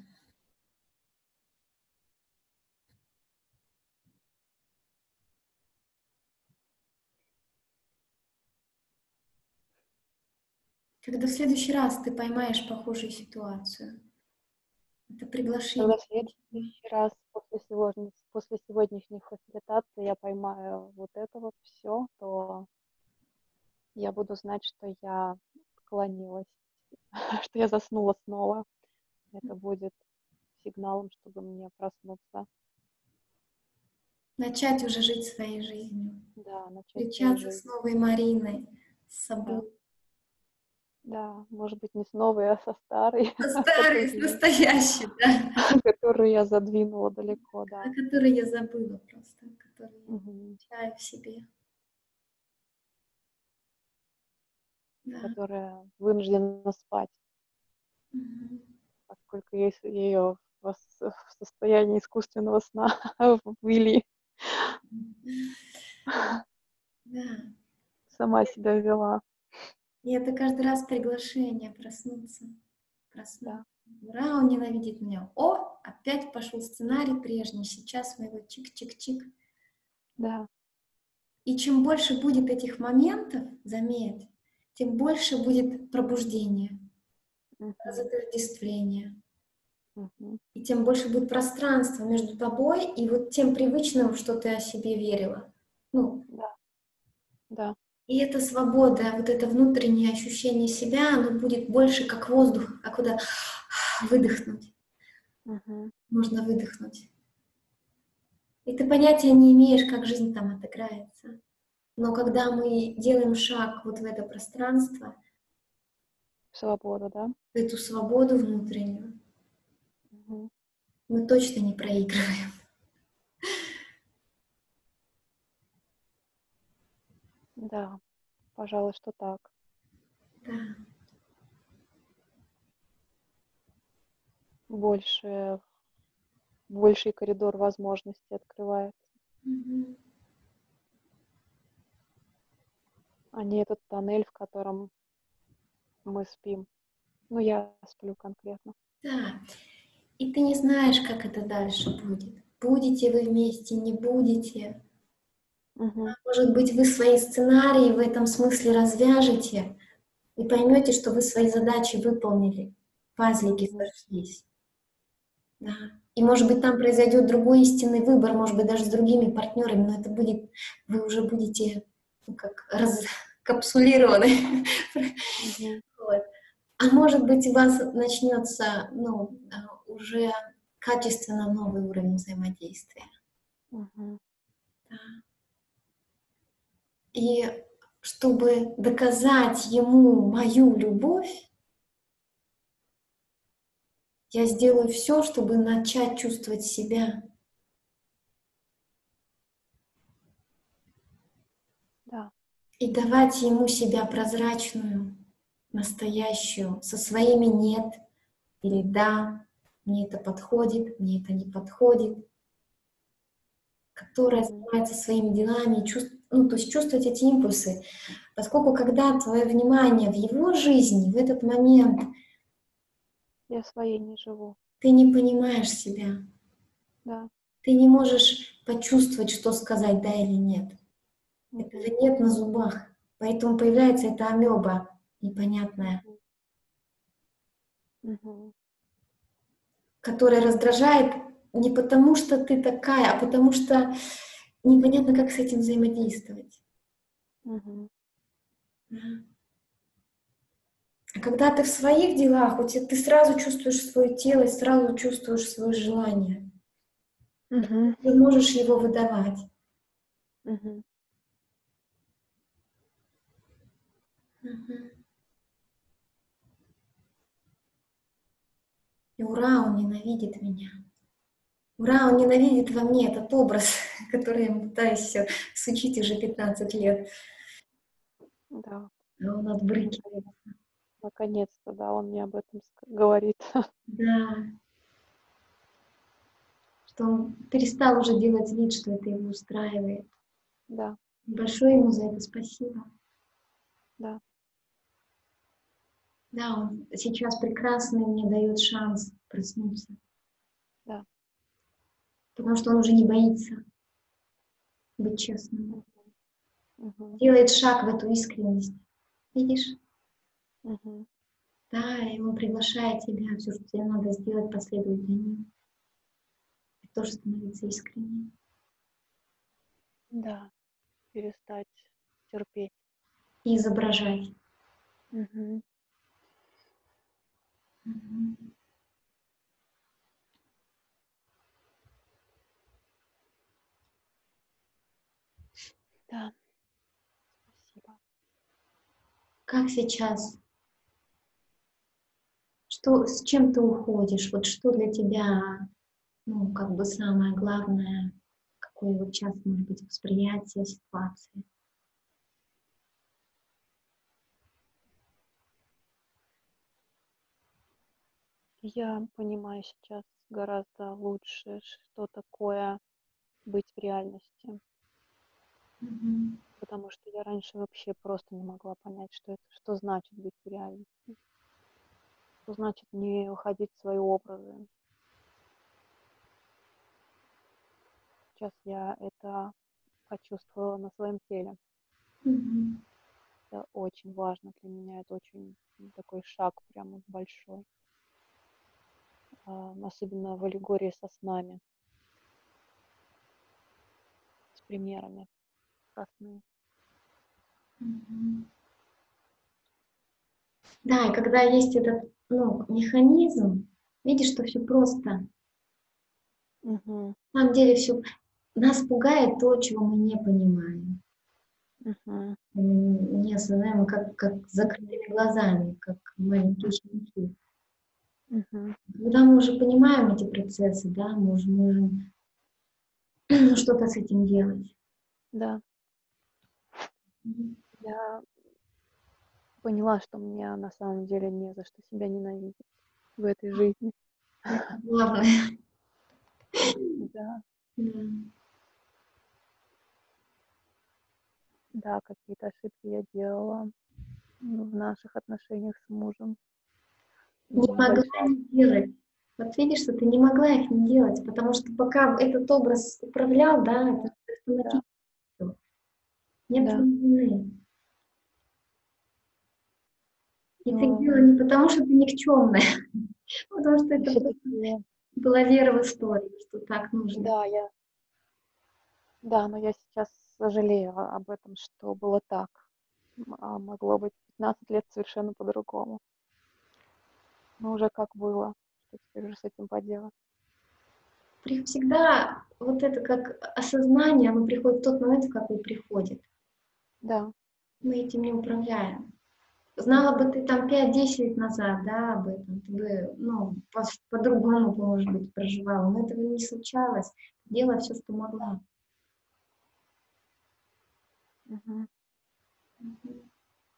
Когда в следующий раз ты поймаешь похожую ситуацию, это Когда приглашение. в следующий раз после сегодня, после сегодняшней фасилитации я поймаю вот это вот все, то я буду знать, что я отклонилась, что я заснула снова. Это будет сигналом, чтобы мне проснуться. Начать уже жить своей жизнью. Да, начать свою Встречаться с жизнь. новой Мариной, с Да, собой. да, может быть, не с новой, а со старой, Со старой, с которую, настоящей, да. которую я задвинула далеко, О да. которой я забыла просто, которую я Мгм. чаю в себе. Да. Которая вынуждена спать, Мгм. поскольку ее в в состоянии искусственного сна ввели. Да. Сама себя вела. И это каждый раз приглашение проснуться. Проснуться. Да, Ура, он ненавидит меня. О, опять пошел сценарий прежний. Сейчас мы его чик-чик-чик. да. И чем больше будет этих моментов, заметь, тем больше будет пробуждение, Мгм, разотождествление. мгм. И тем больше будет пространства между тобой и вот тем привычным, что ты о себе верила. Ну, Да, да. и эта свобода, вот это внутреннее ощущение себя, оно будет больше как воздух, как куда выдохнуть. Мгм. Можно выдохнуть. И ты понятия не имеешь, как жизнь там отыграется. Но когда мы делаем шаг вот в это пространство, Свобода, да? в эту свободу внутреннюю, Мгм. мы точно не проигрываем. Да, пожалуй, что так. Да. Больше, больший коридор возможностей открывается, Мгм. а не этот тоннель, в котором мы спим. Ну, я сплю конкретно. Да. И ты не знаешь, как это дальше будет. Будете вы вместе, не будете. Мгм. Может быть, вы свои сценарии в этом смысле развяжете и поймете, что вы свои задачи выполнили, пазлики Мгм. сошлись. Да. И, может быть, там произойдет другой истинный выбор, может быть, даже с другими партнерами, но это будет, вы уже будете ну, как раскапсулированы. Мгм. Вот. А может быть, у вас начнется ну, а, уже качественно новый уровень взаимодействия. Мгм. Да. И чтобы доказать ему мою любовь, я сделаю все, чтобы начать чувствовать себя. Да. И давать ему себя прозрачную, настоящую, со своими «нет» или «да», мне это подходит, мне это не подходит, которая Мгм. занимается своими делами, чувств- ну, то есть чувствовать эти импульсы. Поскольку когда твое внимание в его жизни, в этот момент Я своей не живу. ты не понимаешь себя, Да. ты не можешь почувствовать, что сказать «да» или «нет». Это же Мгм. «нет» на зубах. Поэтому появляется эта амеба непонятная, Мгм. Мгм. которая раздражает не потому, что ты такая, а потому что непонятно, как с этим взаимодействовать. Мгм. Да. А когда ты в своих делах, у тебя, ты сразу чувствуешь свое тело и сразу чувствуешь свое желание. Мгм. Ты можешь его выдавать. Мгм. Мгм. И ура, он ненавидит меня. Ура, он ненавидит во мне этот образ, который я ему пытаюсь все сучить уже пятнадцать лет. Да. А он отбрыкивает. Наконец- Наконец-то, да, он мне об этом ск- говорит. Да, что он перестал уже делать вид, что это его устраивает. Да, Большое ему за это спасибо. да. Да, он сейчас прекрасный, мне дает шанс проснуться, Да. потому что он уже не боится быть честным. Мгм. Мгм. Делает шаг в эту искренность. Видишь? Мгм. Да, и он приглашает тебя, все, что тебе надо сделать, последовать за ним. И тоже становится искренним. Да. Перестать терпеть. И изображать. Мгм. Мгм. Да. Спасибо. Как сейчас? Что, с чем ты уходишь? Вот что для тебя, ну, как бы самое главное, какое вот сейчас может быть восприятие ситуации? Я понимаю сейчас гораздо лучше, что такое быть в реальности, Мгм. потому что я раньше вообще просто не могла понять, что это, что значит быть в реальности, что значит не уходить в свои образы. Сейчас я это почувствовала на своем теле. Мгм. Это очень важно для меня, это очень такой шаг прямо большой, а, особенно в аллегории со снами, с примерами про сны. Мгм. Да, и когда есть этот ну, механизм, видишь, что все просто. Мгм. На самом деле все нас пугает то, чего мы не понимаем. Мгм. Мы не осознаем, мы как, как с Мгм. закрытыми глазами, как маленькие щенки. Мгм. Когда мы уже понимаем эти процессы, да, мы уже можем что-то с этим делать. Да, Мгм. я поняла, что мне на самом деле не за что себя ненавидеть в этой жизни. Это главное. Да, Да. да, какие-то ошибки я делала, м, в наших отношениях с мужем. Не И могла большая. не делать. Вот видишь, что ты не могла их не делать, потому что пока этот образ управлял, да, это Да, да, автоматически всё. Нет да. вины. И ты Но делала не потому, что ты никчемная, а потому что это просто все-таки, была вера в историю, что так нужно. да, я, да, но я сейчас сожалею о- об этом, что было так. М, А могло быть пятнадцать лет совершенно по-другому. Но уже как было, что теперь уже с этим поделать. При всегда вот это как осознание, оно приходит в тот момент, в какой приходит. Да. Мы этим не управляем. Знала бы Мгм. ты там пять-десять лет назад, да, об этом, ты бы, ну, по- по-другому бы, может быть, проживала. Но этого не случалось. Делала все, что могла. Мгм. Мгм.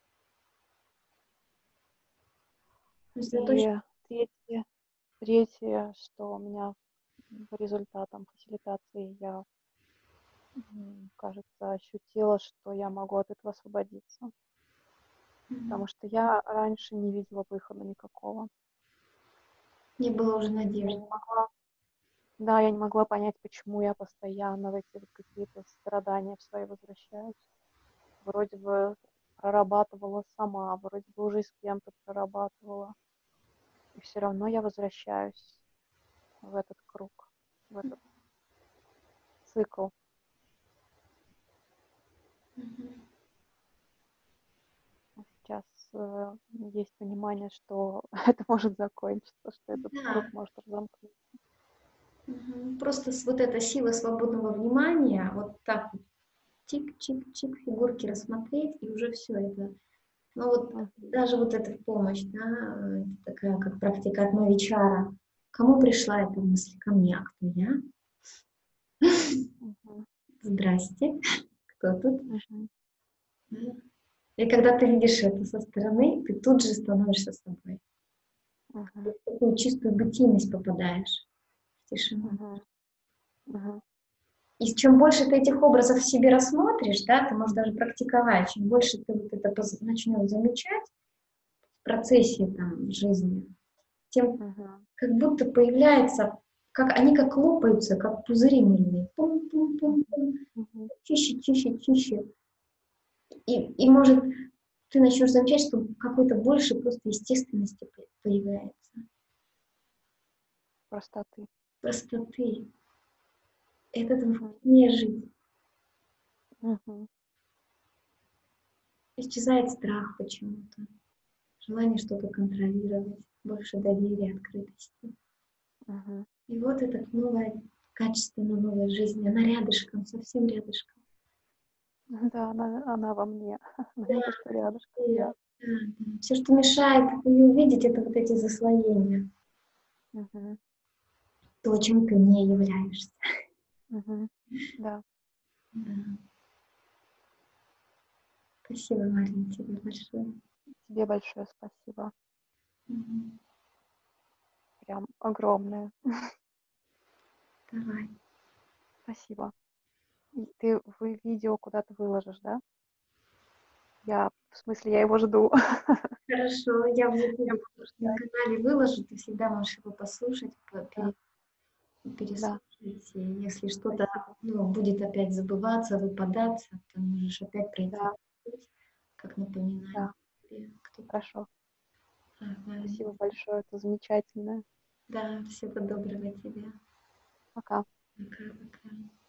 И Сосредоточь- третье, третье, что у меня по результатам фасилитации я, м, кажется, ощутила, что я могу от этого освободиться. Потому Мгм. что я раньше не видела выхода никакого. Не было уже Я надежды. не могла, да, я не могла понять, почему я постоянно в эти вот какие-то страдания в свои возвращаюсь. Вроде бы прорабатывала сама, вроде бы уже с кем-то прорабатывала. И все равно я возвращаюсь в этот круг, в этот цикл. Мгм. А сейчас э, есть понимание, что это может закончиться, что этот круг Да. может разомкнуться. Мгм. Просто с- вот эта сила свободного внимания, вот так вот чик-чик-чик фигурки рассмотреть, и уже все это. Ну вот Мгм. даже вот эта помощь, да, э, это такая как практика от Новичара. Кому пришла эта мысль? Ко мне. А кто я? Мгм. Здрасте. Кто тут? Мгм. Да. И когда ты видишь это со стороны, ты тут же становишься собой. Ты Мгм. в такую чистую бытийность попадаешь, в тишину. Мгм. Мгм. И чем больше ты этих образов в себе рассмотришь, да, ты можешь даже практиковать, чем больше ты вот это поз- начнешь замечать в процессе там, жизни, тем Мгм. как будто появляется, как они как лопаются, как пузыри мыльные. Пум-пум-пум-пум. Мгм. Чище, чище, чище. И, и может ты начнешь замечать, что какой-то больше просто естественности по- появляется. Простоты. Простоты. Это там Мгм. вкуснее жить. Мгм. Исчезает страх почему-то. Желание что-то контролировать. Больше доверия, открытости. Мгм. И вот эта новая, качественная новая жизнь. Она рядышком, совсем рядышком. Да, она, она во мне. Она Да, не то, что рядышком, и, я. да, да. Все, что мешает ее увидеть, это вот эти заслоения. Мгм. То, чем ты не являешься. Мгм. Да. Да. Спасибо, Марина, тебе большое. Тебе большое спасибо. Мгм. Прям огромное. Давай. Спасибо. И ты вы видео куда-то выложишь, да? Я, в смысле, я его жду. Хорошо, я в Я Ютубе буду на ждать. канале выложу, ты всегда можешь его послушать, по- Да, пере- да, переслушать. И если что-то спасибо. ну, будет опять забываться, выпадаться, ты можешь опять пройти Да, этот путь, как напоминание да, себе, кто ты. хорошо. Ага. Спасибо большое, это замечательно. Да, всего доброго тебе. Пока. Пока-пока.